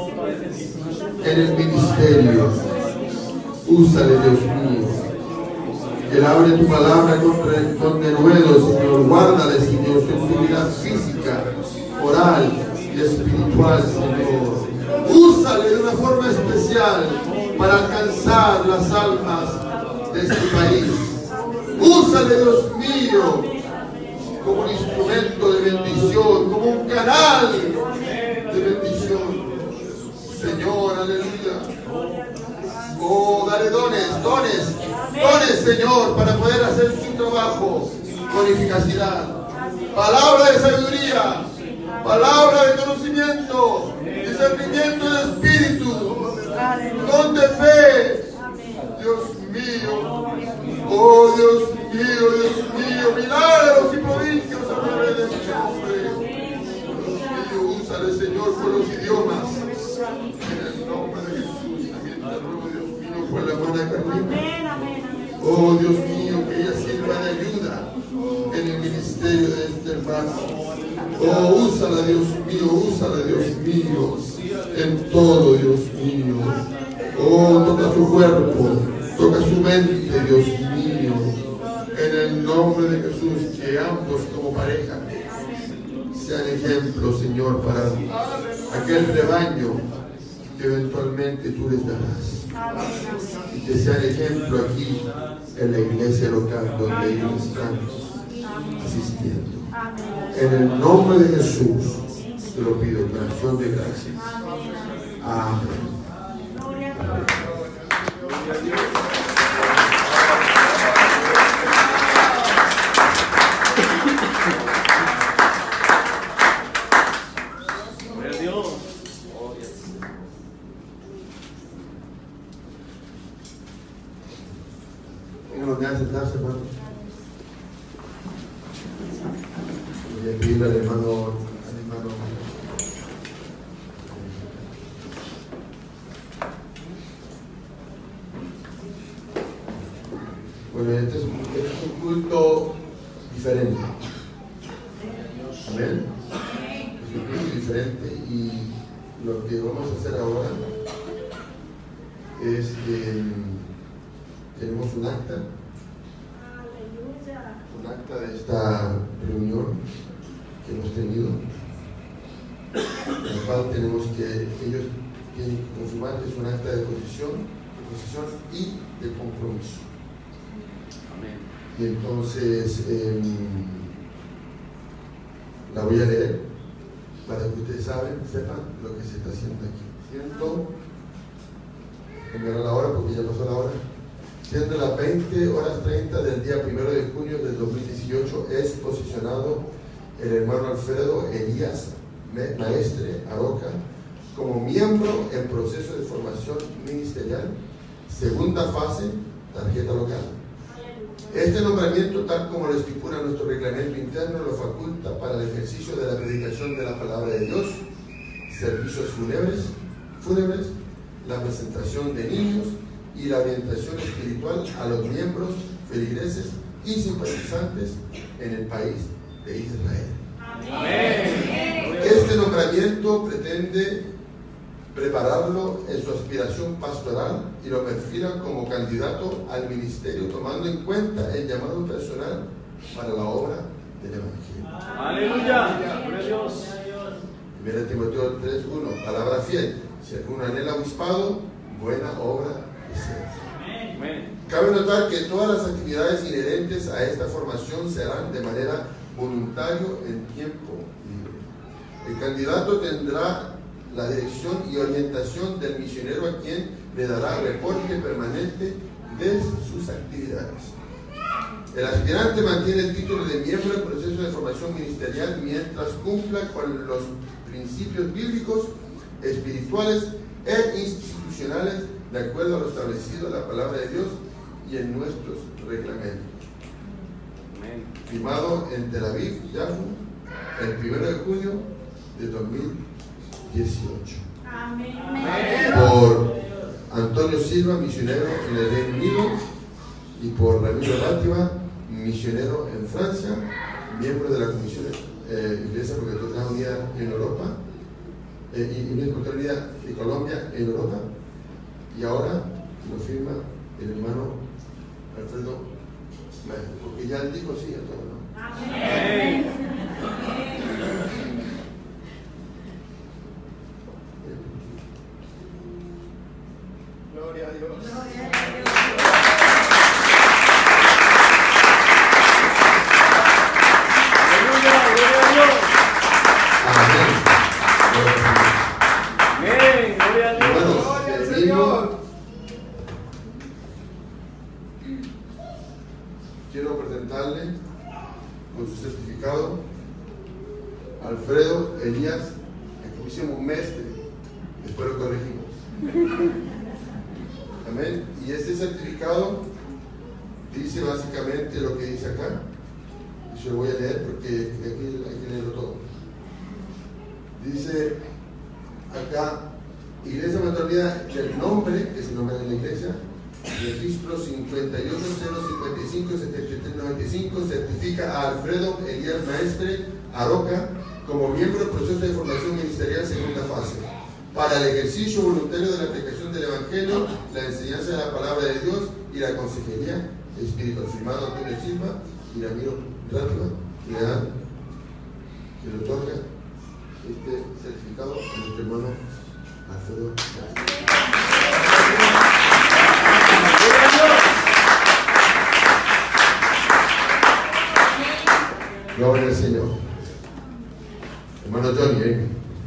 en el ministerio. Úsale, Dios mío. Que Él abre tu palabra con, con denuedo, Señor. Guárdale, Señor, su integridad física, moral y espiritual, Señor. Úsale de una forma especial para alcanzar las almas de este país. Úsale, Dios mío, como un instrumento de bendición, como un canal de bendición. Señor, aleluya. Oh, dale dones, dones, dones, Señor, para poder hacer su trabajo con eficacidad. Palabra de sabiduría, palabra de conocimiento, discernimiento de espíritu, don de fe. Dios mío, oh Dios mío, Dios mío, milagros y prodigios a través de este hombre. Dios mío, úsale, Señor, por los idiomas. En el nombre de Jesús, también te ruego, Dios mío, por la hermana Carlita. Oh Dios mío, que ella sirva de ayuda en el ministerio de este hermano. Oh, úsala, Dios mío, úsala, Dios mío, en todo, Dios mío. Oh, toca su cuerpo, toca su mente, Dios mío. En el nombre de Jesús, que ambos como pareja sean ejemplos, Señor, para aquel rebaño que eventualmente tú les darás. Y que sean ejemplo aquí en la iglesia local donde ellos están asistiendo. En el nombre de Jesús te lo pido con acción de gracias. Amén. Vengan a sentarse, hermano. Voy a pedirle al hermano, al hermano. Bueno, este es un, este es un culto diferente. Amén. Es un culto diferente y lo que vamos a hacer ahora es que tenemos un acta, un acta de esta reunión que hemos tenido, en el cual tenemos que, ellos tienen que confirmar que es un acta de posición, de posición y de compromiso. Amén. Y entonces eh, la voy a leer para que ustedes saben, sepan lo que se está haciendo aquí. Siento, cambiará la hora porque ya pasó la hora. Siendo las veinte horas treinta del día primero de junio del dos mil dieciocho, es posicionado el hermano Alfredo Elías Maestre Aroca como miembro en proceso de formación ministerial, segunda fase, tarjeta local. Este nombramiento, tal como lo estipula nuestro reglamento interno, lo faculta para el ejercicio de la predicación de la palabra de Dios, servicios fúnebres, fúnebres, la presentación de niños y la orientación espiritual a los miembros, feligreses y simpatizantes en el país de Israel. Amén. Este nombramiento pretende prepararlo en su aspiración pastoral y lo perfila como candidato al ministerio, tomando en cuenta el llamado personal para la obra del Evangelio. Aleluya. Gloria a Dios. primera Timoteo tres uno, palabra fiel. Si alguno anhela obispado, buena obra desea. Amén. Cabe notar que todas las actividades inherentes a esta formación serán de manera voluntaria en tiempo libre. El candidato tendrá la dirección y orientación del misionero a quien le dará reporte permanente de sus actividades. El aspirante mantiene el título de miembro del proceso de formación ministerial mientras cumpla con los principios bíblicos, espirituales e institucionales de acuerdo a lo establecido en la palabra de Dios y en nuestros reglamentos. Amén. Firmado en Tel Aviv, Yafo, el primero de junio de dos mil dieciocho. Amén. Por Antonio Silva, misionero en el Reino Unido, y por Ramiro Rátiva, misionero en Francia, miembro de la Comisión eh, Iglesia Protestantina Unida en Europa, eh, y Iglesia Protestantina Unida de Colombia en Europa, y ahora lo firma el hermano Alfredo Maestro, porque ya él dijo sí a todo, ¿no? Amén. Gloria a Dios. Aleluya. Gloria a Dios. Amén. Amén. Gloria a Dios. Hermanos, Gloria al el Señor. mismo, quiero presentarle con su certificado Alfredo Elías, aquí pusimos mestre, después lo corregimos. Amén. Y este certificado dice básicamente lo que dice acá. Y yo lo voy a leer porque aquí hay que leerlo todo. Dice acá, Iglesia Maternidad, el nombre, que es el nombre de la iglesia, registro cincuenta y ocho cero cincuenta y cinco setenta y tres noventa y cinco, certifica a Alfredo Elías Maestre Aroca como miembro del proceso de formación ministerial segunda fase, para el ejercicio voluntario de la aplicación del Evangelio, la enseñanza de la palabra de Dios y la consejería espiritual. Firmado Antonio Silva y Ramiro Rátiva, que le dan, que le otorga este certificado a nuestro hermano Alfredo. Gloria al Señor. Hermano Johnny, ¿eh?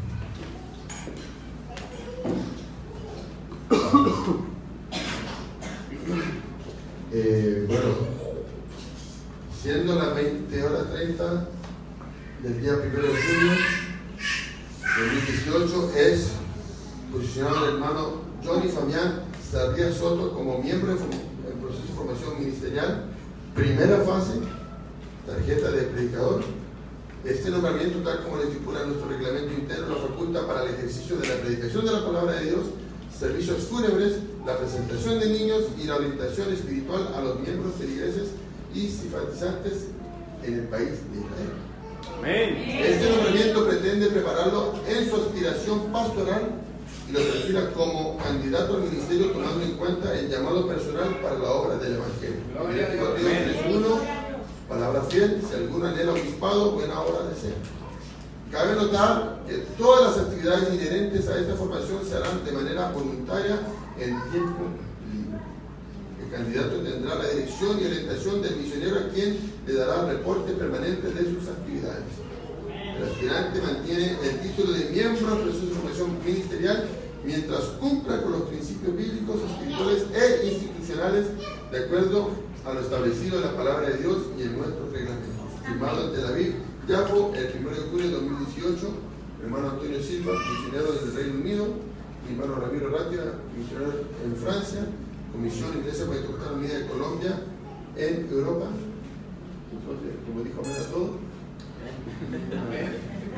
Eh, bueno, siendo las veinte horas treinta del día primero de junio de dos mil dieciocho, es posicionado el hermano Johnny Fabián Sardía Soto como miembro del proceso de formación ministerial, primera fase, tarjeta de predicador. Este nombramiento, tal como lo estipula nuestro reglamento interno, lo faculta para el ejercicio de la predicación de la palabra de Dios, servicios fúnebres, la presentación de niños y la orientación espiritual a los miembros feligreses y simpatizantes en el país de Israel. Amén. Este nombramiento pretende prepararlo en su aspiración pastoral y lo perfila como candidato al ministerio, tomando en cuenta el llamado personal para la obra del Evangelio. Gloria a Dios. Timoteo tres uno, palabra fiel, si alguno anhela obispado, buena obra desea. Cabe notar que todas las actividades inherentes a esta formación se harán de manera voluntaria en tiempo libre. El candidato tendrá la dirección y orientación del misionero a quien le dará reporte permanente de sus actividades. El aspirante mantiene el título de miembro del proceso de formación ministerial mientras cumpla con los principios bíblicos, espirituales e institucionales de acuerdo a lo establecido en la palabra de Dios y en nuestros reglamentos. Firmado en Tel Aviv, Yafo, el primero de junio de dos mil dieciocho, hermano Antonio Silva, misionero del Reino Unido, mi hermano Ramiro Rátiva, misionero en Francia, Comisión Iglesia Protestantina Unida de Colombia, en Europa. Entonces, como dijo, amén a todo. Amén.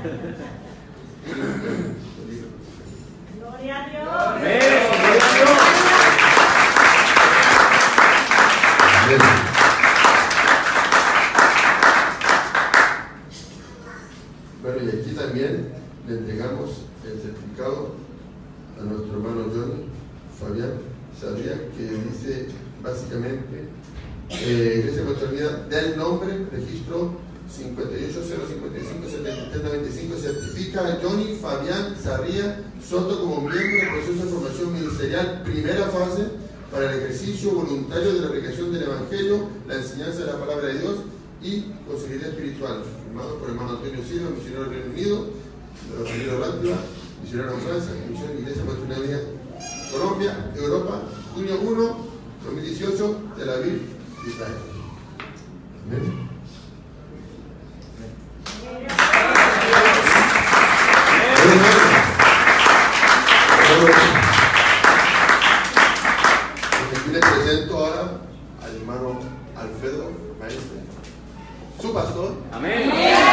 Gloria a Dios. Amén. Gloria a Dios. Amén. Bueno, y aquí también le entregamos el certificado a nuestro hermano Johnny Fabián Sabía, que dice básicamente eh, Iglesia Fraternidad del nombre, registro cincuenta y ocho cero cincuenta y cinco setenta y tres noventa y cinco, certifica a Johnny Fabián Sarría Soto como miembro del proceso de formación ministerial primera fase para el ejercicio voluntario de la predicación del Evangelio, la enseñanza de la palabra de Dios y consejería espiritual, firmado por el hermano Antonio Silva, misionero del Reino Unido, de los misioneros Rápida, misionero en Francia, misión Iglesia Fraternidad Colombia, Europa, junio primero, dos mil dieciocho, Tel Aviv, Israel. Amén. Aquí le presento ahora al hermano Alfredo Maestre, su pastor. Amén.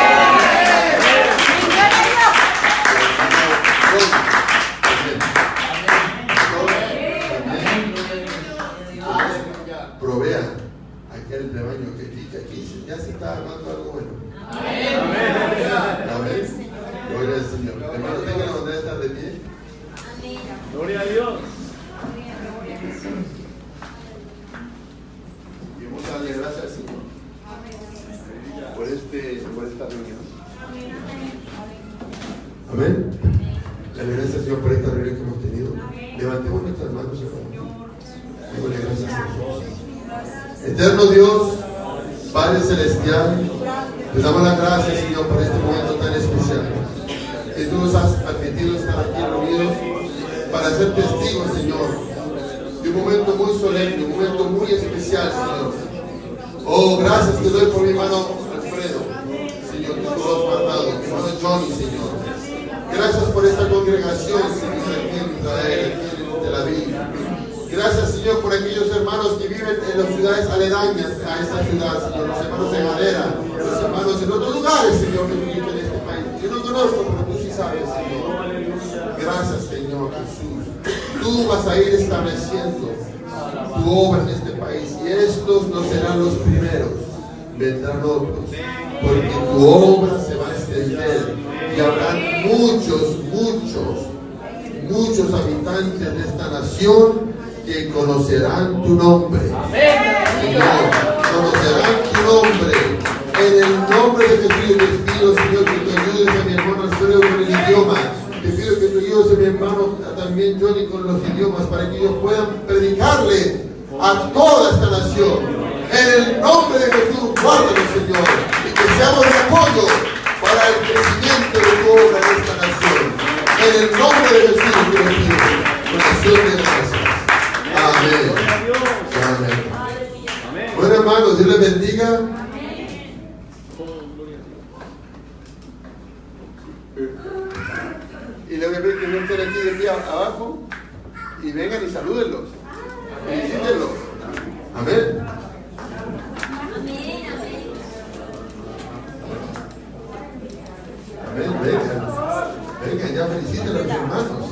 Provea aquel rebaño que aquí, que aquí ya se está armando algo bueno. Amén. Amén. Gloria al Señor. Hermano, tenga la bondad de estar de pie. Gloria a Dios. Y vamos a darle gracias al Señor por, este, por esta reunión. Amén. Dale gracias al Señor por esta reunión que hemos tenido. Levantemos nuestras manos, hermano. Démosle gracias a Dios. Eterno Dios, Padre Celestial, te damos las gracias, Señor, por este momento tan especial que tú nos has permitido estar aquí reunidos para ser testigos, Señor, de un momento muy solemne, un momento muy especial, Señor. Oh, gracias te doy por mi hermano Alfredo, Señor, que tú has mandado, mi hermano Johnny, Señor. Gracias por esta congregación, Señor, aquí en Israel, aquí en Tel Aviv. Gracias, Señor, por aquellos hermanos que viven en las ciudades aledañas a esta ciudad, Señor. Los hermanos en Madera, los hermanos en otros lugares, Señor, que viven en este país. Yo no conozco, pero tú sí sabes, Señor. Gracias, Señor Jesús. Tú vas a ir estableciendo tu obra en este país. Y estos no serán los primeros, vendrán otros. Porque tu obra se va a extender. Y habrán muchos, muchos, muchos habitantes de esta nación que conocerán tu nombre. Señor, conocerán tu nombre. En el nombre de Jesús te pido, Señor, que tú ayudes a mi hermano Alfredo con el idioma. Te pido que tú ayudes a mi hermano también Johnny con los idiomas para que ellos puedan predicarle a toda esta nación. En el nombre de Jesús, guárdanos, Señor, y que seamos de apoyo para el crecimiento de tu obra en esta nación. En el nombre de Jesús te lo pido. Con acción de gracias. Amén. Amén. Amén. Bueno, hermanos, Dios les bendiga. Y le voy a pedir que no estén aquí de pie abajo y vengan y salúdenlos. Felicítenlos. Amén. Amén. Vengan. Vengan, ya feliciten a los hermanos.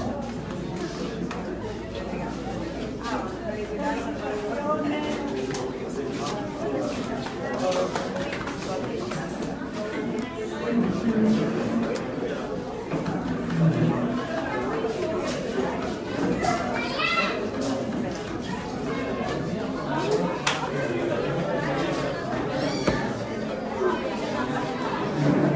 Thank you.